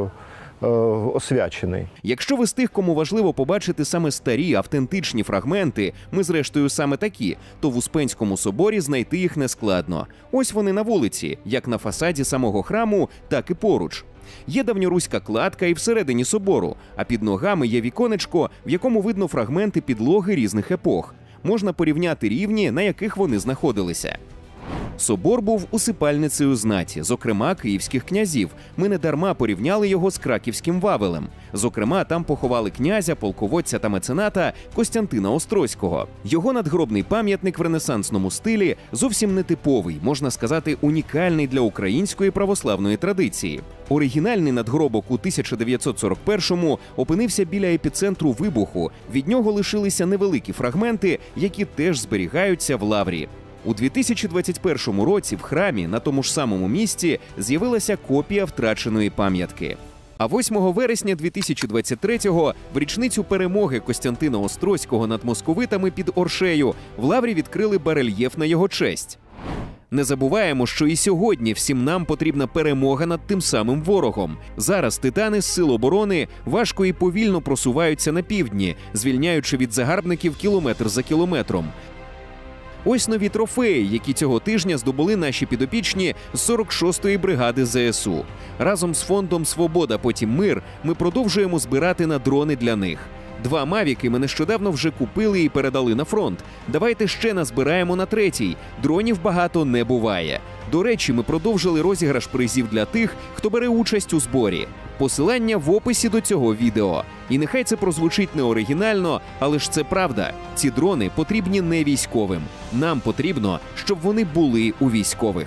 освячений. Якщо ви з тих, кому важливо побачити саме старі, автентичні фрагменти, ми зрештою саме такі, то в Успенському соборі знайти їх нескладно. Ось вони на вулиці, як на фасаді самого храму, так і поруч. Є давньоруська кладка і всередині собору, а під ногами є віконечко, в якому видно фрагменти підлоги різних епох. Можна порівняти рівні, на яких вони знаходилися. Собор був усипальницею знаті, зокрема київських князів. Ми не дарма порівняли його з краківським Вавелем. Зокрема, там поховали князя, полководця та мецената Костянтина Острозького. Його надгробний пам'ятник в ренесансному стилі зовсім нетиповий, можна сказати, унікальний для української православної традиції. Оригінальний надгробок у тисяча дев'ятсот сорок першому опинився біля епіцентру вибуху. Від нього лишилися невеликі фрагменти, які теж зберігаються в лаврі. У дві тисячі двадцять першому році в храмі на тому ж самому місці з'явилася копія втраченої пам'ятки. А восьмого вересня дві тисячі двадцять третього, в річницю перемоги Костянтина Острозького над московитами під Оршею, в лаврі відкрили барельєф на його честь. Не забуваємо, що і сьогодні всім нам потрібна перемога над тим самим ворогом. Зараз титани з сил оборони важко і повільно просуваються на півдні, звільняючи від загарбників кілометр за кілометром. Ось нові трофеї, які цього тижня здобули наші підопічні з сорок шостої бригади зе ес у. Разом з фондом «Свобода, потім мир» ми продовжуємо збирати на дрони для них. Два «Мавіки» ми нещодавно вже купили і передали на фронт. Давайте ще назбираємо на третій. Дронів багато не буває. До речі, ми продовжили розіграш призів для тих, хто бере участь у зборі. Посилання в описі до цього відео. І нехай це прозвучить неоригінально, але ж це правда. Ці дрони потрібні не військовим. Нам потрібно, щоб вони були у військових.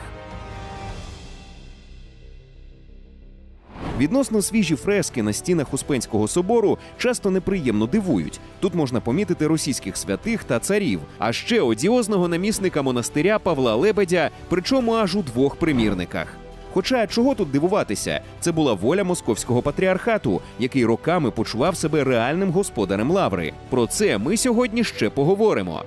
Відносно свіжі фрески на стінах Успенського собору часто неприємно дивують. Тут можна помітити російських святих та царів, а ще одіозного намісника монастиря Павла Лебедя, причому аж у двох примірниках. Хоча чого тут дивуватися? Це була воля московського патріархату, який роками почував себе реальним господарем лаври. Про це ми сьогодні ще поговоримо.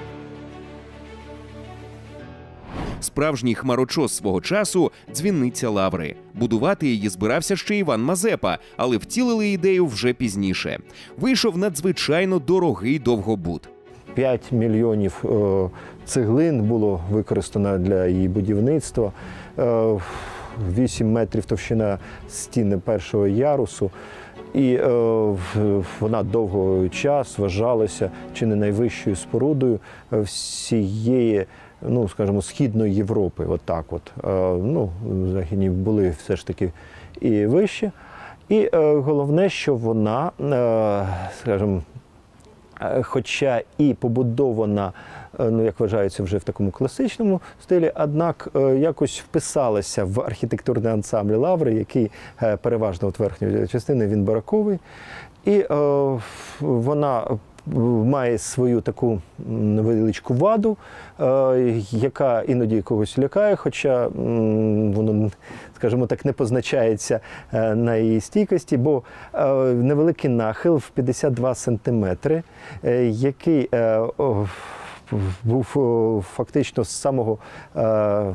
Справжній хмарочос свого часу – дзвіниця лаври. Будувати її збирався ще Іван Мазепа, але втілили ідею вже пізніше. Вийшов надзвичайно дорогий довгобуд. п'ять мільйонів цеглин було використано для її будівництва, вісім метрів товщина стіни першого ярусу. І е, вона довгий час вважалася чи не найвищою спорудою всієї, ну, скажімо, Східної Європи. Отак от. Е, ну, західні були все ж таки і вищі. І е, головне, що вона, е, скажімо, хоча і побудована, ну, як вважається, вже в такому класичному стилі, однак якось вписалася в архітектурний ансамбль Лаври, який переважно от верхньої частини, він бароковий. І е, вона має свою таку невеличку ваду, е, яка іноді когось лякає, хоча м, воно, скажімо так, не позначається е, на її стійкості, бо е, невеликий нахил в п'ятдесят два сантиметри, е, який е, о, був о, фактично з самого е,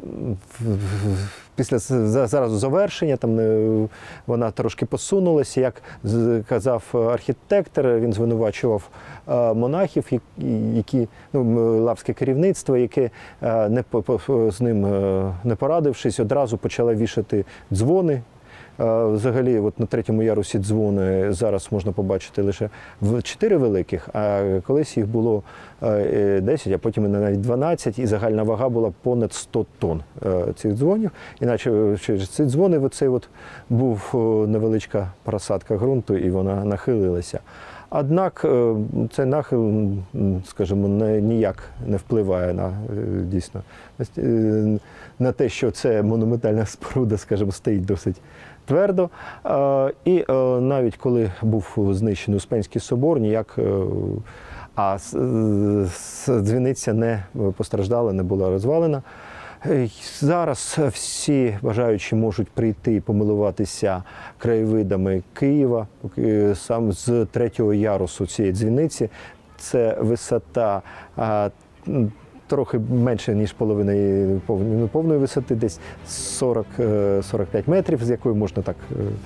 після зараз завершення, там вона трошки посунулася, як казав архітектор, він звинувачував монахів, які, ну, лавське керівництво, яке не з ним не порадившись, одразу почало вішати дзвони. Взагалі, от на третьому ярусі дзвони зараз можна побачити лише в чотири великих, а колись їх було десять, а потім навіть дванадцять, і загальна вага була понад сто тонн цих дзвонів. Іначе через ці дзвони оцей от був невеличка просадка ґрунту, і вона нахилилася. Однак цей нахил, скажімо, ніяк не впливає на, дійсно, на те, що це монументальна споруда, скажімо, стоїть досить твердо. І навіть коли був знищений Успенський собор, ніяк, а дзвіниця не постраждала, не була розвалена. Зараз всі бажаючі можуть прийти і помилуватися краєвидами Києва, сам з третього ярусу цієї дзвіниці. Це висота а, трохи менше, ніж половина її повної, повної висоти, десь сорок - сорок п'ять метрів, з якої можна так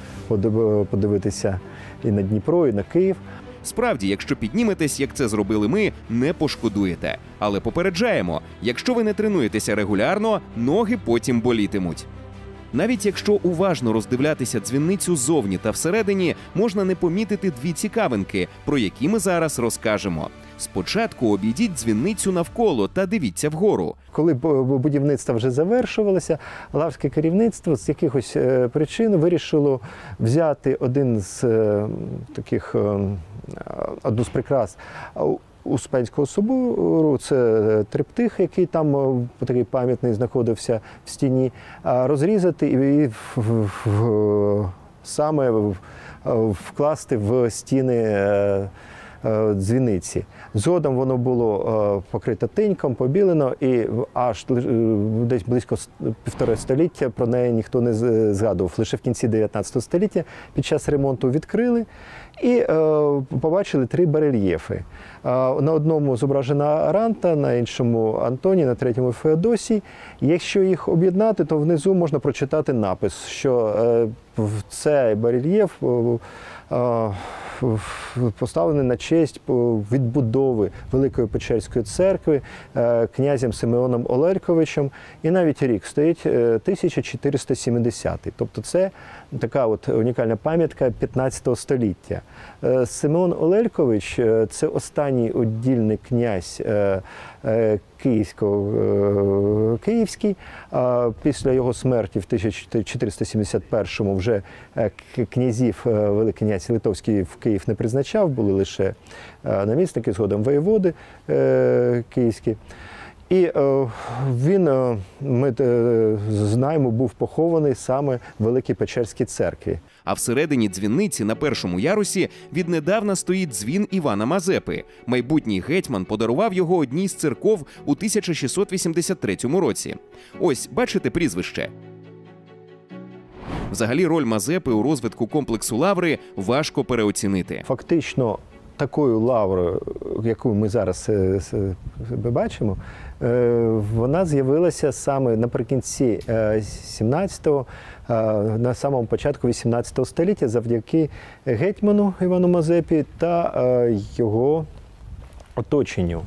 подивитися і на Дніпро, і на Київ. Справді, якщо підніметесь, як це зробили ми, не пошкодуєте. Але попереджаємо, якщо ви не тренуєтеся регулярно, ноги потім болітимуть. Навіть якщо уважно роздивлятися дзвіницю ззовні та всередині, можна не помітити дві цікавинки, про які ми зараз розкажемо. Спочатку обійдіть дзвіницю навколо та дивіться вгору. Коли будівництво вже завершувалося, лавське керівництво з якихось причин вирішило взяти один з таких, одну з прикрас Успенського собору, це триптих, який там такий пам'ятний знаходився в стіні, розрізати і в, в, в, саме в, вкласти в стіни дзвіниці. Згодом воно було покрите тиньком, побілено, і аж десь близько півтора століття про неї ніхто не згадував. Лише в кінці дев'ятнадцятого століття під час ремонту відкрили і е, побачили три барельєфи. Е, на одному зображена Аранта, на іншому Антоній, на третьому Феодосій. Якщо їх об'єднати, то внизу можна прочитати напис, що е, цей барельєф е, е, поставлений на честь відбудови Великої Печерської церкви князем Симеоном Олельковичем. І навіть рік стоїть тисяча чотириста сімдесятий. Тобто це така от унікальна пам'ятка п'ятнадцятого століття. Симеон Олелькович – це останній удільний князь Київського, Київський. Після його смерті в тисяча чотириста сімдесят першому вже князів Великий князь Литовський в Київ не призначав, були лише намісники, згодом воєводи київські. І він, ми знаємо, був похований саме в Великій Печерській церкві. А всередині дзвіниці на першому ярусі віднедавна стоїть дзвін Івана Мазепи. Майбутній гетьман подарував його одній з церков у тисяча шістсот вісімдесят третьому році. Ось, бачите прізвище? Взагалі роль Мазепи у розвитку комплексу Лаври важко переоцінити. Фактично такою лаврою, яку ми зараз бачимо, вона з'явилася саме наприкінці сімнадцятого, на самому початку вісімнадцятого століття завдяки гетьману Івану Мазепі та його оточенню.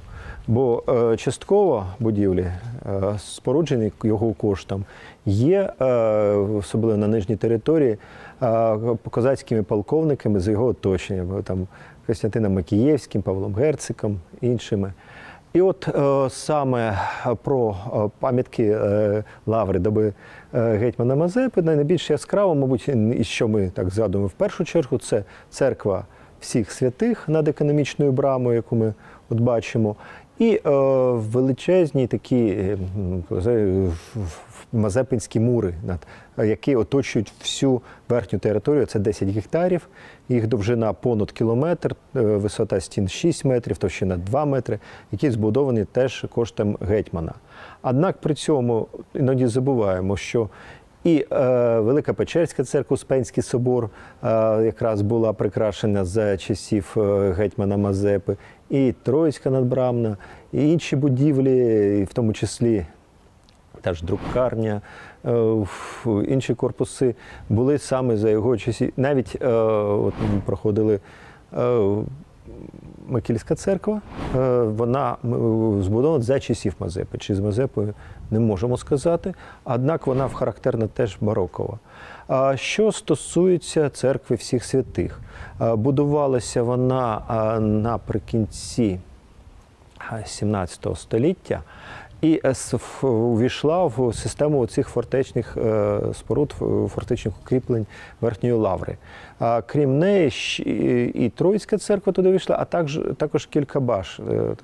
Бо е, частково будівлі, е, споруджені його коштом, є, е, особливо на нижній території, е, козацькими полковниками з його оточенням, там Костянтином Макієвським, Павлом Герциком, іншими. І от е, саме про е, пам'ятки е, лаври доби е, гетьмана Мазепи найбільш яскраво, мабуть, і що ми так згадуємо в першу чергу, це церква всіх святих над економічною брамою, яку ми от бачимо, і е, величезні такі е, мазепинські мури, над, які оточують всю верхню територію, це десять гектарів, їх довжина понад кілометр, е, висота стін шість метрів, товщина два метри, які збудовані теж коштом гетьмана. Однак при цьому іноді забуваємо, що і е, Велика Печерська церква, Успенський собор, е, якраз була прикрашена за часів е, гетьмана Мазепи, і Троїцька надбрамна, і інші будівлі, і в тому числі теж друкарня, е, інші корпуси були саме за його часів. Навіть е, от ми проходили е, Микільська церква, е, вона збудована за часів Мазепи. Чи з Мазепою не можемо сказати, однак вона характерна теж барокова. А що стосується церкви всіх святих, будувалася вона наприкінці сімнадцятого століття і увійшла в систему цих фортечних споруд, фортечних укріплень Верхньої Лаври. Крім неї, і Троїцька церква туди війшла, а також, також кілька баш,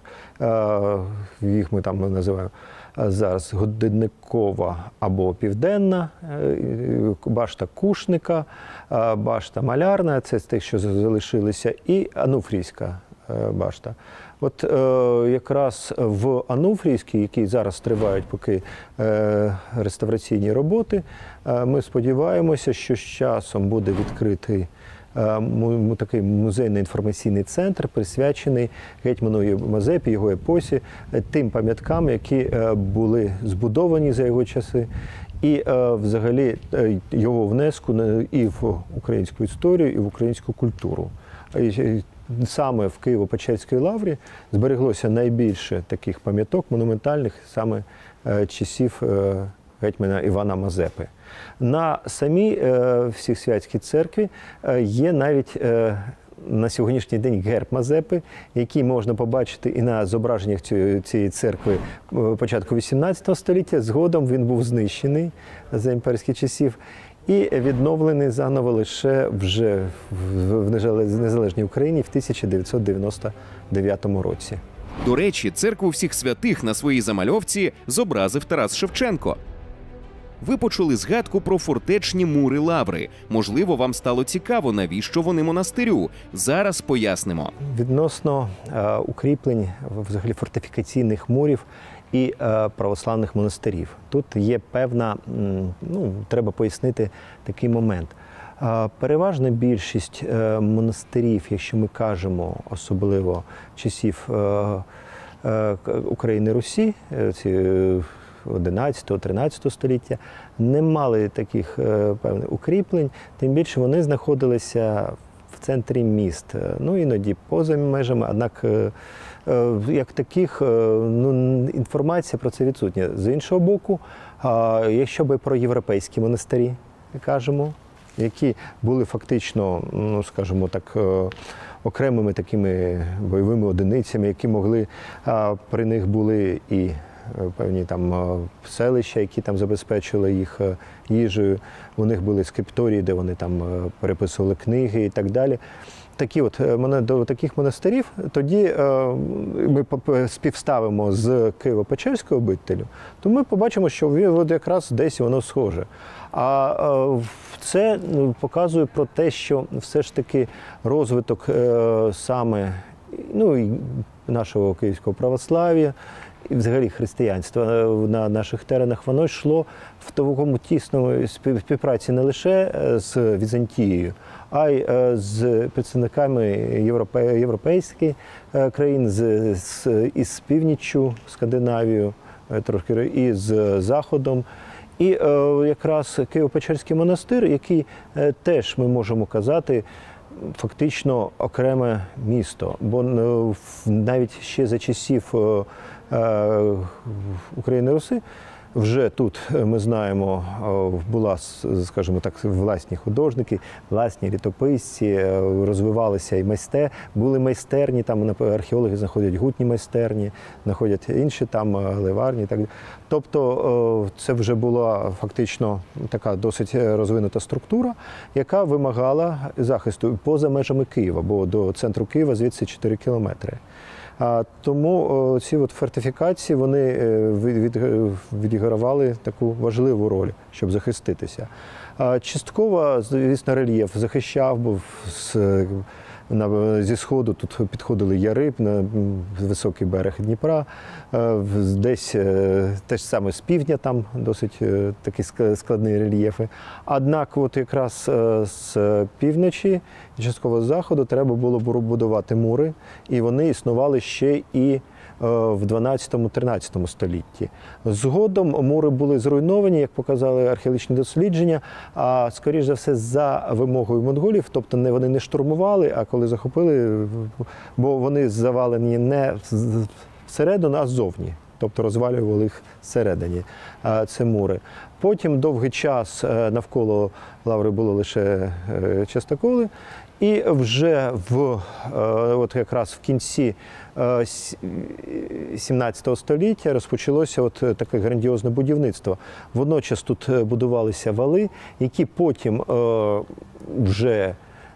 їх ми там називаємо зараз Годинникова або Південна, башта Кушника, башта Малярна, це з тих, що залишилися, і Ануфрійська башта. От е, якраз в Ануфрійській, який зараз тривають поки е, реставраційні роботи, е, ми сподіваємося, що з часом буде відкритий е, му, такий музейно-інформаційний центр, присвячений гетьману Мазепі, його епосі, тим пам'яткам, які е, були збудовані за його часи, і е, взагалі е, його внеску і в українську історію, і в українську культуру. Саме в Києво-Печерській лаврі збереглося найбільше таких пам'яток монументальних саме е, часів е, гетьмана Івана Мазепи. На самій е, Всесвятській церкві е, є навіть е, на сьогоднішній день герб Мазепи, який можна побачити і на зображеннях цієї, цієї церкви початку вісімнадцятого століття. Згодом він був знищений за імперських часів і відновлений заново лише вже в незалежній Україні в тисяча дев'ятсот дев'яносто дев'ятому році. До речі, церкву всіх святих на своїй замальовці зобразив Тарас Шевченко. Ви почули згадку про фортечні мури Лаври. Можливо, вам стало цікаво, навіщо вони монастирю. Зараз пояснимо. Відносно е, укріплень, взагалі фортифікаційних мурів і е, православних монастирів. Тут є певна, ну, треба пояснити такий момент. Е, переважна більшість е, монастирів, якщо ми кажемо, особливо часів е, е, України Русі, е, ці одинадцятого-тринадцятого століття, не мали таких е, певних укріплень, тим більше вони знаходилися в центрі міст, ну іноді поза межами, однак е, е, як таких, е, ну, інформація про це відсутня. З іншого боку, е, якщо би про європейські монастирі кажемо, які були фактично, ну скажімо так, е, окремими такими бойовими одиницями, які могли, е, при них були і певні там селища, які там забезпечили їх їжею. У них були скрипторії, де вони там переписували книги і так далі. Такі от, до таких монастирів тоді ми співставимо з Києво-Печерською обителлю, то ми побачимо, що от якраз десь воно схоже. А це показує про те, що все ж таки розвиток саме, ну, нашого київського православ'я, і взагалі християнство на наших теренах, воно йшло в такому тісному співпраці не лише з Візантією, а й з представниками європей, європейських країн, з, з, із північчю, Скандинавією, трошки, і з Заходом. І якраз Києво-Печерський монастир, який теж, ми можемо казати, фактично окреме місто, бо навіть ще за часів України Руси вже тут, ми знаємо, була, скажімо так, власні художники, власні літописці, розвивалися і майстер, були майстерні, там археологи знаходять гутні майстерні, знаходять інші там ливарні. Так. Тобто це вже була фактично така досить розвинута структура, яка вимагала захисту поза межами Києва, бо до центру Києва звідси чотири кілометри. А тому ці от фортифікації вони відігравали таку важливу роль, щоб захиститися. Частково, звісно, рельєф захищав, бо зі сходу тут підходили яри на високий берег Дніпра, десь те ж саме з півдня, там досить такі складні рельєфи. Однак от якраз з півночі і частково з заходу треба було будувати мури, і вони існували ще і в дванадцятому-тринадцятому столітті. Згодом мури були зруйновані, як показали археологічні дослідження, а скоріш за все за вимогою монголів, тобто не вони не штурмували, а коли захопили, бо вони завалені не всередину, а ззовні. Тобто розвалювали їх всередині, це мури. Потім довгий час навколо лаври було лише частоколи, і вже в, от якраз в кінці сімнадцятого століття розпочалося от таке грандіозне будівництво. Водночас тут будувалися вали, які потім вже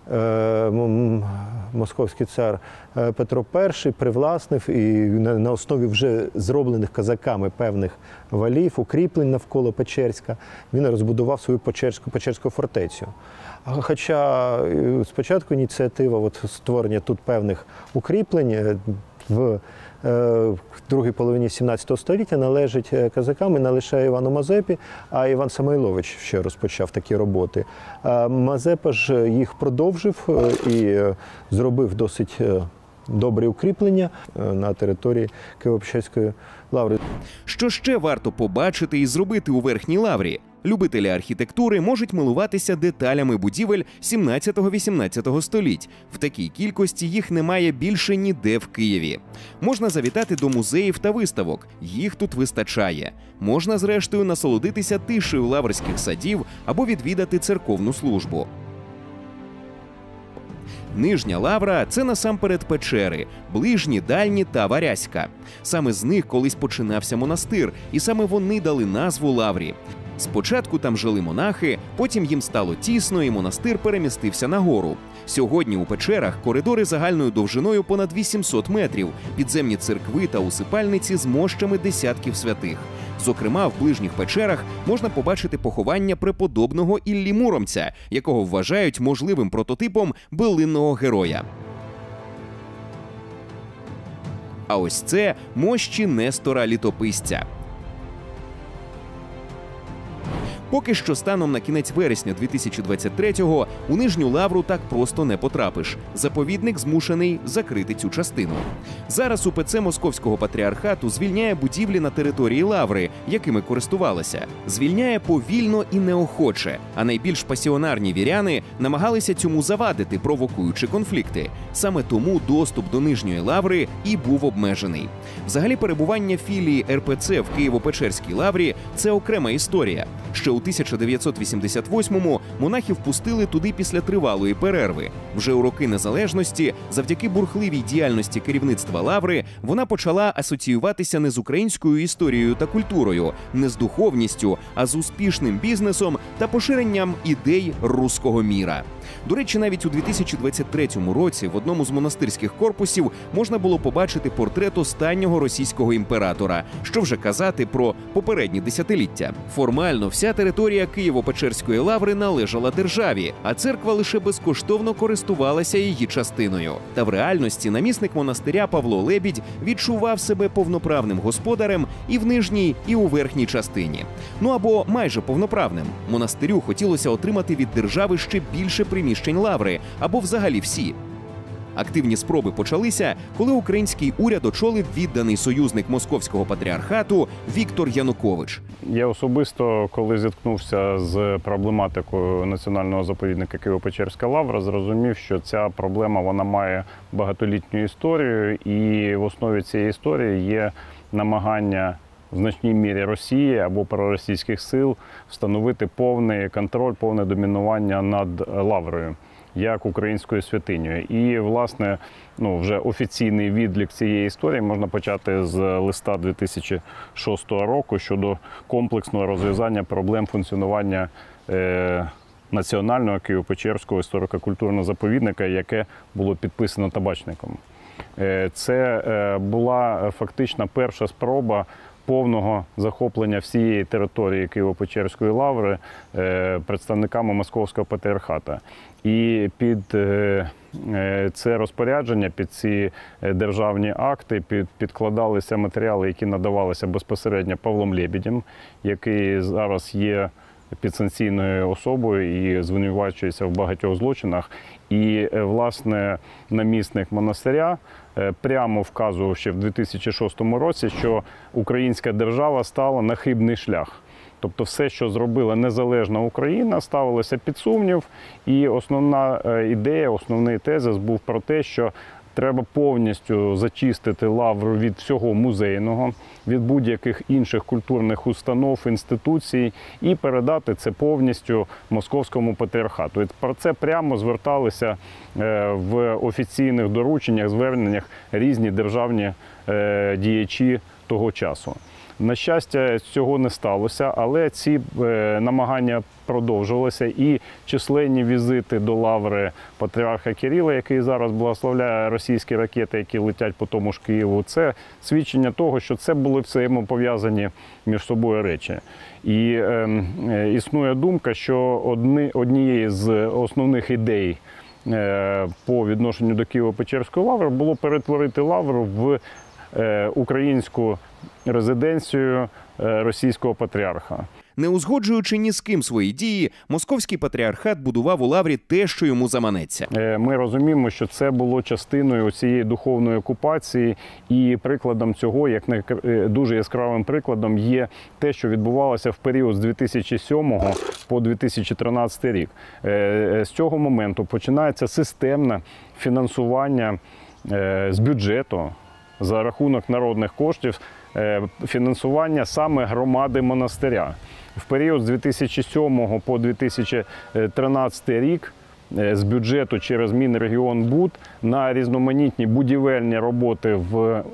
московський цар Петро І привласнив і на основі вже зроблених козаками певних валів, укріплень навколо Печерська, він розбудував свою Печерську, Печерську фортецю. Хоча спочатку ініціатива от створення тут певних укріплень в другій половині сімнадцятого століття належить козакам і не лише Івану Мазепі, а Іван Самойлович ще розпочав такі роботи. Мазепа ж їх продовжив і зробив досить добре укріплення на території Києво-Печерської лаври. Що ще варто побачити і зробити у Верхній Лаврі? Любителі архітектури можуть милуватися деталями будівель сімнадцятого-вісімнадцятого століть. В такій кількості їх немає більше ніде в Києві. Можна завітати до музеїв та виставок, їх тут вистачає. Можна, зрештою, насолодитися тишею лаврських садів або відвідати церковну службу. Нижня Лавра – це насамперед печери – Ближні, Дальні та Варязька. Саме з них колись починався монастир, і саме вони дали назву Лаврі. Спочатку там жили монахи, потім їм стало тісно і монастир перемістився нагору. Сьогодні у печерах коридори загальною довжиною понад вісімсот метрів, підземні церкви та усипальниці з мощами десятків святих. Зокрема, в ближніх печерах можна побачити поховання преподобного Іллі Муромця, якого вважають можливим прототипом билинного героя. А ось це мощі Нестора Літописця. Поки що станом на кінець вересня дві тисячі двадцять третього у Нижню Лавру так просто не потрапиш. Заповідник змушений закрити цю частину. Зараз УПЦ Московського патріархату звільняє будівлі на території Лаври, якими користувалася. Звільняє повільно і неохоче, а найбільш пасіонарні віряни намагалися цьому завадити, провокуючи конфлікти. Саме тому доступ до Нижньої Лаври і був обмежений. Взагалі перебування філії ер пе це в Києво-Печерській Лаврі – це окрема історія. Ще у тисяча дев'ятсот вісімдесят восьмому монахів пустили туди після тривалої перерви. Вже у роки незалежності, завдяки бурхливій діяльності керівництва Лаври, вона почала асоціюватися не з українською історією та культурою, не з духовністю, а з успішним бізнесом та поширенням ідей руського міра. До речі, навіть у дві тисячі двадцять третьому році в одному з монастирських корпусів можна було побачити портрет останнього російського імператора, що вже казати про попередні десятиліття. Формально вся територія Києво-Печерської лаври належала державі, а церква лише безкоштовно користувалася її частиною. Та в реальності намісник монастиря Павло Лебідь відчував себе повноправним господарем і в нижній, і у верхній частині. Ну або майже повноправним. Монастирю хотілося отримати від держави ще більше приміщень лаври, або взагалі всі. Активні спроби почалися, коли український уряд очолив відданий союзник московського патріархату Віктор Янукович. Я особисто, коли зіткнувся з проблематикою національного заповідника Києво-Печерська лавра, зрозумів, що ця проблема вона має багатолітню історію, і в основі цієї історії є намагання в значній мірі Росії або проросійських сил встановити повний контроль, повне домінування над лаврою, як українською святинею. І, власне, ну, вже офіційний відлік цієї історії можна почати з листа дві тисячі шостого року щодо комплексного розв'язання проблем функціонування е, Національного Києво-Печерського історико-культурного заповідника, яке було підписано Табачником. Е, це е, була фактично перша спроба повного захоплення всієї території Києво-Печерської лаври е, представниками Московського патріархату. І під е, це розпорядження, під ці державні акти під, підкладалися матеріали, які надавалися безпосередньо Павлом Лєбєдем, який зараз є підсанкційною особою і звинувачується в багатьох злочинах. І, власне, намісник монастиря прямо вказував ще в дві тисячі шостому році, що українська держава стала на хибний шлях. Тобто все, що зробила незалежна Україна, ставилося під сумнів. І основна ідея, основний тезис був про те, що треба повністю зачистити лавру від всього музейного, від будь-яких інших культурних установ, інституцій і передати це повністю Московському патріархату. І про це прямо зверталися в офіційних дорученнях, зверненнях різні державні діячі того часу. На щастя, цього не сталося, але ці е, намагання продовжувалися, і численні візити до лаври патріарха Кирила, який зараз благословляє російські ракети, які летять по тому ж Києву, це свідчення того, що це були взаємопов'язані між собою речі. І е, е, існує думка, що одні, однією з основних ідей е, по відношенню до Києво-Печерської лаври було перетворити лавру в е, українську резиденцію російського патріарха. Не узгоджуючи ні з ким свої дії, московський патріархат будував у лаврі те, що йому заманеться. Ми розуміємо, що це було частиною цієї духовної окупації, і прикладом цього, як не дуже яскравим прикладом, є те, що відбувалося в період з дві тисячі сьомого по дві тисячі тринадцятий рік. З цього моменту починається системне фінансування з бюджету за рахунок народних коштів, фінансування саме громади монастиря. В період з дві тисячі сьомого по дві тисячі тринадцятий рік з бюджету через Мінрегіонбуд на різноманітні будівельні роботи в,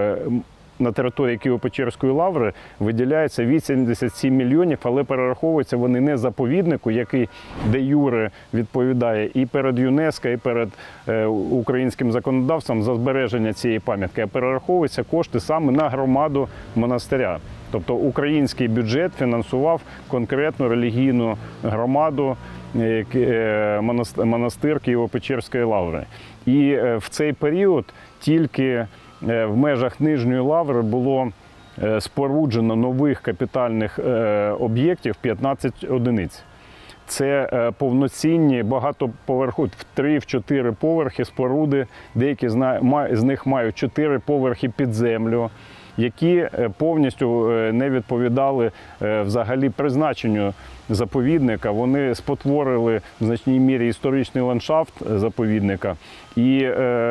на території Києво-Печерської лаври виділяється вісімдесят сім мільйонів, але перераховуються вони не заповіднику, який де-юре відповідає і перед ЮНЕСКО, і перед е, українським законодавством за збереження цієї пам'ятки, а перераховуються кошти саме на громаду монастиря. Тобто український бюджет фінансував конкретну релігійну громаду, е, монастир Києво-Печерської лаври. І е, в цей період тільки в межах Нижньої лаври було споруджено нових капітальних об'єктів п'ятнадцять одиниць. Це повноцінні багатоповерхові, в три-чотири поверхи споруди, деякі з них мають чотири поверхи під землю, які повністю не відповідали взагалі призначенню заповідника. Вони спотворили в значній мірі історичний ландшафт заповідника. І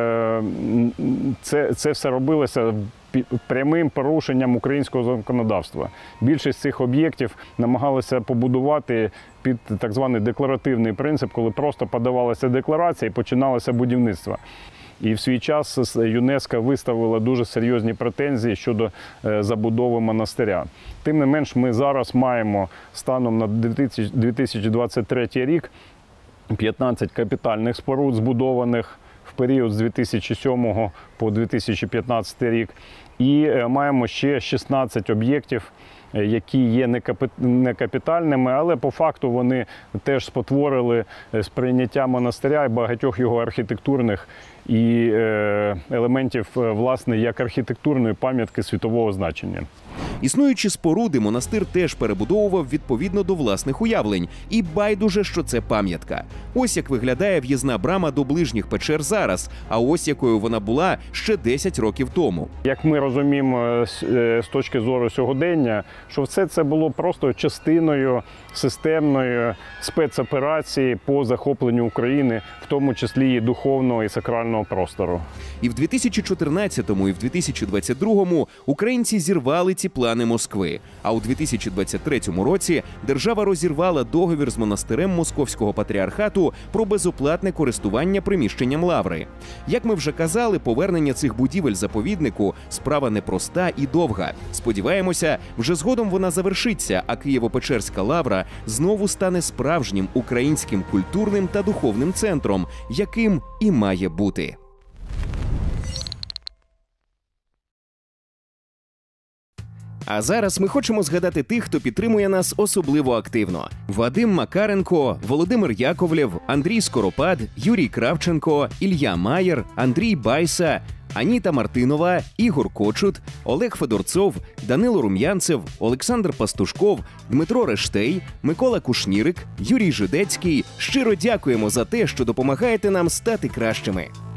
це, це все робилося прямим порушенням українського законодавства. Більшість цих об'єктів намагалися побудувати під так званий декларативний принцип, коли просто подавалася декларація і починалося будівництво. І в свій час ЮНЕСКО виставила дуже серйозні претензії щодо забудови монастиря. Тим не менш, ми зараз маємо станом на дві тисячі двадцять третій рік п'ятнадцять капітальних споруд, збудованих в період з дві тисячі сьомого по дві тисячі п'ятнадцятий рік. І маємо ще шістнадцять об'єктів, які є не капітальними, але по факту вони теж спотворили сприйняття монастиря і багатьох його архітектурних і елементів, власне, як архітектурної пам'ятки світового значення. Існуючі споруди монастир теж перебудовував відповідно до власних уявлень. І байдуже, що це пам'ятка. Ось як виглядає в'їзна брама до ближніх печер зараз, а ось якою вона була ще десять років тому. Як ми розуміємо з точки зору сьогодення, що все це було просто частиною системної спецоперації по захопленню України, в тому числі і духовного і сакрального простору. І в дві тисячі чотирнадцятому, і в дві тисячі двадцять другому українці зірвали ці плани Москви. А у дві тисячі двадцять третьому році держава розірвала договір з монастирем Московського патріархату про безоплатне користування приміщенням лаври. Як ми вже казали, повернення цих будівель заповіднику – справа непроста і довга. Сподіваємося, вже згодом вона завершиться, а Києво-Печерська лавра знову стане справжнім українським культурним та духовним центром, яким і має бути. А зараз ми хочемо згадати тих, хто підтримує нас особливо активно. Вадим Макаренко, Володимир Яковлєв, Андрій Скоропад, Юрій Кравченко, Ілля Маєр, Андрій Байса, Аніта Мартинова, Ігор Кочут, Олег Федорцов, Данило Рум'янцев, Олександр Пастушков, Дмитро Рештей, Микола Кушнірик, Юрій Жидецький. Щиро дякуємо за те, що допомагаєте нам стати кращими.